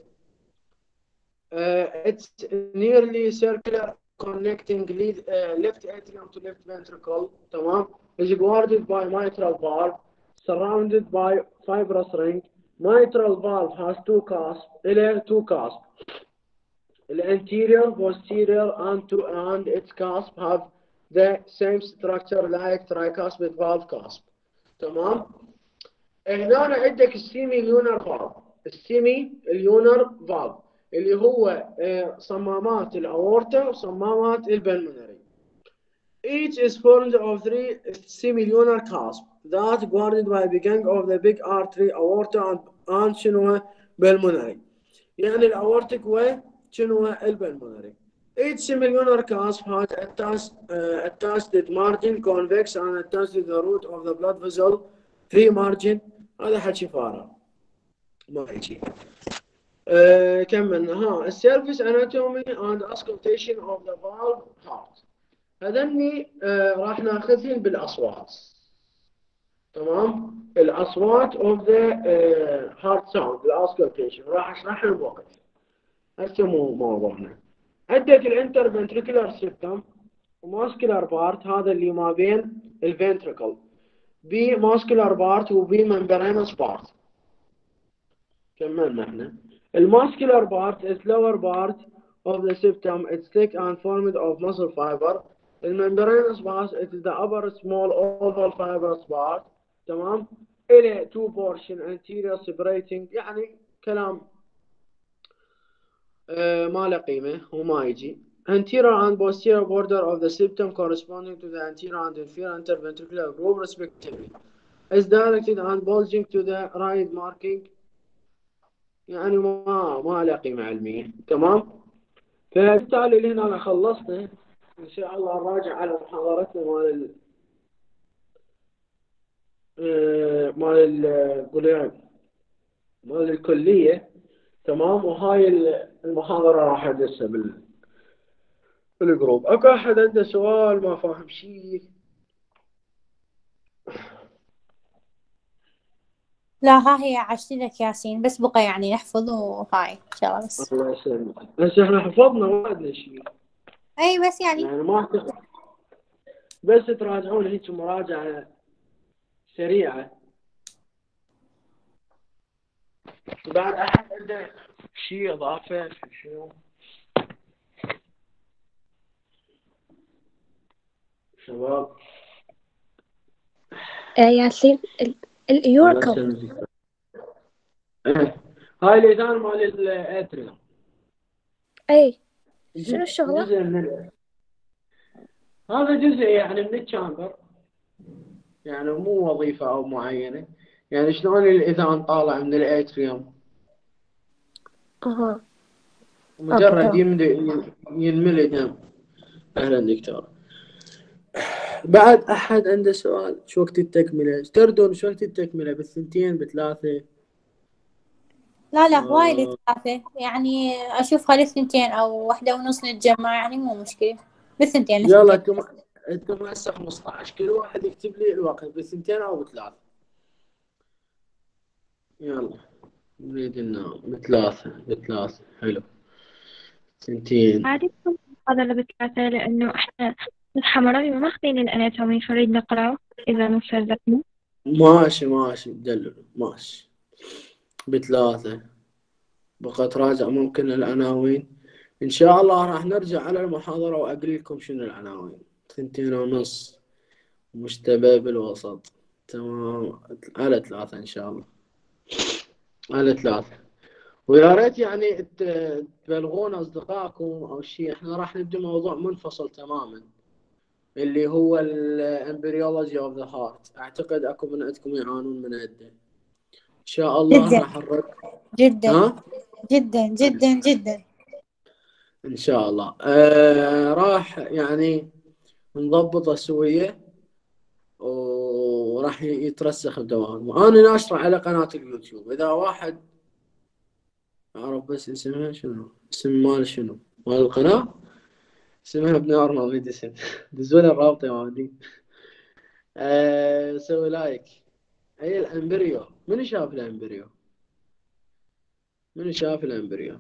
Uh, it's nearly circular connecting lead, uh, left atrium to left ventricle. تمام. is guarded by mitral valve surrounded by fibrous ring. Mitral valve has two cusps. إلى two cusps. The anterior, posterior, and two and its cusp have the same structure like tricuspid valve cusp. تمام. هنا عندك السيمي ليونر فالف. السيمي ليونر فالف اللي هو صمامات الأورطة وصمامات البلمونري. Each is formed of three semilunar cusps that guarded by beginning of the big artery aorta and and شنو pulmonary. يعني الأورتيك وشنو البلمونري. Each semilunar cusp has attached uh, attached margin convex and attached to the root of the blood vessel free margin. هذا حكي فارغ ما يجي. uh, كملنا. ها السيرفيس anatomy and auscultation of the valve heart. هذني uh, راح ناخذهن بالاصوات. تمام. الاصوات of the uh, heart sound الاuscultation راح اشرحها بوقت. هسه مو موضوعنا. عندك الانترفنتريكولار سيستم وماسكولار بارت هذا اللي ما بين الفنتريكل بي ماسكولار بارت وبي ممبرينس بارت. كملنا احنا. الماسكولار بارت is lower part of the septum. It's thick and formed of muscle fiber. الممبرينس part it is the upper small oval fibrous part. تمام. إلى two portion anterior separating يعني كلام آه ما له قيمة وما يجي. Anterior and posterior border of the septum corresponding to the anterior and inferior interventricular group respectively is directed and bulging to the right marking. يعني ما ما له قيمة علمية. تمام. فبالتالي لهنا خلصنا إن شاء الله نراجع على محاضرتنا مال ال مال ال مال الكلية. تمام. وهاي المحاضرة راح أدرسها بال بالجروب. اكو احد عنده سؤال ما فاهم شيء؟ لا ها هي عشتي لك ياسين بس بقى يعني نحفظ وهاي ان شاء الله. بس الله يسلمك. بس احنا حفظنا وعدنا شيء. اي بس يعني يعني ما أعتقد. بس تراجعون هيك مراجعة سريعة. بعد احد عنده شيء اضافه شنو؟ شباب آه ياسين اليوركل هاي الايثان مال الاتريوم. اي شنو الشغلة؟ جزء من ال- هذا جزء يعني من الشامبر، يعني مو وظيفة أو معينة. يعني شلون الايثان طالع من الاتريوم، اها اوكي مجرد تمام. يملي ينملي دم. اهلا دكتور. بعد احد عنده سؤال؟ شو وقت التكملة؟ تردون شو وقت التكملة؟ بالثنتين بثلاثة؟ لا لا وايد آه ثلاثة، يعني أشوفها للثنتين أو واحدة ونص نتجمع، يعني مو مشكلة. بالثنتين يلا الثنتين. انتم انتم هسه خمسة عشر، كل واحد يكتب لي الوقت بالثنتين او بثلاثة. يلا نريد ننام بثلاثة. بثلاثة حلو. ثنتين. عادي يكون هذا اللي بثلاثة، لأنه إحنا نصحى مرة ماخذين الأناتومي فنريد نقرأ إذا ما فرقتنا. ماشي ماشي دللوا ماشي بثلاثة. بقى راجع ممكن العناوين. ان شاء الله راح نرجع على المحاضرة واقول لكم شنو العناوين. ثنتين ونص مشتبه بالوسط. تمام على ثلاثة ان شاء الله. على ثلاثة. ويا ريت يعني ت- تبلغون اصدقائكم او شيء. احنا راح نبدا موضوع منفصل تماما اللي هو الامبريولوجي اوف ذا هارت. اعتقد اكو من عندكم يعانون من عده. ان شاء الله جدا راح نرد. جدا ها جدا جدا جدا. ان شاء الله. آه راح يعني نضبطه سويه وراح يترسخ بدوام. انا ناشره على قناه اليوتيوب. اذا واحد اعرف بس اسمها شنو، اسم مال شنو مال القناه، اسمها بنورمال ميديسن. دزونا الرابطه يا مهدي. آه سوي لايك. هي الامبريو. من شاف الامبريو؟ من شاف الامبريو؟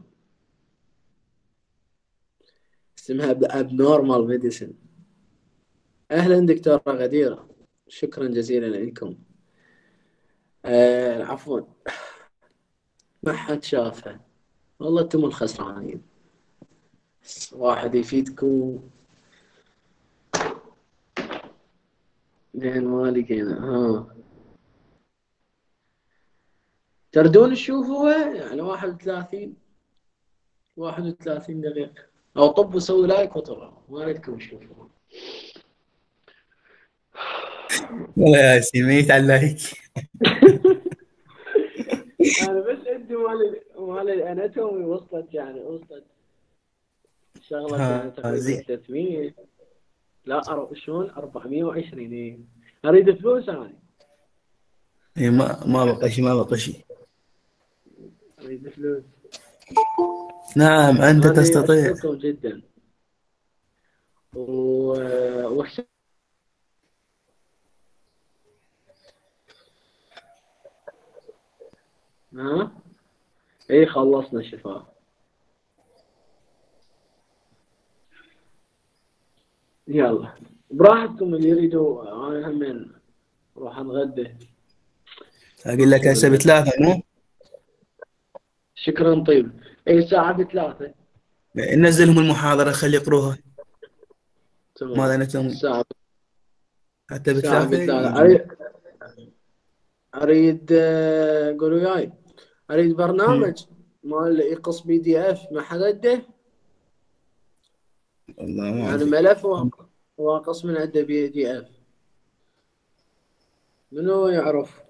اسمها ابنورمال ميديسن. اهلا دكتوره غديره، شكرا جزيلا لكم. آه عفوا ما حد شافها. والله انتم الخسرانين. واحد يفيدكم لين ما لقينا. ها تردون تشوفوها يعني واحد وثلاثين واحد وثلاثين دقيقة. أو طب وسوي لايك وطلعوا ما أريدكم تشوفوها. والله يا ياسين ميت على اللايك. أنا بس عندي مال مال الأناتومي وصلت يعني وصلت شغلة يعني ها تقريبا زين. ثلاثمية. لا أرى شلون أربعمية وعشرين. إيه أريد فلوس أنا. إيه ما ما بقى شيء ما بقى شيء. أريد فلوس. نعم أنت هذه تستطيع. أشكركم جدا. و وش ها اي خلصنا الشفاء. يلا براحتكم اللي يريدوا. انا همين اروح اتغدى. أقول لك هسه بثلاثة مو؟ شكرا طيب. اي الساعة بثلاثة. ننزلهم المحاضرة خلي يقروها. تمام. ماذا نتم الساعة حتى الساعة بثلاثة بثلاثة. يجوا. اريد اريد آه، قولوا وياي. اريد برنامج مال يقص بي دي اف ما حد عنده. والله ما يعني أدري. ملف واقص من عنده بي دي اف. منو يعرف؟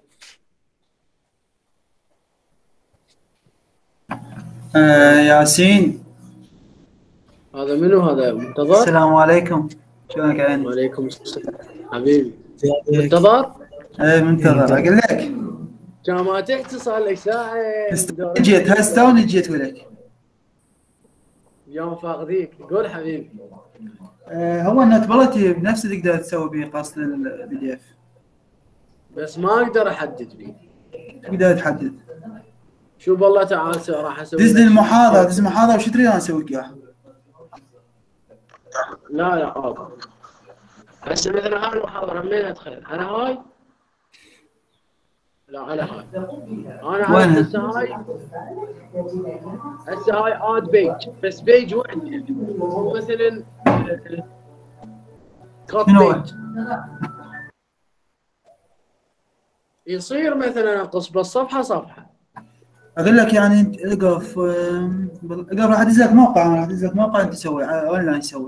آه ياسين، هذا منو هذا؟ منتظر. السلام عليكم، شلونك يا عيني؟ وعليكم السلام حبيبي. منتظر؟ ايه منتظر. اقول لك كان ما تحكي صار لك ساعة. جيت هسه توني جيت ولك. يوم فاقديك. قول حبيبي. آه هو النوتبلتي بنفسه تقدر تسوي به قص للبي دي اف، بس ما اقدر احدد بيه. تقدر تحدد. شوف والله تعال سو راح اسوي دز لك لي المحاضرة، دز المحاضرة وش تريد انا اسوي لك اياها؟ لا لا اوكي. هسه مثلا هاي المحاضرة منين ادخل؟ على هاي؟ لا على هاي. انا عارف وينها؟ هسه هاي. هسه هاي اد بيج بس بيج وحده. مثلا كوت شنو هو؟ بيج. يصير مثلا اقص بالصفحة صفحة. اقول لك يعني انت اقف آم، اقف راح ادز لك موقع، راح ادز لك موقع انت تسوي اونلاين تسوي.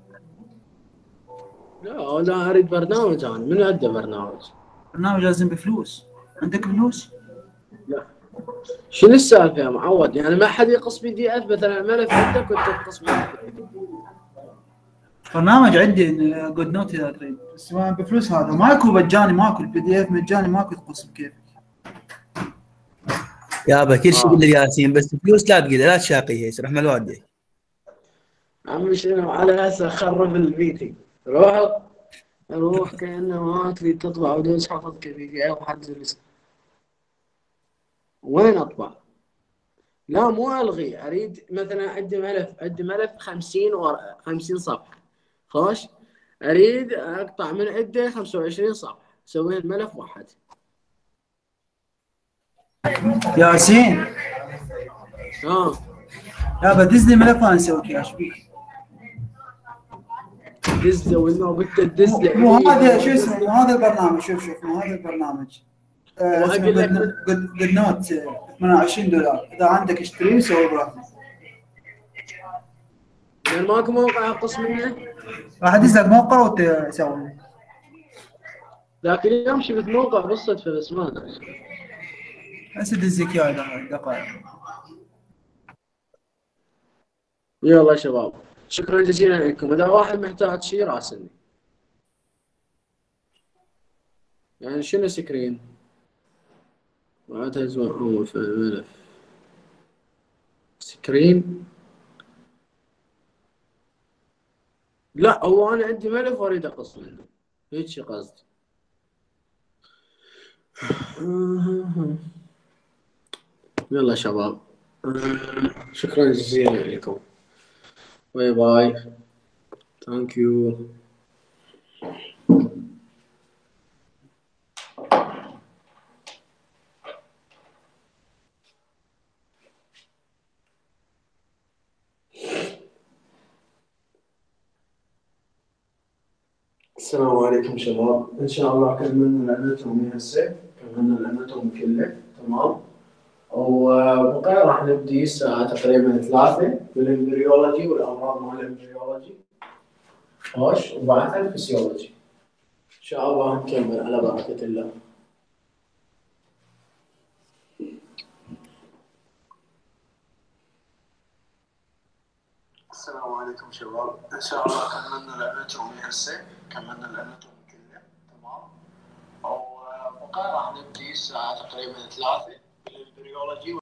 لا لا اريد برنامج انا، من عنده برنامج؟ برنامج لازم بفلوس، عندك فلوس؟ لا. شنو السالفه يا معود؟ يعني ما حد يقص بي دي اف مثلا ملف عندك وانت تقص بي دي اف؟ برنامج عندي جود نوت اذا تريد، بس ما بفلوس. هذا ماكو مجاني، ماكو البي دي اف مجاني، ماكو تقص بكيف. يابا كل شيء آه. قول ياسين، بس فلوس لا تقول، لا تشاقي هيك رحمة الوالدين. عمي شنو على هسه خرب الميتنج. روح روح كانه ما تريد تطبع ودوس حفظ بي دي اف وحجز الاسم. وين اطبع؟ لا مو الغي، اريد مثلا عندي ملف عندي ملف خمسين ورقه خمسين صفحه. خوش اريد اقطع من عنده خمسة وعشرين صفحه، اسوي الملف واحد. ياسين اه يابا دز لي ملف وانا اسوي لك اياه، ايش بيك؟ دز له وانه قلت دز له. مو هذا شو اسمه، مو هذا البرنامج. شوف شوف مو هذا البرنامج. آه اسمه واقول لك جود نوت ثمانية وعشرين دولار، اذا عندك اشتريه وسوي براحتك. يعني ماكو موقع اقص منه. راح ادز لك موقع وتسوي. ذاك اليوم شفت موقع بالصدفه بس ما ادري. هسه دز لك اياه دقائق. يلا يا شباب شكرا جزيلا لكم. اذا واحد محتاج شيء راسلني. يعني شنو سكرين؟ معناتها هو في الملف سكرين. لا هو انا عندي ملف واريد اقص منه، هيك شي قصدي. يلا شباب شكرا جزيلا لكم. باي باي. ثانك يو. السلام عليكم شباب. ان شاء الله كملنا الاناتومي هسه، كملنا الاناتومي كله تمام. وبقى راح نبدي الساعة تقريبا ثلاثة بالامبريولوجي والامراض مال الامبريولوجي. خوش وبعدها الفسيولوجي. ان شاء الله نكمل على بركة الله. السلام عليكم شباب. ان شاء الله كملنا الاناتومي هسه، كملنا الاناتومي كله تمام. وبقى راح نبدي الساعة تقريبا ثلاثة بالامبريولوجي